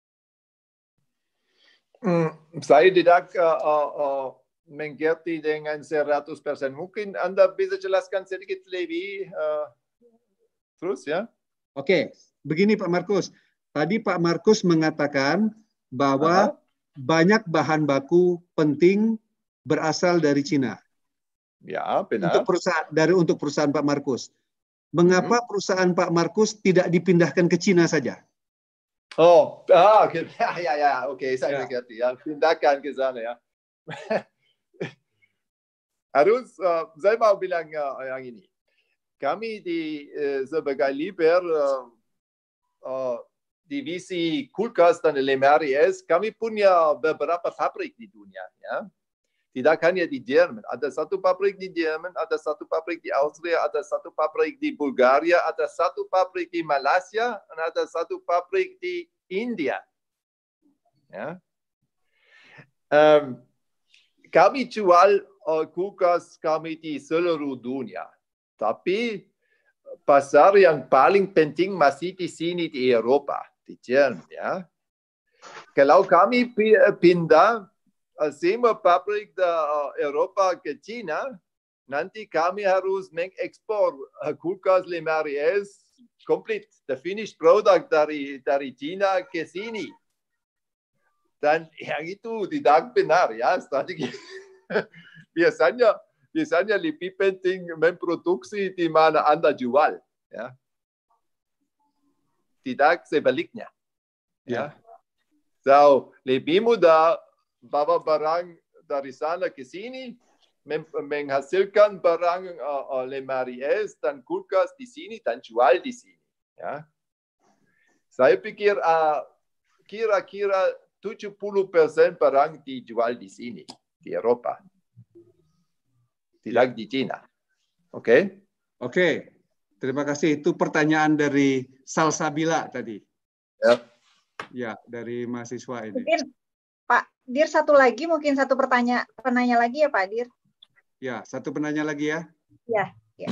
Hmm, saya tidak uh, uh, mengerti dengan seratus persen. Mungkin Anda bisa jelaskan sedikit lebih uh, terus ya?
Oke, begini Pak Markus. Tadi Pak Markus mengatakan bahwa uh-huh. banyak bahan baku penting berasal dari Cina.
Ya, benar.
Untuk perusahaan dari untuk perusahaan Pak Markus. Mengapa hmm. perusahaan Pak Markus tidak dipindahkan ke Cina saja?
Oh, ah, ya, ya, ya, oke, okay, saya mengerti. Ya. Ya, pindahkan ke sana ya. Harus, uh, saya mau bilang uh, yang ini. Kami di uh, sebagai Liber uh, uh, divisi kulkas dan lemari es, kami punya beberapa pabrik di dunia. Ya. Tidak hanya di Jerman. Ada satu pabrik di Jerman, ada satu pabrik di Austria, ada satu pabrik di Bulgaria, ada satu pabrik di Malaysia, dan ada satu pabrik di India. Ya. Um, kami jual uh, kulkas kami di seluruh dunia. Tapi pasar yang paling penting masih di sini di Eropa, di Jerman. Ya. Kalau kami pindah semua pabrik di Eropa ke China, nanti kami harus mengekspor kulkas lemari es komplit, the finished product dari dari China ke sini. Dan yang itu tidak benar ya, strategi. biasanya biasanya lebih penting memproduksi di mana Anda jual, ya. Tidak sebaliknya. Ya. So, lebih mudah bawa barang dari sana ke sini, menghasilkan barang uh, uh, lemari es dan kulkas di sini dan jual di sini. Ya. Saya pikir uh, kira-kira tujuh puluh persen barang dijual di sini, di Eropa. Tidak di China. Oke? Okay?
Oke. Okay. Terima kasih. Itu pertanyaan dari Salsabila tadi.
Ya.
Ya, dari mahasiswa ini.
Mungkin Pak Dir satu lagi, mungkin satu pertanyaan penanya lagi ya Pak Dir.
Ya, satu penanya lagi ya.
Ya, ya.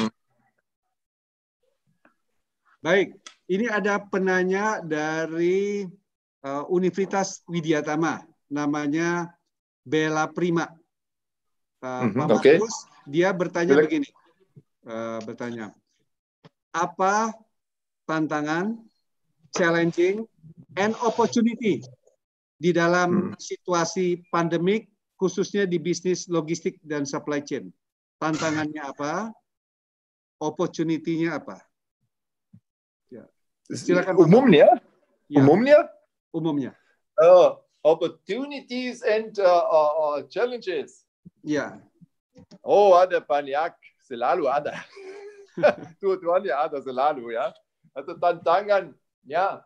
Baik, ini ada penanya dari uh, Universitas Widyatama, namanya Bella Prima. Uh, mm-hmm, Pak Markus, okay. Dia bertanya Boleh. begini, uh, bertanya, apa tantangan, challenging, and opportunity di dalam hmm. situasi pandemik, khususnya di bisnis logistik dan supply chain? Tantangannya apa? Opportunity-nya apa? Ya. Silakan.
Umumnya?
Ya.
Umumnya?
Umumnya.
Uh, opportunities and uh, uh, challenges.
Ya.
Oh, ada banyak. Selalu ada. Dua-duanya ada selalu, ya. Atau tantangan, ya.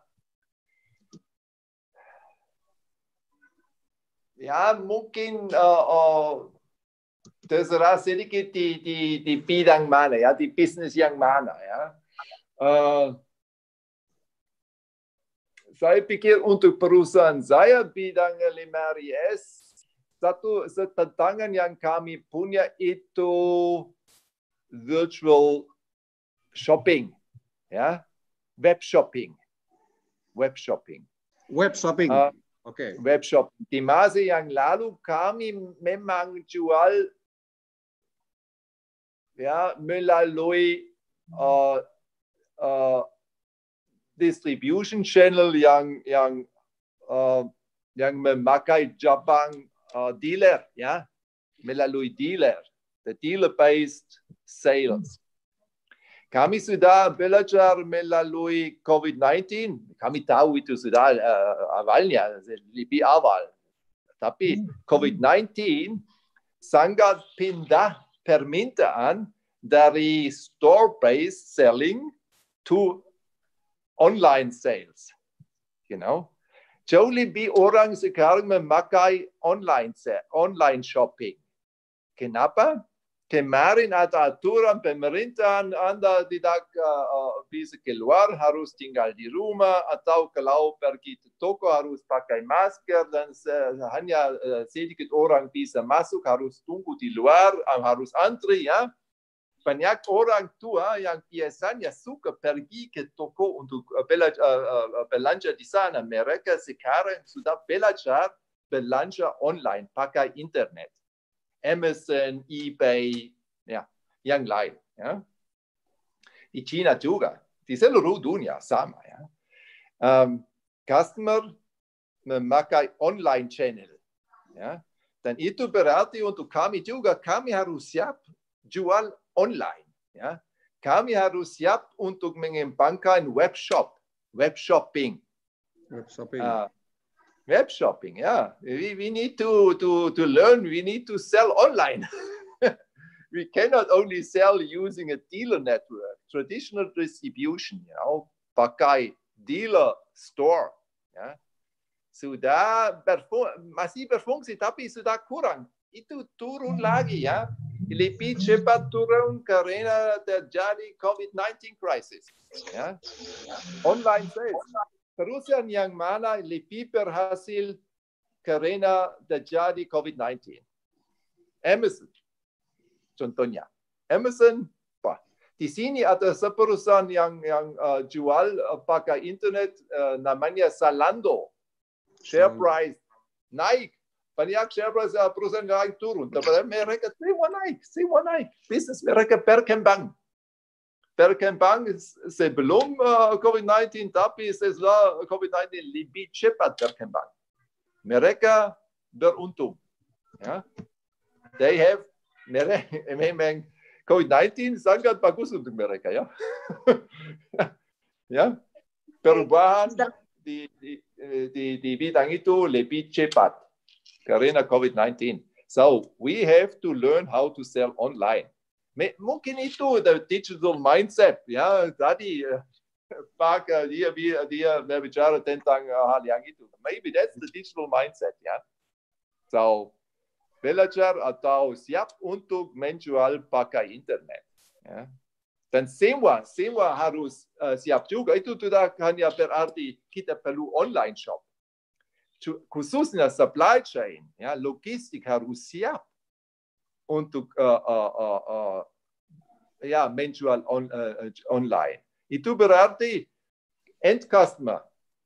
Ya, mungkin uh, uh, terserah sedikit di, di, di bidang mana, ya, di bisnis yang mana, ya. Uh, saya pikir untuk perusahaan saya, bidang lemari es, satu tantangan yang kami punya itu virtual shopping, ya, web shopping, web shopping,
web shopping, uh, oke, okay.
Web shop. Di masa yang lalu kami memang jual, ya, melalui uh, uh, distribution channel yang yang uh, yang memakai cabang uh, dealer, ya, melalui dealer, the dealer-based sales. Kami sudah belajar melalui COVID sembilan belas. Kami tahu itu sudah uh, awalnya, lebih awal. Tapi COVID sembilan belas sangat pindah permintaan dari store-based selling to online sales. You know? Jauh lebih orang sekarang memakai online, online shopping. Kenapa? Kemarin ada aturan pemerintahan, Anda tidak uh, bisa keluar, harus tinggal di rumah, atau kalau pergi ke toko harus pakai masker, dan uh, hanya uh, sedikit orang bisa masuk, harus tunggu di luar, uh, harus antri, ya. Banyak orang tua yang biasanya suka pergi ke toko untuk uh, belanja, uh, uh, belanja di sana, mereka sekarang sudah belajar belanja online, pakai internet. Amazon, eBay, ya, yang lain. Ya. Di China juga, di seluruh dunia sama. Ya. Um, customer memakai online channel. Ya. Dan itu berarti untuk kami juga, kami harus siap jual online. Ya. Kami harus siap untuk mengembangkan web shop, web shopping.
Web shopping.
Uh, Web shopping, yeah. We, we need to, to, to learn, we need to sell online. We cannot only sell using a dealer network, traditional distribution, you know, pakai dealer store. Ya. Sudah berfung- masih berfungsi, tapi sudah kurang. Itu turun lagi, ya. Lebih cepat turun karena terjadi COVID sembilan belas crisis. Ya. Online sales. Perusahaan yang mana lebih berhasil karena terjadi COVID sembilan belas? Amazon. contohnya. Amazon, wah, di sini ada perusahaan yang yang uh, jual uh, pakai internet uh, namanya Zalando. Share price naik. Banyak share price uh, perusahaan naik turun. Tapi mereka semua naik, semua naik. Bisnis mereka berkembang. Berkembang sebelum uh, COVID sembilan belas, tapi setelah COVID sembilan belas lebih cepat berkembang. Mereka beruntung. Ya. They have, memang COVID sembilan belas sangat bagus untuk mereka. Ya, ya. Perubahan di, di, di, di bidang itu lebih cepat karena COVID sembilan belas. So, we have to learn how to sell online. Mungkin itu the digital mindset, ya. Tadi Pak dia dia berbicara tentang hal yang itu. Maybe that's the digital mindset, ya. So belajar atau siap untuk menjual pakai internet, ya. Dan semua semua harus uh, siap juga. Itu tidak hanya berarti kita perlu online shop. Khususnya supply chain, ya, logistik harus siap untuk uh, uh, uh, uh, ya menjual on, uh, online. Itu berarti end customer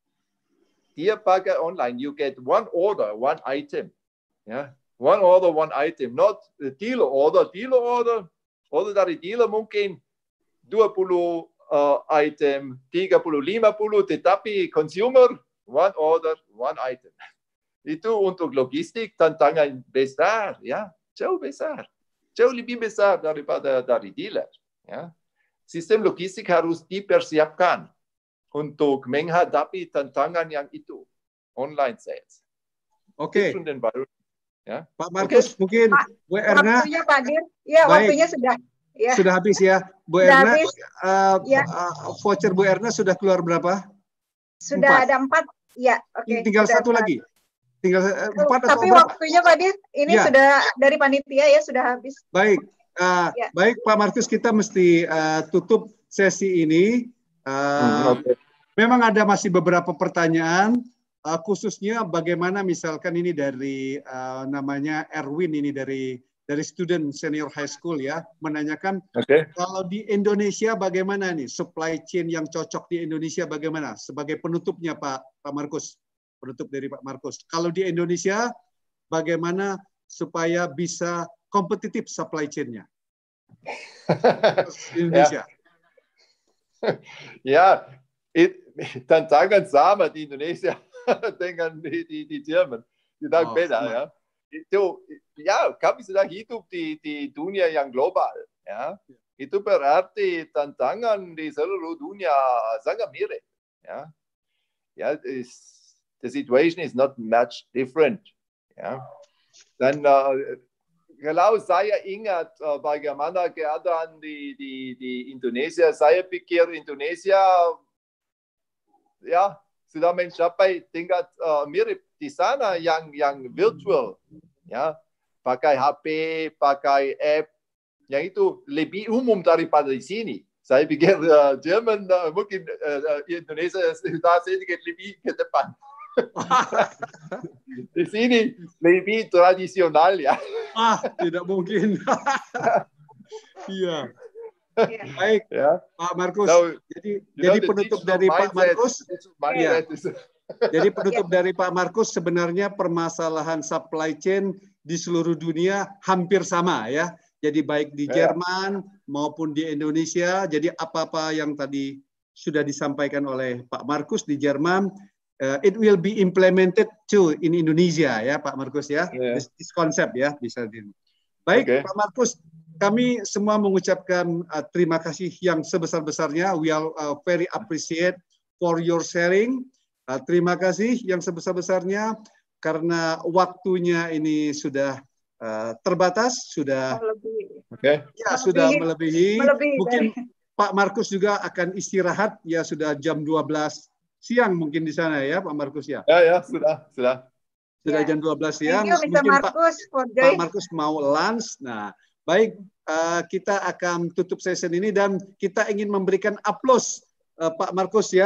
dia pakai online, you get one order, one item, ya, one order, one item, not the dealer order. Dealer order, order dari dealer mungkin dua puluh uh, item, tiga puluh, lima puluh, tetapi consumer one order, one item. Itu untuk logistik tantangan besar, ya. Jauh besar, jauh lebih besar daripada dari dealer. Ya. Sistem logistik harus dipersiapkan untuk menghadapi tantangan yang itu, online sales.
Oke.
Okay. Ya.
Pak Markus, okay. Mungkin Pak, Bu Erna.
Waktunya Pak Dir, ya baik. Waktunya sudah. Ya.
Sudah habis ya, Bu
sudah
Erna. Uh,
ya.
uh, voucher Bu Erna sudah keluar berapa?
Sudah
empat.
Ada empat. Ya, oke. Okay.
Tinggal
sudah
satu empat. Lagi. Tinggal empat atau
Tapi
berapa?
waktunya Pak Dir, ini ya. Sudah dari panitia ya sudah habis.
Baik, uh, ya. Baik Pak Markus, kita mesti uh, tutup sesi ini. Uh, okay. Memang ada masih beberapa pertanyaan, uh, khususnya bagaimana misalkan ini dari uh, namanya Erwin ini dari dari student senior high school ya, menanyakan okay. Kalau di Indonesia bagaimana nih supply chain yang cocok di Indonesia bagaimana? Sebagai penutupnya Pak Pak Markus. Penutup dari Pak Markus. Kalau di Indonesia, bagaimana supaya bisa kompetitif supply chain-nya? Indonesia.
Ya, it, tantangan sama di Indonesia dengan di, di, di Jerman. Tidak oh, beda, sama. Ya. Itu, ya, kami sedang hidup di, di dunia yang global. Ya. Itu berarti tantangan di seluruh dunia sangat mirip. Ya, ya, is, the situation is not much different. Ya. Dan uh, kalau saya ingat uh, bagaimana keadaan di, di, di Indonesia, saya pikir Indonesia ya sudah mencapai tingkat uh, mirip di sana yang yang virtual, ya, pakai H P, pakai app, yang itu lebih umum daripada di sini. Saya pikir uh, Jerman uh, mungkin uh, Indonesia sudah sedikit lebih ke depan. Di sini lebih tradisional ya.
Ah, tidak mungkin. Iya. Baik, ya. Pak Markus. So, jadi jadi penutup dari Pak Markus. Ya. Jadi penutup dari Pak Markus sebenarnya permasalahan supply chain di seluruh dunia hampir sama ya. Jadi baik di Jerman maupun di Indonesia. Jadi apa-apa yang tadi sudah disampaikan oleh Pak Markus di Jerman, Uh, it will be implemented too in Indonesia ya Pak Markus ya. Yeah. This, this concept ya bisa di. Baik okay. Pak Markus, kami semua mengucapkan uh, terima kasih yang sebesar-besarnya. We are uh, very appreciate for your sharing. Uh, terima kasih yang sebesar-besarnya karena waktunya ini sudah uh, terbatas, sudah
melebihi.
Okay. Ya melebihi. Sudah melebihi.
melebihi
Mungkin dari... Pak Markus juga akan istirahat ya, sudah jam dua belas siang mungkin di sana ya Pak Markus ya?
Ya, ya, sudah, sudah.
Sudah ya. Jam dua belas siang.
You, mungkin Markus,
Pak, Pak Markus mau lunch. Nah, baik, uh, kita akan tutup session ini dan kita ingin memberikan aplaus uh, Pak Markus ya.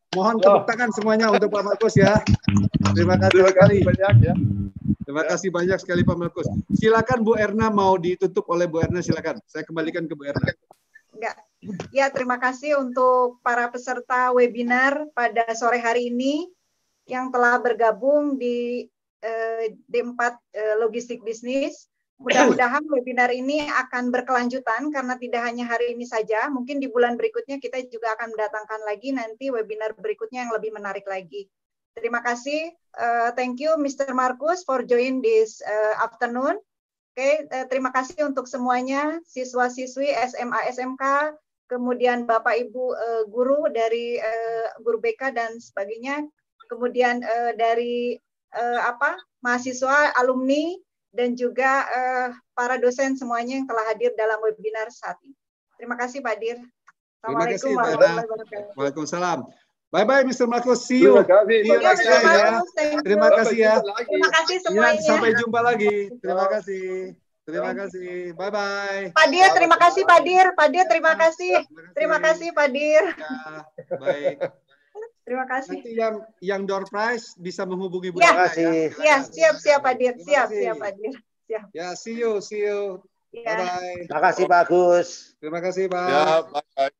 Mohon tepuk tangan semuanya untuk Pak Markus ya. Terima kasih sekali.
Banyak ya.
Terima kasih banyak sekali Pak Markus. Silakan Bu Erna, mau ditutup oleh Bu Erna, silakan. Saya kembalikan ke Bu Erna.
Enggak. Ya, terima kasih untuk para peserta webinar pada sore hari ini yang telah bergabung di eh, D empat eh, Logistik Bisnis. Mudah-mudahan webinar ini akan berkelanjutan karena tidak hanya hari ini saja, mungkin di bulan berikutnya kita juga akan mendatangkan lagi nanti webinar berikutnya yang lebih menarik lagi. Terima kasih, uh, thank you mister Markus for join this uh, afternoon. Oke, okay, uh, terima kasih untuk semuanya, siswa-siswi S M A S M K, kemudian Bapak Ibu uh, guru dari uh, guru B K dan sebagainya, kemudian uh, dari uh, apa mahasiswa, alumni, dan juga uh, para dosen semuanya yang telah hadir dalam webinar saat ini. Terima kasih Pak Dir.
Assalamualaikum warahmatullahi wabarakatuh. Waalaikumsalam. Bye bye mister Markus. See you.
Terima kasih.
See you next time ya. Terima kasih ya.
Terima kasih semuanya.
Ya, sampai jumpa lagi. Terima kasih. Terima kasih. Bye bye.
Pak Dir, terima kasih Pak Dir. Pak Dir, terima kasih. Terima kasih Pak Dir.
Ya, baik.
Terima kasih.
Nanti yang yang door prize bisa menghubungi Bu
Ya,
Erna ya.
ya, siap siap Pak Dir. Siap siap Pak Dir. Siap.
Ya, see you, see you.
Ya.
Bye bye.
Terima kasih Pak Agus.
Terima kasih Pak.
Ya, bye.